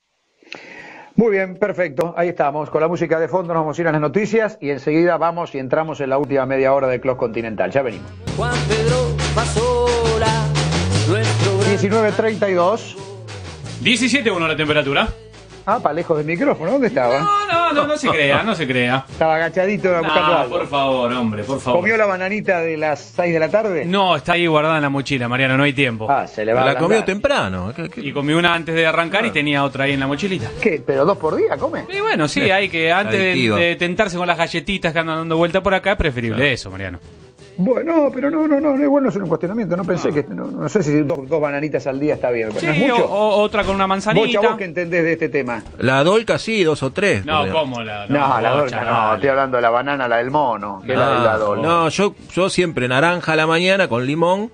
[SPEAKER 1] Muy bien, perfecto. Ahí estamos. Con la música de fondo nos vamos a ir a las noticias y enseguida vamos y entramos en la última media hora del Club Continental. Ya venimos.
[SPEAKER 11] Juan Pedro Pasola, nuestro gran...
[SPEAKER 1] diecinueve treinta y dos.
[SPEAKER 4] diecisiete uno la temperatura.
[SPEAKER 1] Ah, para lejos del micrófono. ¿Dónde estaba?
[SPEAKER 4] No, no, no, no se crea, no se crea.
[SPEAKER 1] Estaba agachadito buscando
[SPEAKER 4] No,
[SPEAKER 1] algo.
[SPEAKER 4] por favor, hombre, por favor.
[SPEAKER 1] ¿Comió la bananita de las seis de la tarde?
[SPEAKER 4] No, está ahí guardada en la mochila, Mariano, no hay tiempo.
[SPEAKER 1] Ah, se le va a
[SPEAKER 5] La
[SPEAKER 1] ablandar.
[SPEAKER 5] comió temprano. ¿Qué- qué-
[SPEAKER 4] Y comí una antes de arrancar y tenía otra ahí en la mochilita.
[SPEAKER 1] ¿Qué? ¿Pero dos por día come?
[SPEAKER 4] Y bueno, sí, hay que, antes de,
[SPEAKER 5] Adictivo.
[SPEAKER 4] de tentarse con las galletitas que andan dando vuelta por acá, es preferible eso, Mariano.
[SPEAKER 1] Bueno, pero no, no, no, no, igual no es un cuestionamiento. No pensé que, no, no sé si dos, dos bananitas al día está bien.
[SPEAKER 4] Sí,
[SPEAKER 1] ¿No es
[SPEAKER 4] o,
[SPEAKER 1] mucho?
[SPEAKER 4] o- otra con una manzanita.
[SPEAKER 1] Bocha, vos que entendés de este tema.
[SPEAKER 5] La dolca sí, dos o tres.
[SPEAKER 4] No,
[SPEAKER 5] pero-
[SPEAKER 4] ¿cómo la?
[SPEAKER 1] No, la
[SPEAKER 4] Bocha,
[SPEAKER 1] dolca no, estoy hablando de la banana, la del mono, que es la de la
[SPEAKER 5] Ah,
[SPEAKER 1] dolca.
[SPEAKER 5] no, yo, yo siempre naranja a la mañana con limón.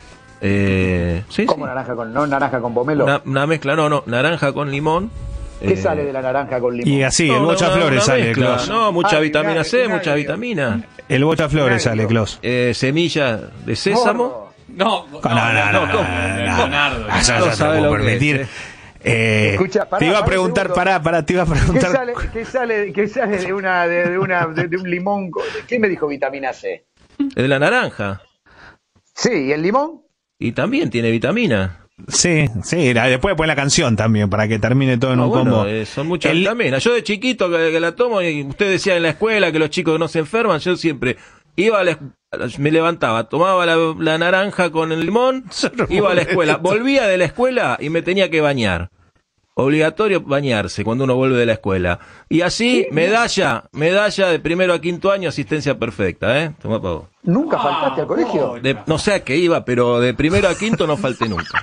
[SPEAKER 5] Eh, sí,
[SPEAKER 1] ¿Cómo
[SPEAKER 5] sí.
[SPEAKER 1] naranja con, no naranja con pomelo?
[SPEAKER 5] Una, una mezcla, no, no, naranja con limón.
[SPEAKER 1] ¿Qué
[SPEAKER 5] Eh,
[SPEAKER 1] sale de la naranja con limón?
[SPEAKER 12] Y así,
[SPEAKER 5] no,
[SPEAKER 12] el
[SPEAKER 5] una-
[SPEAKER 12] Bocha
[SPEAKER 5] una-
[SPEAKER 12] Flores
[SPEAKER 5] una
[SPEAKER 12] sale,
[SPEAKER 5] mezcla.
[SPEAKER 12] Klaus.
[SPEAKER 5] No, mucha
[SPEAKER 1] Ah,
[SPEAKER 5] vitamina
[SPEAKER 1] vinagre,
[SPEAKER 5] C,
[SPEAKER 1] vinagre.
[SPEAKER 5] mucha vitamina.
[SPEAKER 12] El Bocha Flores sale,
[SPEAKER 1] Vinagre.
[SPEAKER 12] Klaus.
[SPEAKER 5] Eh, semilla de sésamo.
[SPEAKER 1] Gordo.
[SPEAKER 4] No, no,
[SPEAKER 12] No, no, no, no, no,
[SPEAKER 4] ¿cómo?
[SPEAKER 12] no,
[SPEAKER 4] Leonardo,
[SPEAKER 12] Ah, ya,
[SPEAKER 5] no
[SPEAKER 12] ya te
[SPEAKER 5] sabe
[SPEAKER 12] lo
[SPEAKER 5] lo
[SPEAKER 12] puedo
[SPEAKER 5] que es,
[SPEAKER 12] permitir.
[SPEAKER 5] eh.
[SPEAKER 12] Eh,
[SPEAKER 1] Escucha, pará,
[SPEAKER 12] te iba a
[SPEAKER 1] pará un
[SPEAKER 12] preguntar,
[SPEAKER 1] segundo.
[SPEAKER 12] pará, pará, te iba a
[SPEAKER 1] ¿Qué
[SPEAKER 12] preguntar.
[SPEAKER 1] sale, qué sale, qué sale de una de, de una de, de un limón? con- ¿Quién me dijo vitamina C?
[SPEAKER 5] De la naranja.
[SPEAKER 1] Sí, ¿y el limón?
[SPEAKER 5] Y también tiene vitamina.
[SPEAKER 12] Sí, sí, la- después poner la canción también para que termine todo en
[SPEAKER 5] No,
[SPEAKER 12] un
[SPEAKER 5] bueno,
[SPEAKER 12] combo.
[SPEAKER 5] eh, son muchas
[SPEAKER 12] El-
[SPEAKER 5] vitaminas. Yo de chiquito que, que la tomo, y usted decía en la escuela que los chicos no se enferman, yo siempre iba a la, es- me levantaba, tomaba la, la naranja con el limón, iba a la escuela, volvía de la escuela y me tenía que bañar. Obligatorio bañarse cuando uno vuelve de la escuela. Y así, medalla, medalla de primero a quinto año, asistencia perfecta, ¿eh? Tomá pa' vos.
[SPEAKER 1] ¿Nunca faltaste al colegio?
[SPEAKER 5] De- no sé a qué iba, pero de primero a quinto no falté nunca.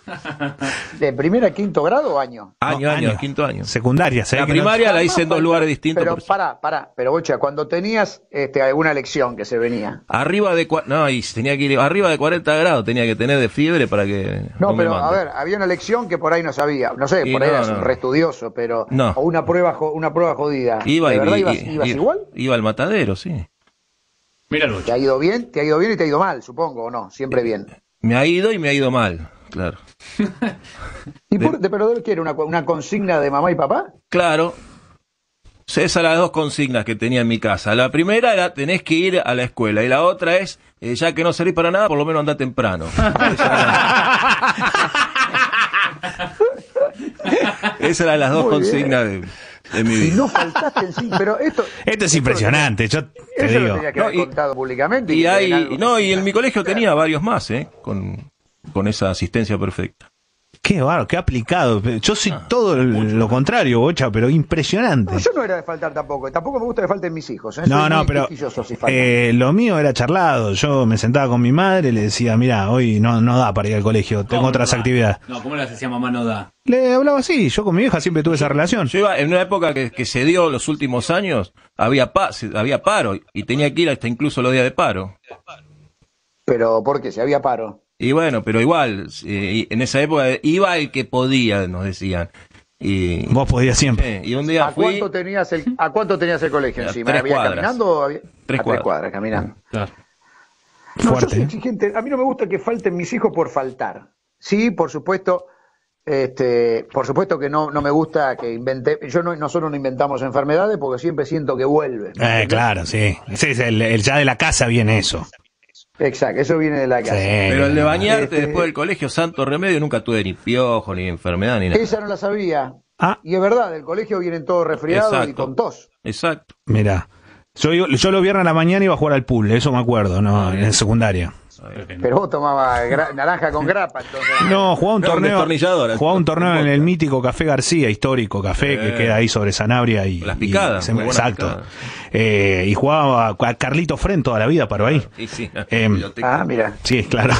[SPEAKER 1] ¿De primer a quinto grado o año?
[SPEAKER 5] Año,
[SPEAKER 12] No,
[SPEAKER 5] año,
[SPEAKER 12] año.
[SPEAKER 5] quinto año.
[SPEAKER 12] Secundaria, ¿sabes
[SPEAKER 5] La
[SPEAKER 12] que no-
[SPEAKER 5] primaria la hice en dos lugares distintos.
[SPEAKER 1] Pero
[SPEAKER 5] por-
[SPEAKER 1] pará, pará, pero Bocha, cuando tenías este, alguna lección que se venía.
[SPEAKER 5] Arriba de cua- no, y tenía que ir arriba de cuarenta grados, tenía que tener de fiebre para que
[SPEAKER 1] No,
[SPEAKER 5] no me
[SPEAKER 1] pero a
[SPEAKER 5] mande.
[SPEAKER 1] ver, había una lección que por ahí no sabía. No sé,
[SPEAKER 5] Y
[SPEAKER 1] por ahí
[SPEAKER 5] no,
[SPEAKER 1] eras
[SPEAKER 5] no.
[SPEAKER 1] un re estudioso, pero.
[SPEAKER 5] No.
[SPEAKER 1] O una prueba, jo- una prueba jodida.
[SPEAKER 5] Iba
[SPEAKER 1] ¿De
[SPEAKER 5] y
[SPEAKER 1] verdad
[SPEAKER 5] y-
[SPEAKER 1] ibas,
[SPEAKER 5] y-
[SPEAKER 1] ibas
[SPEAKER 5] y-
[SPEAKER 1] igual?
[SPEAKER 5] Iba al matadero, sí.
[SPEAKER 4] Mira el
[SPEAKER 1] ¿Te
[SPEAKER 4] Bocha.
[SPEAKER 1] ha ido bien? ¿Te ha ido bien y te ha ido mal, supongo, o no? Siempre bien.
[SPEAKER 5] Me ha ido y me ha ido mal, claro.
[SPEAKER 1] ¿Y por, de, pero qué era? Una, una consigna de mamá y papá?
[SPEAKER 5] Claro. Esas eran las dos consignas que tenía en mi casa. La primera era tenés que ir a la escuela y la otra es eh, ya que no salís para nada, por lo menos anda temprano. Esas eran, Esas eran las dos
[SPEAKER 1] Muy
[SPEAKER 5] consignas de, de mi
[SPEAKER 1] Y
[SPEAKER 5] vida.
[SPEAKER 1] no faltaste en sí, pero esto.
[SPEAKER 12] Esto es impresionante, yo te
[SPEAKER 1] Eso lo
[SPEAKER 12] digo.
[SPEAKER 1] tenía que
[SPEAKER 5] No,
[SPEAKER 1] haber
[SPEAKER 5] y-
[SPEAKER 1] contado públicamente.
[SPEAKER 5] Y
[SPEAKER 1] que
[SPEAKER 5] hay,
[SPEAKER 1] en algo-
[SPEAKER 5] no, y en mi colegio tenía varios más, ¿eh? Con, con esa asistencia perfecta.
[SPEAKER 12] Qué bárbaro, qué aplicado. Yo soy todo lo contrario, Bocha, pero impresionante.
[SPEAKER 1] No, yo no era de faltar tampoco. Tampoco me gusta que falten mis hijos. ¿eh?
[SPEAKER 12] No,
[SPEAKER 1] Soy
[SPEAKER 12] no,
[SPEAKER 1] muy
[SPEAKER 12] pero
[SPEAKER 1] quisquilloso si faltan.
[SPEAKER 12] eh, lo mío era charlado. Yo me sentaba con mi madre, le decía, mira, hoy no, no da para ir al colegio, tengo
[SPEAKER 4] ¿Cómo
[SPEAKER 12] otras
[SPEAKER 4] no da?
[SPEAKER 12] actividades.
[SPEAKER 4] No, ¿cómo las hacía mamá no da?
[SPEAKER 12] Le hablaba así, yo con mi vieja siempre tuve esa relación.
[SPEAKER 5] Yo iba en una época que, que se dio los últimos años, había, pa, se- había paro y tenía que ir hasta incluso los días de paro.
[SPEAKER 1] Pero, ¿por qué? Si había paro.
[SPEAKER 5] Y bueno, pero igual, eh, y en esa época iba el que podía, nos decían. Y,
[SPEAKER 12] Vos podías siempre.
[SPEAKER 5] eh, y un día
[SPEAKER 1] ¿A
[SPEAKER 5] fui
[SPEAKER 1] cuánto tenías el, ¿a cuánto tenías el colegio
[SPEAKER 5] A
[SPEAKER 1] encima?
[SPEAKER 5] tres
[SPEAKER 1] ¿Había
[SPEAKER 5] cuadras.
[SPEAKER 1] caminando o había...
[SPEAKER 5] Tres
[SPEAKER 1] a
[SPEAKER 5] cuadras.
[SPEAKER 1] tres cuadras caminando.
[SPEAKER 4] Claro.
[SPEAKER 1] No,
[SPEAKER 12] Fuerte,
[SPEAKER 1] yo soy
[SPEAKER 12] ¿eh?
[SPEAKER 1] exigente. A mí no me gusta que falten mis hijos por faltar. Sí, por supuesto, este, por supuesto que no, no me gusta que invente. Yo no, nosotros no inventamos enfermedades porque siempre siento que vuelven.
[SPEAKER 12] Eh, claro, sí. Ese es el, el- ya de la casa viene eso.
[SPEAKER 1] Exacto, eso viene de la casa.
[SPEAKER 12] Sí.
[SPEAKER 5] Pero el de bañarte
[SPEAKER 1] Este-
[SPEAKER 5] después del colegio, santo remedio, nunca tuve ni piojo, ni enfermedad, ni nada.
[SPEAKER 1] Esa no la sabía.
[SPEAKER 12] Ah.
[SPEAKER 1] Y es verdad, del colegio vienen todos resfriados y
[SPEAKER 5] Exacto.
[SPEAKER 1] con tos.
[SPEAKER 5] Exacto.
[SPEAKER 12] Mira, yo, yo los viernes a la mañana iba a jugar al pool, eso me acuerdo, ¿no? En secundaria.
[SPEAKER 1] Pero vos tomabas gra- naranja con grapa, entonces.
[SPEAKER 12] No, jugaba un
[SPEAKER 5] No, un
[SPEAKER 12] torneo.
[SPEAKER 5] destornillador.
[SPEAKER 12] Jugaba un torneo en el mítico Café García, histórico café que
[SPEAKER 5] Eh.
[SPEAKER 12] queda ahí sobre Sanabria y.
[SPEAKER 5] Las picadas,
[SPEAKER 12] y se-
[SPEAKER 5] muy buenas
[SPEAKER 12] exacto.
[SPEAKER 5] picadas.
[SPEAKER 12] Eh, y jugaba a Carlito Fren toda la vida, paró ahí.
[SPEAKER 5] Sí, sí.
[SPEAKER 12] Em,
[SPEAKER 1] Ah, mira.
[SPEAKER 12] Sí, claro.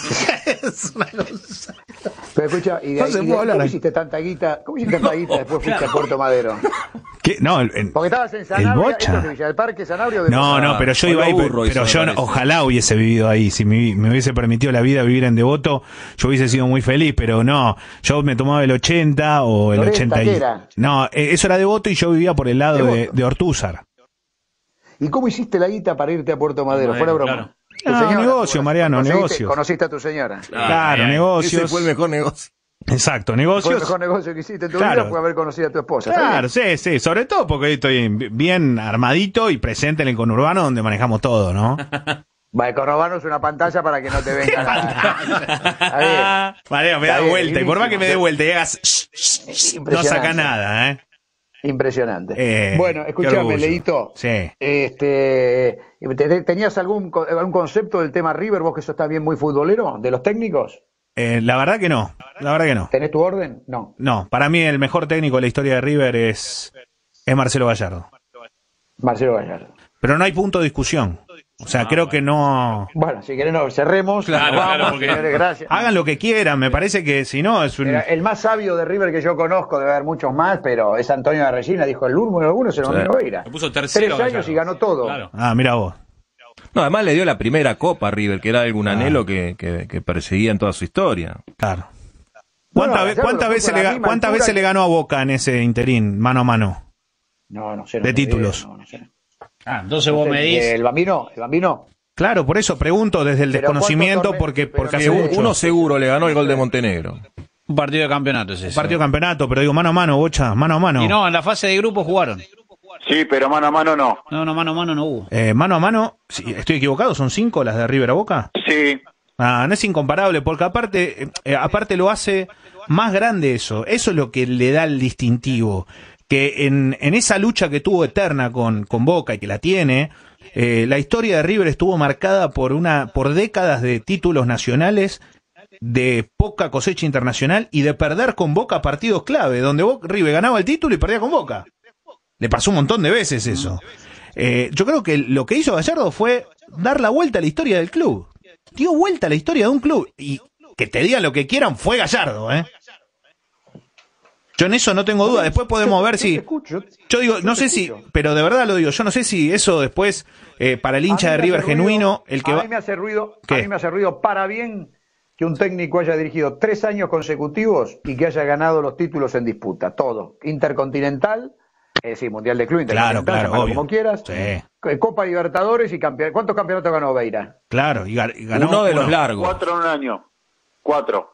[SPEAKER 1] Pero escucha, y de
[SPEAKER 12] No
[SPEAKER 1] ahí,
[SPEAKER 12] se
[SPEAKER 1] y de
[SPEAKER 12] puede
[SPEAKER 1] ahí,
[SPEAKER 12] hablar
[SPEAKER 1] ¿cómo
[SPEAKER 12] ahí.
[SPEAKER 1] hiciste tanta guita? ¿Cómo hiciste tanta guita después fuiste a Puerto Madero?
[SPEAKER 12] ¿Qué? No, el- el-
[SPEAKER 1] Porque estabas en Sanabria,
[SPEAKER 12] Bocha.
[SPEAKER 1] ¿esto es de Villa del Parque, Sanabria o de
[SPEAKER 12] No,
[SPEAKER 1] Puerto
[SPEAKER 12] no,
[SPEAKER 1] Madero?
[SPEAKER 12] pero yo
[SPEAKER 5] Hoy
[SPEAKER 12] iba
[SPEAKER 5] lo
[SPEAKER 12] ahí,
[SPEAKER 5] aburro,
[SPEAKER 12] pero
[SPEAKER 5] eso
[SPEAKER 12] yo
[SPEAKER 5] me
[SPEAKER 12] no-
[SPEAKER 5] parece.
[SPEAKER 12] ojalá hubiese vivido ahí. Si me, me hubiese permitido la vida vivir en Devoto, yo hubiese sido muy feliz, pero no. Yo me tomaba el ochenta o el
[SPEAKER 1] Floresta,
[SPEAKER 12] ochenta y...
[SPEAKER 1] ¿qué era?
[SPEAKER 12] No, eh, eso era Devoto y yo vivía por el lado de,
[SPEAKER 1] Devoto.
[SPEAKER 12] de Ortúzar.
[SPEAKER 1] ¿Y cómo hiciste la guita para irte a Puerto Madero?
[SPEAKER 4] Madero,
[SPEAKER 1] Fuera broma.
[SPEAKER 4] claro.
[SPEAKER 1] ¿Tu
[SPEAKER 12] Ah,
[SPEAKER 1] señora?
[SPEAKER 12] negocio, Mariano,
[SPEAKER 1] ¿Conseguiste-
[SPEAKER 12] negocio.
[SPEAKER 1] Conociste a tu señora.
[SPEAKER 12] Claro,
[SPEAKER 5] Ese
[SPEAKER 12] negocios.
[SPEAKER 5] fue el mejor negocio.
[SPEAKER 12] Exacto,
[SPEAKER 1] Fue el
[SPEAKER 12] negocios.
[SPEAKER 1] mejor negocio que hiciste en tu
[SPEAKER 12] Claro.
[SPEAKER 1] vida fue haber conocido a tu esposa. ¿está
[SPEAKER 12] Claro,
[SPEAKER 1] bien?
[SPEAKER 12] sí, sí. Sobre todo porque hoy estoy bien armadito y presente en el conurbano donde manejamos todo, ¿no?
[SPEAKER 1] Va, el conurbano es una pantalla para que no te vengan a... Está bien.
[SPEAKER 12] Mariano, me
[SPEAKER 1] Está
[SPEAKER 12] da
[SPEAKER 1] bien,
[SPEAKER 12] vuelta. Y por más que me dé
[SPEAKER 1] buenísimo.
[SPEAKER 12] vuelta y hagas... shh, shh, shh, no
[SPEAKER 1] Impresionante.
[SPEAKER 12] saca nada, ¿eh?
[SPEAKER 1] Impresionante.
[SPEAKER 12] Eh,
[SPEAKER 1] bueno,
[SPEAKER 12] qué
[SPEAKER 1] escúchame,
[SPEAKER 12] orgullo.
[SPEAKER 1] Leito.
[SPEAKER 12] Sí.
[SPEAKER 1] Este, ¿te- ¿Tenías algún, co- algún concepto del tema River? Vos que sos también muy futbolero, de los técnicos.
[SPEAKER 12] Eh, la verdad que no. La verdad que no.
[SPEAKER 1] ¿Tenés tu orden? No.
[SPEAKER 12] No, para mí el mejor técnico de la historia de River es, es Marcelo Gallardo.
[SPEAKER 1] Marcelo Gallardo.
[SPEAKER 12] Pero no hay punto de discusión. O sea, creo que no...
[SPEAKER 1] Bueno, si querés, no, cerremos.
[SPEAKER 4] Claro,
[SPEAKER 1] Nos vamos,
[SPEAKER 4] claro, porque-
[SPEAKER 1] señores, gracias.
[SPEAKER 12] Hagan lo que quieran, me parece que si no es un...
[SPEAKER 1] Era el más sabio de River que yo conozco, debe haber muchos más, pero es Antonio de Regina, dijo el número uno, se lo
[SPEAKER 5] Sí.
[SPEAKER 1] mismo Veira.
[SPEAKER 4] Se puso tercero.
[SPEAKER 1] Tres años
[SPEAKER 4] Gallardo.
[SPEAKER 1] y ganó todo.
[SPEAKER 4] Claro.
[SPEAKER 12] Ah, mira vos.
[SPEAKER 5] No, además le dio la primera copa a River, que era algún
[SPEAKER 12] Ah.
[SPEAKER 5] anhelo que, que, que perseguía en toda su historia.
[SPEAKER 12] Claro. ¿Cuántas,
[SPEAKER 1] Bueno,
[SPEAKER 12] ve-
[SPEAKER 1] Gallardo
[SPEAKER 12] cuántas
[SPEAKER 1] lo
[SPEAKER 12] veces,
[SPEAKER 1] puso a
[SPEAKER 12] le,
[SPEAKER 1] la
[SPEAKER 12] ga-
[SPEAKER 1] misma
[SPEAKER 12] cuántas
[SPEAKER 1] altura
[SPEAKER 12] veces
[SPEAKER 1] que-
[SPEAKER 12] le ganó a Boca en ese interín, mano a mano?
[SPEAKER 1] No, no sé. no
[SPEAKER 12] De
[SPEAKER 1] tengo idea,
[SPEAKER 12] títulos.
[SPEAKER 1] no, no sé.
[SPEAKER 6] Ah, entonces
[SPEAKER 1] No
[SPEAKER 6] vos
[SPEAKER 1] sé,
[SPEAKER 6] me decís.
[SPEAKER 1] El Bambino, el Bambino.
[SPEAKER 12] Claro, por eso pregunto desde el
[SPEAKER 1] Pero
[SPEAKER 12] desconocimiento,
[SPEAKER 1] ¿cuántos
[SPEAKER 12] porque,
[SPEAKER 1] torneos? Pero
[SPEAKER 12] porque
[SPEAKER 1] no
[SPEAKER 12] hace
[SPEAKER 1] sé,
[SPEAKER 12] mucho.
[SPEAKER 5] Uno seguro le ganó el gol de Montenegro.
[SPEAKER 6] Un partido de campeonato es eso.
[SPEAKER 12] Partido campeonato, pero digo mano a mano, Bocha, mano a mano.
[SPEAKER 6] Y no, en la fase de grupo jugaron.
[SPEAKER 9] Sí, pero mano a mano no.
[SPEAKER 6] No, no, mano a mano no hubo.
[SPEAKER 12] Eh, mano a mano, sí, estoy equivocado, son cinco las de River a Boca.
[SPEAKER 9] Sí,
[SPEAKER 12] Ah, no es incomparable, porque aparte, eh, eh, aparte lo hace más grande eso. Eso es lo que le da el distintivo. Que en, en esa lucha que tuvo eterna con, con Boca y que la tiene, eh, la historia de River estuvo marcada por una, por décadas de títulos nacionales, de poca cosecha internacional y de perder con Boca partidos clave, donde Boca, River ganaba el título y perdía con Boca. Le pasó un montón de veces eso. Eh, yo creo que lo que hizo Gallardo fue dar la vuelta a la historia del club. Dio vuelta a la historia de un club. Y que te digan lo que quieran, fue Gallardo, ¿eh? Yo en eso no tengo duda. Después podemos ver si... Yo digo, no sé si... Pero de verdad lo digo, yo no sé si eso después, eh, para el hincha
[SPEAKER 1] A
[SPEAKER 12] de
[SPEAKER 1] mí me
[SPEAKER 12] River
[SPEAKER 1] hace ruido-
[SPEAKER 12] genuino, el que
[SPEAKER 1] a
[SPEAKER 12] va...
[SPEAKER 1] mí me hace ruido,
[SPEAKER 12] ¿Qué?
[SPEAKER 1] a mí me hace ruido para bien que un técnico haya dirigido tres años consecutivos y que haya ganado los títulos en disputa, todo, Intercontinental, es decir, Mundial de Club,
[SPEAKER 12] Claro,
[SPEAKER 1] Intercontinental,
[SPEAKER 12] claro,
[SPEAKER 1] llámalo
[SPEAKER 12] obvio.
[SPEAKER 1] como quieras,
[SPEAKER 12] Sí.
[SPEAKER 1] eh, Copa Libertadores y campeón. ¿Cuántos campeonatos ganó Beira?
[SPEAKER 12] Claro, y ga- y ganó
[SPEAKER 5] Uno de los
[SPEAKER 12] uno.
[SPEAKER 5] largos.
[SPEAKER 9] cuatro en un año. Cuatro.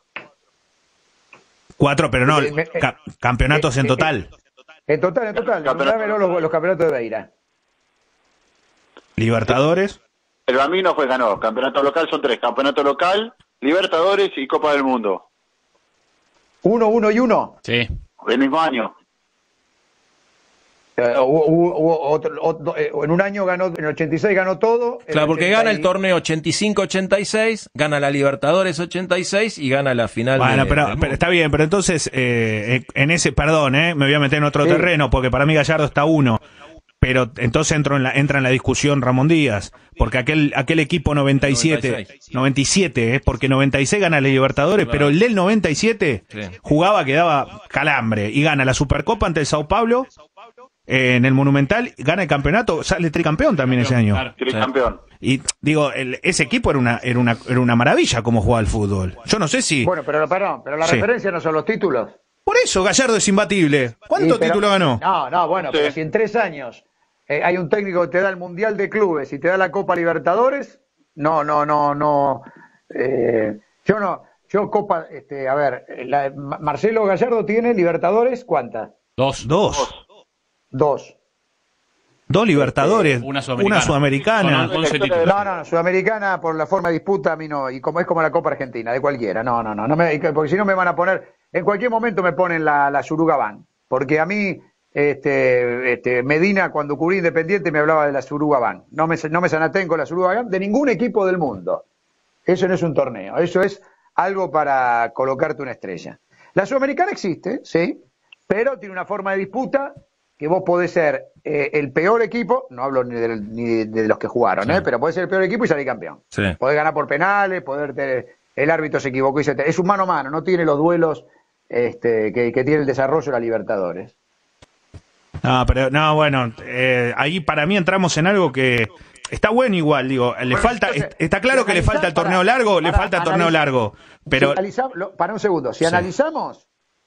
[SPEAKER 12] Cuatro, pero no,
[SPEAKER 1] Eh, me-
[SPEAKER 12] ca- campeonatos en
[SPEAKER 1] eh,
[SPEAKER 12] total.
[SPEAKER 1] En total, en total,
[SPEAKER 9] Campeonato.
[SPEAKER 1] dámelo los, los campeonatos de Beira.
[SPEAKER 12] Libertadores.
[SPEAKER 9] El Bambino fue ganó. Campeonato local son tres. Campeonato local, Libertadores y Copa del Mundo.
[SPEAKER 1] Uno, uno y uno.
[SPEAKER 6] Sí.
[SPEAKER 9] El mismo año.
[SPEAKER 1] Eh, hubo- hubo- hubo otro- otro- eh, en un año ganó, en el ochenta y seis ganó todo. en
[SPEAKER 5] Claro, porque
[SPEAKER 1] ochenta
[SPEAKER 5] gana
[SPEAKER 1] y-
[SPEAKER 5] el torneo ochenta y cinco ochenta y seis, gana la Libertadores ochenta y seis y gana la final.
[SPEAKER 12] Bueno,
[SPEAKER 5] de-
[SPEAKER 12] pero,
[SPEAKER 5] del
[SPEAKER 12] pero
[SPEAKER 5] mundo.
[SPEAKER 12] está bien, pero entonces, eh, en ese, perdón, eh, me voy a meter en otro
[SPEAKER 1] Sí.
[SPEAKER 12] terreno, porque para mí Gallardo está uno, pero entonces entro en la, entra en la discusión Ramón Díaz, porque aquel, aquel equipo noventa y siete,
[SPEAKER 5] noventa y seis.
[SPEAKER 12] noventa y siete, eh, porque noventa y seis gana la Libertadores,
[SPEAKER 5] Claro.
[SPEAKER 12] pero el del noventa y siete
[SPEAKER 5] Sí.
[SPEAKER 12] jugaba que daba calambre, y gana la Supercopa ante el Sao Paulo, eh, en el Monumental, gana el campeonato, sale tricampeón también ese año.
[SPEAKER 4] Claro.
[SPEAKER 9] Tricampeón.
[SPEAKER 12] Y digo, el- ese equipo era una, era una, era una maravilla como jugaba al fútbol. Yo no sé si...
[SPEAKER 1] Bueno, pero perdón, pero la
[SPEAKER 12] Sí.
[SPEAKER 1] referencia no son los títulos.
[SPEAKER 12] Por eso Gallardo es imbatible. ¿Cuántos
[SPEAKER 1] Sí, pero-
[SPEAKER 12] títulos ganó?
[SPEAKER 1] No, no, bueno,
[SPEAKER 9] Sí.
[SPEAKER 1] pero si en tres años eh, hay un técnico que te da el Mundial de Clubes y te da la Copa Libertadores, No, no, no, no. Eh, yo no, yo Copa, este, a ver, la, Marcelo Gallardo tiene Libertadores, ¿cuántas?
[SPEAKER 4] Dos.
[SPEAKER 12] Dos.
[SPEAKER 1] Dos.
[SPEAKER 12] Dos Libertadores,
[SPEAKER 4] Este, una sudamericana.
[SPEAKER 12] una sudamericana.
[SPEAKER 4] Con once títulos.
[SPEAKER 1] No, no, no, Sudamericana por la forma de disputa a mí no, y como es como la Copa Argentina, de cualquiera, no, no, no, no me, porque si no me van a poner, en cualquier momento me ponen la, la Surugabán, porque a mí, este, este, Medina cuando cubrí Independiente me hablaba de la Surugabán, no me, no me sanaten con la Surugabán de ningún equipo del mundo, eso no es un torneo, eso es algo para colocarte una estrella. La Sudamericana existe, sí, pero tiene una forma de disputa que vos podés ser eh, el peor equipo, no hablo ni de, ni de los que jugaron, sí. ¿eh? Pero podés ser el peor equipo y salir campeón. Sí. Podés ganar por penales, poder tener, el árbitro se equivocó y se te, es un mano a mano, no tiene los duelos este, que, que tiene el desarrollo de la Libertadores.
[SPEAKER 12] No, pero no, bueno, eh, ahí para mí entramos en algo que está bueno igual, digo, le bueno, falta, entonces, está claro que le falta el torneo para, largo, para, le falta el torneo analiza, largo, pero...
[SPEAKER 1] Si lo, para un segundo, si sí. analizamos,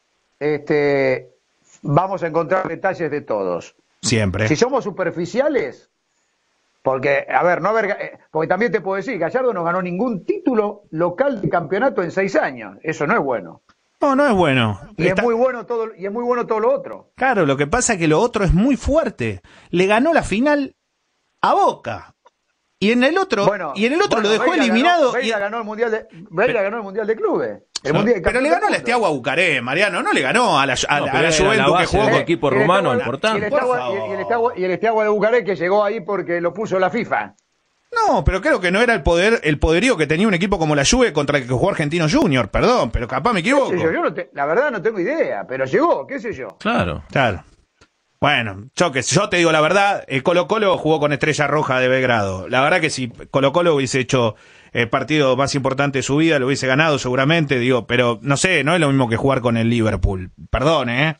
[SPEAKER 1] este... vamos a encontrar detalles de todos.
[SPEAKER 12] Siempre.
[SPEAKER 1] Si somos superficiales, porque, a ver, no haber, porque también te puedo decir, Gallardo no ganó ningún título local de campeonato en seis años. Eso no es bueno.
[SPEAKER 12] No, no es bueno.
[SPEAKER 1] Y Está... es muy bueno todo, y es muy bueno todo lo otro.
[SPEAKER 12] Claro, lo que pasa es que lo otro es muy fuerte. Le ganó la final a Boca. Y en el otro, bueno, y en el otro
[SPEAKER 1] bueno,
[SPEAKER 12] lo dejó
[SPEAKER 1] Beira
[SPEAKER 12] eliminado.
[SPEAKER 1] Ganó, Beira,
[SPEAKER 12] y...
[SPEAKER 1] ganó el mundial de, Beira ganó el mundial de clubes. El
[SPEAKER 12] no,
[SPEAKER 1] mundial
[SPEAKER 12] pero le ganó al Esteagua Bucaré, Mariano, no le ganó a la, a, no, a la Juventus que jugó con
[SPEAKER 5] eh, equipo rumano
[SPEAKER 1] el
[SPEAKER 5] importante.
[SPEAKER 1] Y el Esteagua, y el Esteagua, y el Esteagua de Bucaré que llegó ahí porque lo puso la FIFA.
[SPEAKER 12] No, pero creo que no era el poder, el poderío que tenía un equipo como la Juve contra el que jugó Argentino Junior, perdón, pero capaz me equivoco.
[SPEAKER 1] ¿Qué sé yo? Yo no te, la verdad no tengo idea, pero llegó, qué sé yo.
[SPEAKER 5] Claro.
[SPEAKER 12] Claro. Bueno, yo que yo te digo la verdad, el Colo Colo jugó con Estrella Roja de Belgrado. La verdad que si Colo Colo hubiese hecho el partido más importante de su vida, lo hubiese ganado seguramente, digo, pero no sé, no es lo mismo que jugar con el Liverpool. Perdón, ¿eh?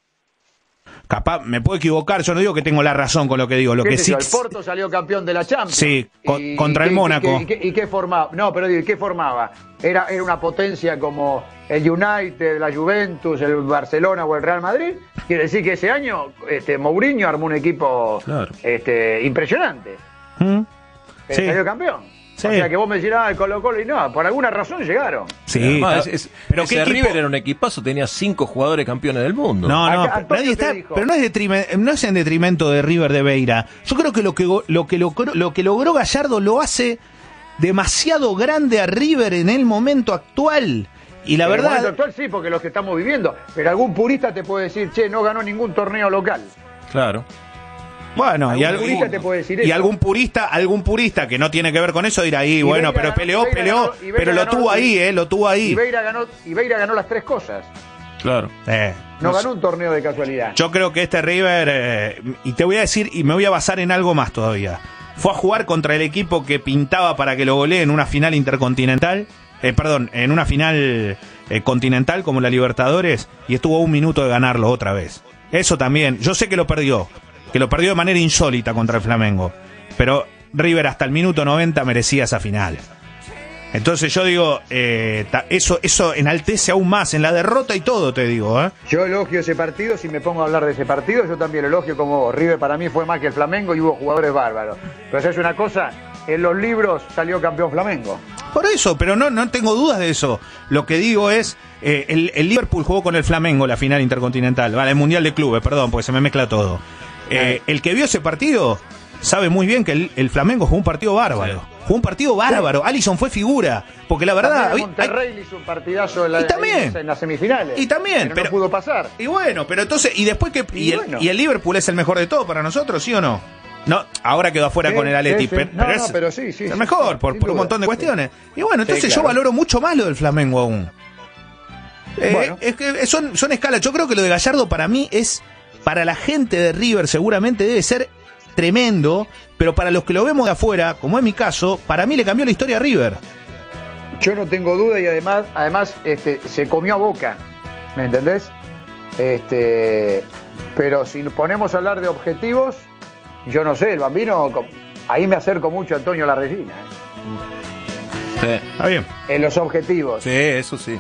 [SPEAKER 12] Capaz, me puedo equivocar, yo no digo que tengo la razón con lo que digo. Lo que sí,
[SPEAKER 1] yo, el Porto salió campeón de la Champions.
[SPEAKER 12] Sí, con,
[SPEAKER 1] y,
[SPEAKER 12] contra
[SPEAKER 1] y,
[SPEAKER 12] el Mónaco.
[SPEAKER 1] ¿Y qué, y qué formaba? No, pero digo, ¿qué formaba? Era, era una potencia como el United, la Juventus, el Barcelona o el Real Madrid. Quiere decir que ese año este, Mourinho armó un equipo claro. este, impresionante. ¿Mm? Sí. Salió campeón. Sí. O sea que vos me decís, ah, el Colo Colo y no, por alguna razón llegaron.
[SPEAKER 5] Sí, Además, es, es, pero ese ¿qué River era un equipazo, tenía cinco jugadores campeones del mundo.
[SPEAKER 12] No, no, Acá, nadie está, pero no es, detrimen, no es en detrimento de River de Beira. Yo creo que lo que, lo que, logró, lo que logró Gallardo lo hace demasiado grande a River en el momento actual. Y la
[SPEAKER 1] en
[SPEAKER 12] verdad...
[SPEAKER 1] el momento actual sí, porque los que estamos viviendo. Pero algún purista te puede decir, che, no ganó ningún torneo local.
[SPEAKER 5] Claro.
[SPEAKER 12] Bueno, y, al,
[SPEAKER 1] purista te puede decir
[SPEAKER 12] y
[SPEAKER 1] eso?
[SPEAKER 12] algún purista, algún purista que no tiene que ver con eso dirá ahí, bueno, pero ganó, peleó, Ibeira peleó, ganó, pero lo ganó, tuvo ahí, eh, lo tuvo ahí.
[SPEAKER 1] Ibeira ganó, Ibeira ganó las tres cosas.
[SPEAKER 5] Claro.
[SPEAKER 12] Eh,
[SPEAKER 1] no,
[SPEAKER 12] no
[SPEAKER 1] ganó un torneo de casualidad.
[SPEAKER 12] Yo creo que este River, eh, y te voy a decir, y me voy a basar en algo más todavía. Fue a jugar contra el equipo que pintaba para que lo golee en una final intercontinental, eh, perdón, en una final eh, continental como la Libertadores, y estuvo a un minuto de ganarlo otra vez. Eso también, yo sé que lo perdió. que lo perdió de manera insólita contra el Flamengo, pero River hasta el minuto noventa merecía esa final. Entonces yo digo, eh, eso eso enaltece aún más en la derrota y todo, te digo. ¿eh?
[SPEAKER 1] Yo elogio ese partido, si me pongo a hablar de ese partido, yo también lo elogio como vos. River para mí fue más que el Flamengo y hubo jugadores bárbaros. Pero ¿sabes una cosa? En los libros salió campeón Flamengo.
[SPEAKER 12] Por eso, pero no, no tengo dudas de eso. Lo que digo es, eh, el, el Liverpool jugó con el Flamengo la final intercontinental, vale, el Mundial de Clubes, perdón, porque se me mezcla todo. Eh, el que vio ese partido sabe muy bien que el, el Flamengo jugó un partido bárbaro. Sí. Jugó un partido bárbaro. Sí. Alisson fue figura. Porque la verdad.
[SPEAKER 1] También Monterrey hay... hizo un partidazo en, la,
[SPEAKER 12] y también,
[SPEAKER 1] en las semifinales.
[SPEAKER 12] Y también.
[SPEAKER 1] Pero,
[SPEAKER 12] pero
[SPEAKER 1] no pudo pasar.
[SPEAKER 12] Y bueno, pero entonces. Y después que. Y, y, el, bueno. y el Liverpool es el mejor de todo para nosotros, ¿sí o no? No, ahora quedó afuera sí, con el Atleti. Sí, sí.
[SPEAKER 1] No,
[SPEAKER 12] pero,
[SPEAKER 1] no,
[SPEAKER 12] es
[SPEAKER 1] pero sí, sí.
[SPEAKER 12] el mejor,
[SPEAKER 1] sí,
[SPEAKER 12] por, por un montón de cuestiones. Y bueno, entonces sí, claro. yo valoro mucho más lo del Flamengo aún. Eh, bueno. Es que son, son escalas. Yo creo que lo de Gallardo para mí es. Para la gente de River seguramente debe ser tremendo, pero para los que lo vemos de afuera, como es mi caso, para mí le cambió la historia a River.
[SPEAKER 1] Yo no tengo duda y además, además este, se comió a Boca, ¿me entendés? Este, pero si nos ponemos a hablar de objetivos, yo no sé, el Bambino, ahí me acerco mucho a Antonio Larresina. ¿eh?
[SPEAKER 12] Sí, está bien.
[SPEAKER 1] En los objetivos.
[SPEAKER 5] Sí, eso sí.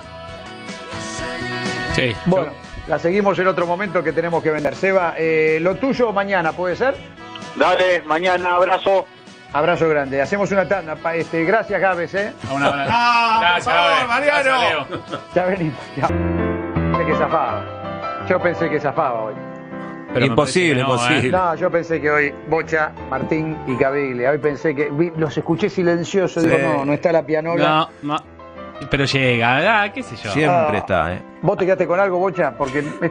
[SPEAKER 12] Sí.
[SPEAKER 1] Bueno. Yo... La seguimos en otro momento que tenemos que vender. Seba, eh, lo tuyo mañana, ¿puede ser?
[SPEAKER 9] Dale, mañana, abrazo.
[SPEAKER 1] Abrazo grande. Hacemos una tanda. Pa, este, gracias, Gávez, ¿eh?
[SPEAKER 4] Una, una.
[SPEAKER 12] ¡Ah,
[SPEAKER 4] Gracias,
[SPEAKER 12] por favor,
[SPEAKER 4] Gávez.
[SPEAKER 12] Mariano!
[SPEAKER 4] Gracias, Leo.
[SPEAKER 1] Ya venimos. Ya. Pensé que zafaba. Yo pensé que zafaba hoy.
[SPEAKER 4] Pero
[SPEAKER 5] imposible,
[SPEAKER 4] me parece que no,
[SPEAKER 5] imposible.
[SPEAKER 1] No, yo pensé que hoy Bocha, Martín y Caviglia. Hoy pensé que vi- los escuché silenciosos.
[SPEAKER 5] Sí.
[SPEAKER 1] Digo, no, no está la pianola.
[SPEAKER 4] No, no. Pero llega, ah, qué sé yo.
[SPEAKER 5] Siempre
[SPEAKER 1] Ah.
[SPEAKER 5] está, ¿eh?
[SPEAKER 1] ¿Vos te quedaste con algo, Bocha? Porque me-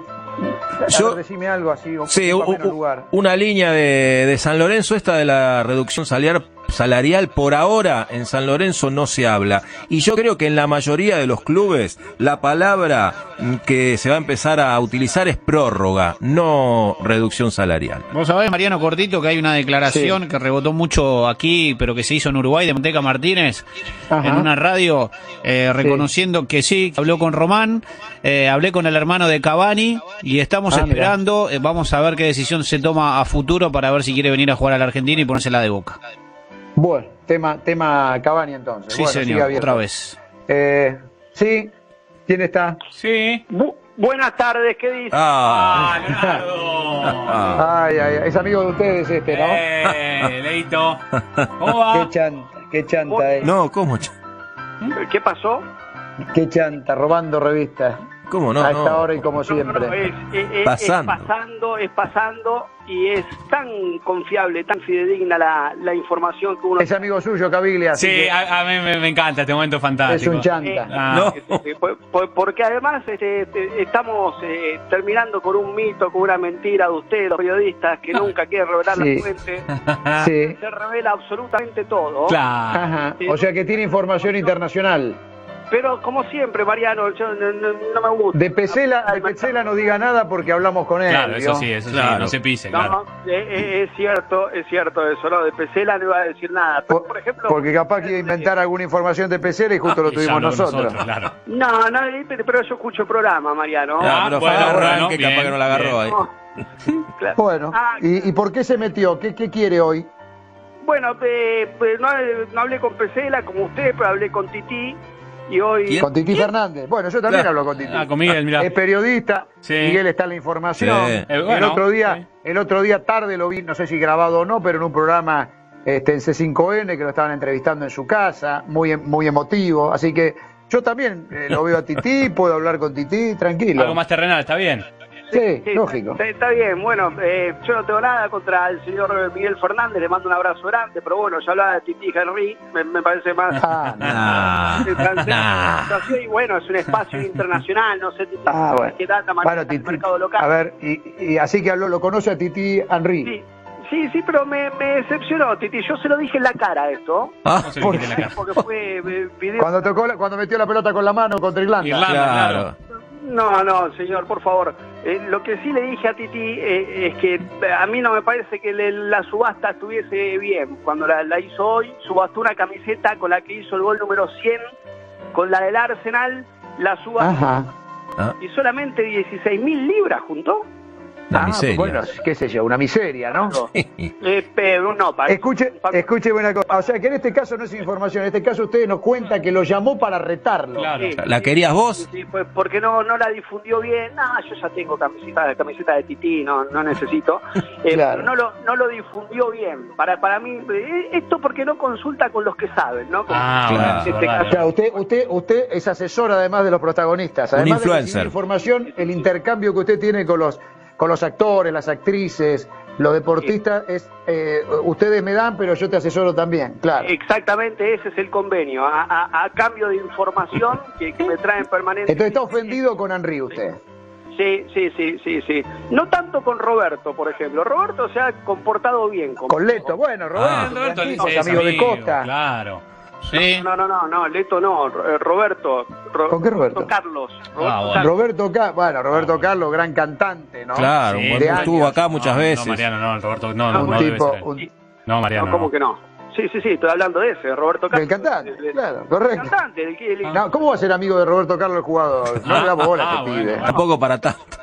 [SPEAKER 1] a
[SPEAKER 5] Yo-
[SPEAKER 1] ver, decime algo así.
[SPEAKER 5] Sí,
[SPEAKER 1] ocupa
[SPEAKER 5] u-
[SPEAKER 1] menos
[SPEAKER 5] u-
[SPEAKER 1] lugar.
[SPEAKER 5] una línea de, de San Lorenzo, esta de la reducción salarial, salarial, por ahora en San Lorenzo no se habla. Y yo creo que en la mayoría de los clubes la palabra mm, que se va a empezar a utilizar es prórroga, no reducción salarial.
[SPEAKER 6] Vos sabés, Mariano Cortito, que hay una declaración
[SPEAKER 1] Sí.
[SPEAKER 6] que rebotó mucho aquí, pero que se hizo en Uruguay, de Monteca Martínez,
[SPEAKER 1] Ajá.
[SPEAKER 6] en una radio, eh, reconociendo que sí, que habló con Román, eh, hablé con el hermano de Cavani y estamos
[SPEAKER 1] Ah, mirá.
[SPEAKER 6] esperando, eh, vamos a ver qué decisión se toma a futuro para ver si quiere venir a jugar a la Argentina y ponérsela de Boca.
[SPEAKER 1] Bueno, tema, tema Cavani entonces.
[SPEAKER 6] Sí,
[SPEAKER 1] Bueno, sigue
[SPEAKER 6] señor,
[SPEAKER 1] abierto.
[SPEAKER 6] otra vez.
[SPEAKER 1] Eh, sí, ¿quién está?
[SPEAKER 4] Sí.
[SPEAKER 10] Bu- buenas tardes, ¿qué dice?
[SPEAKER 5] Ah,
[SPEAKER 4] Ah, Leonardo.
[SPEAKER 1] Ay, ay, ay, es amigo de ustedes este, ¿no?
[SPEAKER 4] Eh, Leito. ¿Cómo va?
[SPEAKER 1] Qué chanta, qué chanta, eh.
[SPEAKER 5] no, ¿cómo? ch-
[SPEAKER 10] ¿Qué pasó?
[SPEAKER 1] Qué chanta, robando revistas.
[SPEAKER 5] ¿Cómo no?
[SPEAKER 1] a esta
[SPEAKER 5] no.
[SPEAKER 1] hora y como siempre.
[SPEAKER 10] No, no, es, es- es-
[SPEAKER 5] Pasando.
[SPEAKER 10] es pasando, es pasando y es tan confiable, tan fidedigna la, la información que uno...
[SPEAKER 1] Es amigo suyo, Caviglia. así
[SPEAKER 4] Sí,
[SPEAKER 1] que
[SPEAKER 4] a, a mí me, me encanta este momento
[SPEAKER 1] es
[SPEAKER 4] fantástico.
[SPEAKER 1] un chanta.
[SPEAKER 4] Ah.
[SPEAKER 5] No.
[SPEAKER 10] Eh, por- por- porque además este, te- estamos eh, terminando con un mito, con una mentira de ustedes, los periodistas, que nunca quieren revelar
[SPEAKER 1] Sí.
[SPEAKER 10] la fuente.
[SPEAKER 1] Sí.
[SPEAKER 10] Se revela absolutamente todo.
[SPEAKER 4] Claro.
[SPEAKER 1] Ajá. O sea que tiene información internacional.
[SPEAKER 10] Pero como siempre, Mariano, yo no, no- no me gusta.
[SPEAKER 1] De Pesela, de Pesela no diga nada porque hablamos con él.
[SPEAKER 4] Claro, eso
[SPEAKER 1] ¿vio?
[SPEAKER 4] sí, eso sí,
[SPEAKER 5] Claro.
[SPEAKER 4] no se pise,
[SPEAKER 10] No,
[SPEAKER 4] claro.
[SPEAKER 10] eh, eh, es cierto, es cierto eso, ¿no? De Pesela no iba a decir nada. Pero,
[SPEAKER 1] Por-
[SPEAKER 10] por ejemplo...
[SPEAKER 1] porque capaz que iba a inventar alguna información de Pesela y justo lo
[SPEAKER 4] Y ya
[SPEAKER 1] tuvimos
[SPEAKER 4] habló
[SPEAKER 1] nosotros.
[SPEAKER 4] claro.
[SPEAKER 10] No, no, eh, pero pero yo escucho el programa, Mariano.
[SPEAKER 5] Ah, pero
[SPEAKER 4] bueno,
[SPEAKER 5] Fabio
[SPEAKER 4] bueno,
[SPEAKER 5] Arranque capaz
[SPEAKER 4] bien,
[SPEAKER 5] que no la agarró
[SPEAKER 4] bien.
[SPEAKER 5] ahí.
[SPEAKER 10] No. Claro.
[SPEAKER 1] Bueno,
[SPEAKER 10] Ah,
[SPEAKER 1] ¿y, y por qué se metió? ¿Qué, qué quiere hoy?
[SPEAKER 10] Bueno, eh, pues no, no hablé con Pesela como usted, pero hablé con Titi y hoy...
[SPEAKER 5] ¿Quién?
[SPEAKER 1] Con Titi Fernández. Bueno, yo también
[SPEAKER 5] Claro.
[SPEAKER 1] hablo con Titi.
[SPEAKER 4] Ah, con Miguel, mirá.
[SPEAKER 1] Es periodista,
[SPEAKER 4] Sí.
[SPEAKER 1] Miguel está en la información.
[SPEAKER 5] Sí.
[SPEAKER 4] Eh,
[SPEAKER 1] el
[SPEAKER 4] bueno,
[SPEAKER 1] otro día,
[SPEAKER 4] sí.
[SPEAKER 1] el otro día tarde lo vi, no sé si grabado o no, pero en un programa este, en C cinco N que lo estaban entrevistando en su casa, muy em- muy emotivo. Así que yo también eh, lo veo a Titi, puedo hablar con Titi, tranquilo.
[SPEAKER 4] Algo más terrenal, está bien.
[SPEAKER 1] Sí,
[SPEAKER 10] Sí,
[SPEAKER 1] lógico.
[SPEAKER 10] Está, está bien, bueno, eh, yo no tengo nada contra el señor Miguel Fernández, le mando un abrazo grande, pero bueno, ya hablaba de Titi Henry, me, me parece más...
[SPEAKER 1] Ah, no.
[SPEAKER 5] Nah,
[SPEAKER 10] de francés,
[SPEAKER 5] nah.
[SPEAKER 10] y bueno, es un espacio internacional, no sé Titi,
[SPEAKER 1] Ah, bueno.
[SPEAKER 10] qué data maneja
[SPEAKER 1] Bueno,
[SPEAKER 10] el
[SPEAKER 1] Titi,
[SPEAKER 10] mercado local.
[SPEAKER 1] a ver, y, y así que habló, lo conoce a Titi Henry.
[SPEAKER 10] Sí, sí, sí, pero me, me decepcionó, Titi, yo se lo dije en la cara esto,
[SPEAKER 5] Ah,
[SPEAKER 4] No se le
[SPEAKER 1] ¿por
[SPEAKER 4] quite la cara.
[SPEAKER 10] porque fue eh, video...
[SPEAKER 1] Cuando tocó, la- cuando metió la pelota con la mano contra Irlanda.
[SPEAKER 4] Irlanda.
[SPEAKER 5] claro.
[SPEAKER 10] No, no, señor, por favor. Eh, lo que sí le dije a Titi eh, es que eh, a mí no me parece que le- la subasta estuviese bien. Cuando la, la hizo hoy, subastó una camiseta con la que hizo el gol número cien, con la del Arsenal, la subastó
[SPEAKER 1] Ajá.
[SPEAKER 5] Ah,
[SPEAKER 10] y solamente dieciséis mil libras juntó.
[SPEAKER 5] la
[SPEAKER 1] Ah,
[SPEAKER 5] miseria.
[SPEAKER 1] bueno, qué sé yo, una miseria, ¿no?
[SPEAKER 10] Eh, pero no, para...
[SPEAKER 1] Escuche, escuche una cosa. O sea, que en este caso no es información, en este caso usted nos cuenta que lo llamó para retarlo.
[SPEAKER 4] Claro.
[SPEAKER 10] Sí,
[SPEAKER 5] ¿La
[SPEAKER 10] sí,
[SPEAKER 5] querías
[SPEAKER 10] sí,
[SPEAKER 5] vos?
[SPEAKER 10] sí, pues porque no no la difundió bien. No, yo ya tengo camiseta, camiseta de Titi, no no necesito. Eh,
[SPEAKER 1] Claro.
[SPEAKER 10] pero no lo no lo difundió bien. Para para mí eh, esto porque no consulta con los que saben, ¿no? Como
[SPEAKER 4] Ah,
[SPEAKER 10] en
[SPEAKER 5] bueno,
[SPEAKER 10] este
[SPEAKER 4] verdad.
[SPEAKER 10] caso.
[SPEAKER 1] O sea, usted, usted, usted es asesor además de los protagonistas.
[SPEAKER 5] Un
[SPEAKER 1] Además de
[SPEAKER 5] influencer.
[SPEAKER 1] recibir información, el intercambio que usted tiene con los, con los actores, las actrices, los deportistas, es eh, ustedes me dan, pero yo te asesoro también, claro.
[SPEAKER 10] Exactamente, ese es el convenio. A, a- a cambio de información que, que me traen permanentemente.
[SPEAKER 1] Entonces está ofendido con Henry usted.
[SPEAKER 10] Sí, sí, sí, sí, sí. No tanto con Roberto, por ejemplo. Roberto se ha comportado bien. Con,
[SPEAKER 1] Con Leto, bueno, Roberto,
[SPEAKER 5] Ah,
[SPEAKER 4] Roberto
[SPEAKER 1] tranquilo,
[SPEAKER 4] dice, es
[SPEAKER 1] amigo de
[SPEAKER 4] amigo,
[SPEAKER 1] Costa.
[SPEAKER 4] Claro.
[SPEAKER 6] Sí.
[SPEAKER 10] No, no, no, no, Leto no, Ro- eh, Roberto. Ro-
[SPEAKER 1] ¿Con qué Roberto?
[SPEAKER 10] Carlos. Roberto
[SPEAKER 4] Ah, bueno.
[SPEAKER 10] Carlos.
[SPEAKER 1] Roberto Carlos, bueno, Roberto Carlos, gran cantante, ¿no?
[SPEAKER 5] Claro,
[SPEAKER 4] Sí,
[SPEAKER 5] bueno,
[SPEAKER 1] de
[SPEAKER 5] estuvo
[SPEAKER 1] años.
[SPEAKER 5] acá muchas
[SPEAKER 4] No,
[SPEAKER 5] veces.
[SPEAKER 4] No, Mariano, no, Roberto, no, no,
[SPEAKER 1] Un
[SPEAKER 4] no debe
[SPEAKER 1] tipo,
[SPEAKER 4] ser.
[SPEAKER 1] un-
[SPEAKER 4] No, Mariano.
[SPEAKER 10] No, ¿cómo
[SPEAKER 4] no.
[SPEAKER 10] que no? Sí, sí, sí, estoy hablando de ese, Roberto
[SPEAKER 1] del
[SPEAKER 10] Carlos.
[SPEAKER 1] cantante,
[SPEAKER 10] El- el-
[SPEAKER 1] claro,
[SPEAKER 10] el
[SPEAKER 1] correcto.
[SPEAKER 10] cantante, el que- el-
[SPEAKER 1] No, ¿cómo va a ser amigo de Roberto Carlos el jugador? No le damos bola a
[SPEAKER 4] Ah,
[SPEAKER 1] este
[SPEAKER 4] bueno,
[SPEAKER 1] pibe.
[SPEAKER 4] bueno.
[SPEAKER 5] Tampoco para tanto.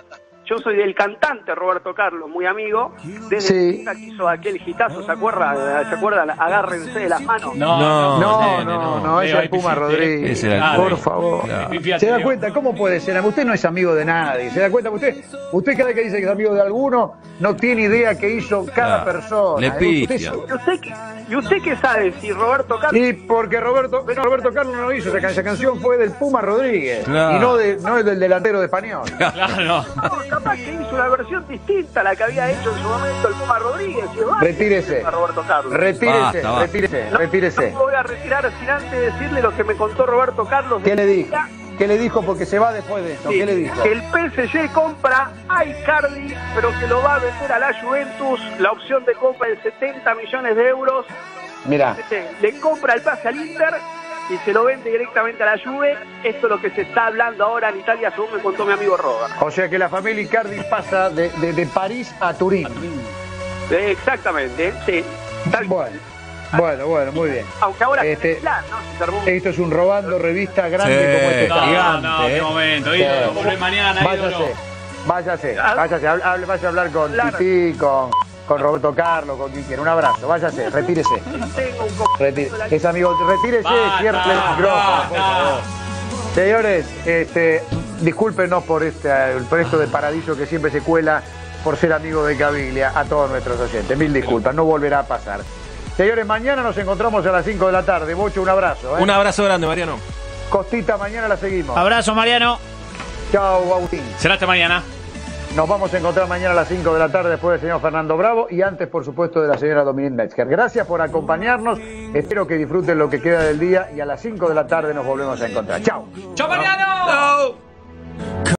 [SPEAKER 13] yo soy del cantante Roberto Carlos, muy amigo, desde
[SPEAKER 1] Sí.
[SPEAKER 13] que hizo aquel hitazo, ¿se acuerda? ¿Se acuerdan? Agárrense de las manos.
[SPEAKER 1] No, no, no, no, no, ese es el Puma Rodríguez.
[SPEAKER 5] Ese era el
[SPEAKER 1] Por
[SPEAKER 5] Puma.
[SPEAKER 1] favor.
[SPEAKER 5] Claro.
[SPEAKER 1] ¿Se da cuenta? ¿Cómo puede ser? Usted no es amigo de nadie. ¿Se da cuenta? Usted, usted cada vez que dice que es amigo de alguno, no tiene idea que hizo cada
[SPEAKER 5] Claro.
[SPEAKER 1] persona.
[SPEAKER 5] Le
[SPEAKER 1] ¿eh?
[SPEAKER 5] pifia.
[SPEAKER 1] Usted-
[SPEAKER 13] ¿Y usted, qué- ¿Y usted qué sabe si Roberto Carlos...
[SPEAKER 1] Y porque Roberto, no, Roberto Carlos no lo hizo, esa, can- esa canción fue del Puma Rodríguez
[SPEAKER 5] Claro.
[SPEAKER 1] y no, de, no es del delantero de Español.
[SPEAKER 4] Claro.
[SPEAKER 13] No, capaz que hizo una versión distinta a la que había hecho en su momento el Puma Rodríguez. Y va,
[SPEAKER 1] Retírese.
[SPEAKER 13] a Roberto Carlos.
[SPEAKER 1] Retírese,
[SPEAKER 5] Basta, basta.
[SPEAKER 1] retírese,
[SPEAKER 13] No,
[SPEAKER 1] retírese.
[SPEAKER 13] no me voy a retirar sin antes decirle lo que me contó Roberto Carlos.
[SPEAKER 1] ¿Qué
[SPEAKER 13] de
[SPEAKER 1] le dijo?
[SPEAKER 13] Liga.
[SPEAKER 1] ¿Qué le dijo? Porque se va después de esto.
[SPEAKER 13] Sí,
[SPEAKER 1] ¿Qué le dijo?
[SPEAKER 13] que el P S G compra a Icardi, pero que lo va a vender a la Juventus, la opción de compra de setenta millones de euros.
[SPEAKER 1] Mirá,
[SPEAKER 13] Este, le compra el pase al Inter y se lo vende directamente a la Juve. Esto es lo que se está hablando ahora en Italia, según me contó mi amigo Robert.
[SPEAKER 1] o sea que la familia Icardi pasa de, de, de París a Turín.
[SPEAKER 13] Eh, Exactamente, sí. Tal-
[SPEAKER 1] Bueno, bueno, bueno, muy bien.
[SPEAKER 13] Aunque ahora
[SPEAKER 1] Este,
[SPEAKER 13] plan, ¿no? Se armó un-
[SPEAKER 1] Esto es un robando revista grande
[SPEAKER 5] Sí.
[SPEAKER 1] como este
[SPEAKER 4] No,
[SPEAKER 1] está.
[SPEAKER 4] no, no,
[SPEAKER 1] ¿eh?
[SPEAKER 4] qué momento.
[SPEAKER 1] Sí.
[SPEAKER 4] Ídolo, volvé mañana, ídolo.
[SPEAKER 1] Váyase, váyase, váyase, hable- hable- vaya a hablar con
[SPEAKER 13] Claro.
[SPEAKER 1] Titi, con, con Roberto Carlos, con quien quiera. Un abrazo, váyase, retírese.
[SPEAKER 13] Tengo un co-
[SPEAKER 1] Retire- es amigo, retírese,
[SPEAKER 4] Basta,
[SPEAKER 1] cierre el micrófono, por
[SPEAKER 4] basta.
[SPEAKER 1] favor. Señores, este, discúlpenos por este, por esto de Paradiso que siempre se cuela por ser amigo de Caviglia a todos nuestros oyentes. Mil disculpas, no volverá a pasar. Señores, mañana nos encontramos a las cinco de la tarde. Bocho, un abrazo. ¿eh?
[SPEAKER 5] Un abrazo grande, Mariano.
[SPEAKER 1] Costita, mañana la seguimos.
[SPEAKER 6] Abrazo, Mariano.
[SPEAKER 1] Chao, Agustín.
[SPEAKER 4] Será hasta mañana.
[SPEAKER 1] Nos vamos a encontrar mañana a las cinco de la tarde después del señor Fernando Bravo y antes, por supuesto, de la señora Dominique Metzger. Gracias por acompañarnos. Espero que disfruten lo que queda del día y a las cinco de la tarde nos volvemos a encontrar. Chao.
[SPEAKER 4] ¡Chao, Mariano!
[SPEAKER 5] Chao.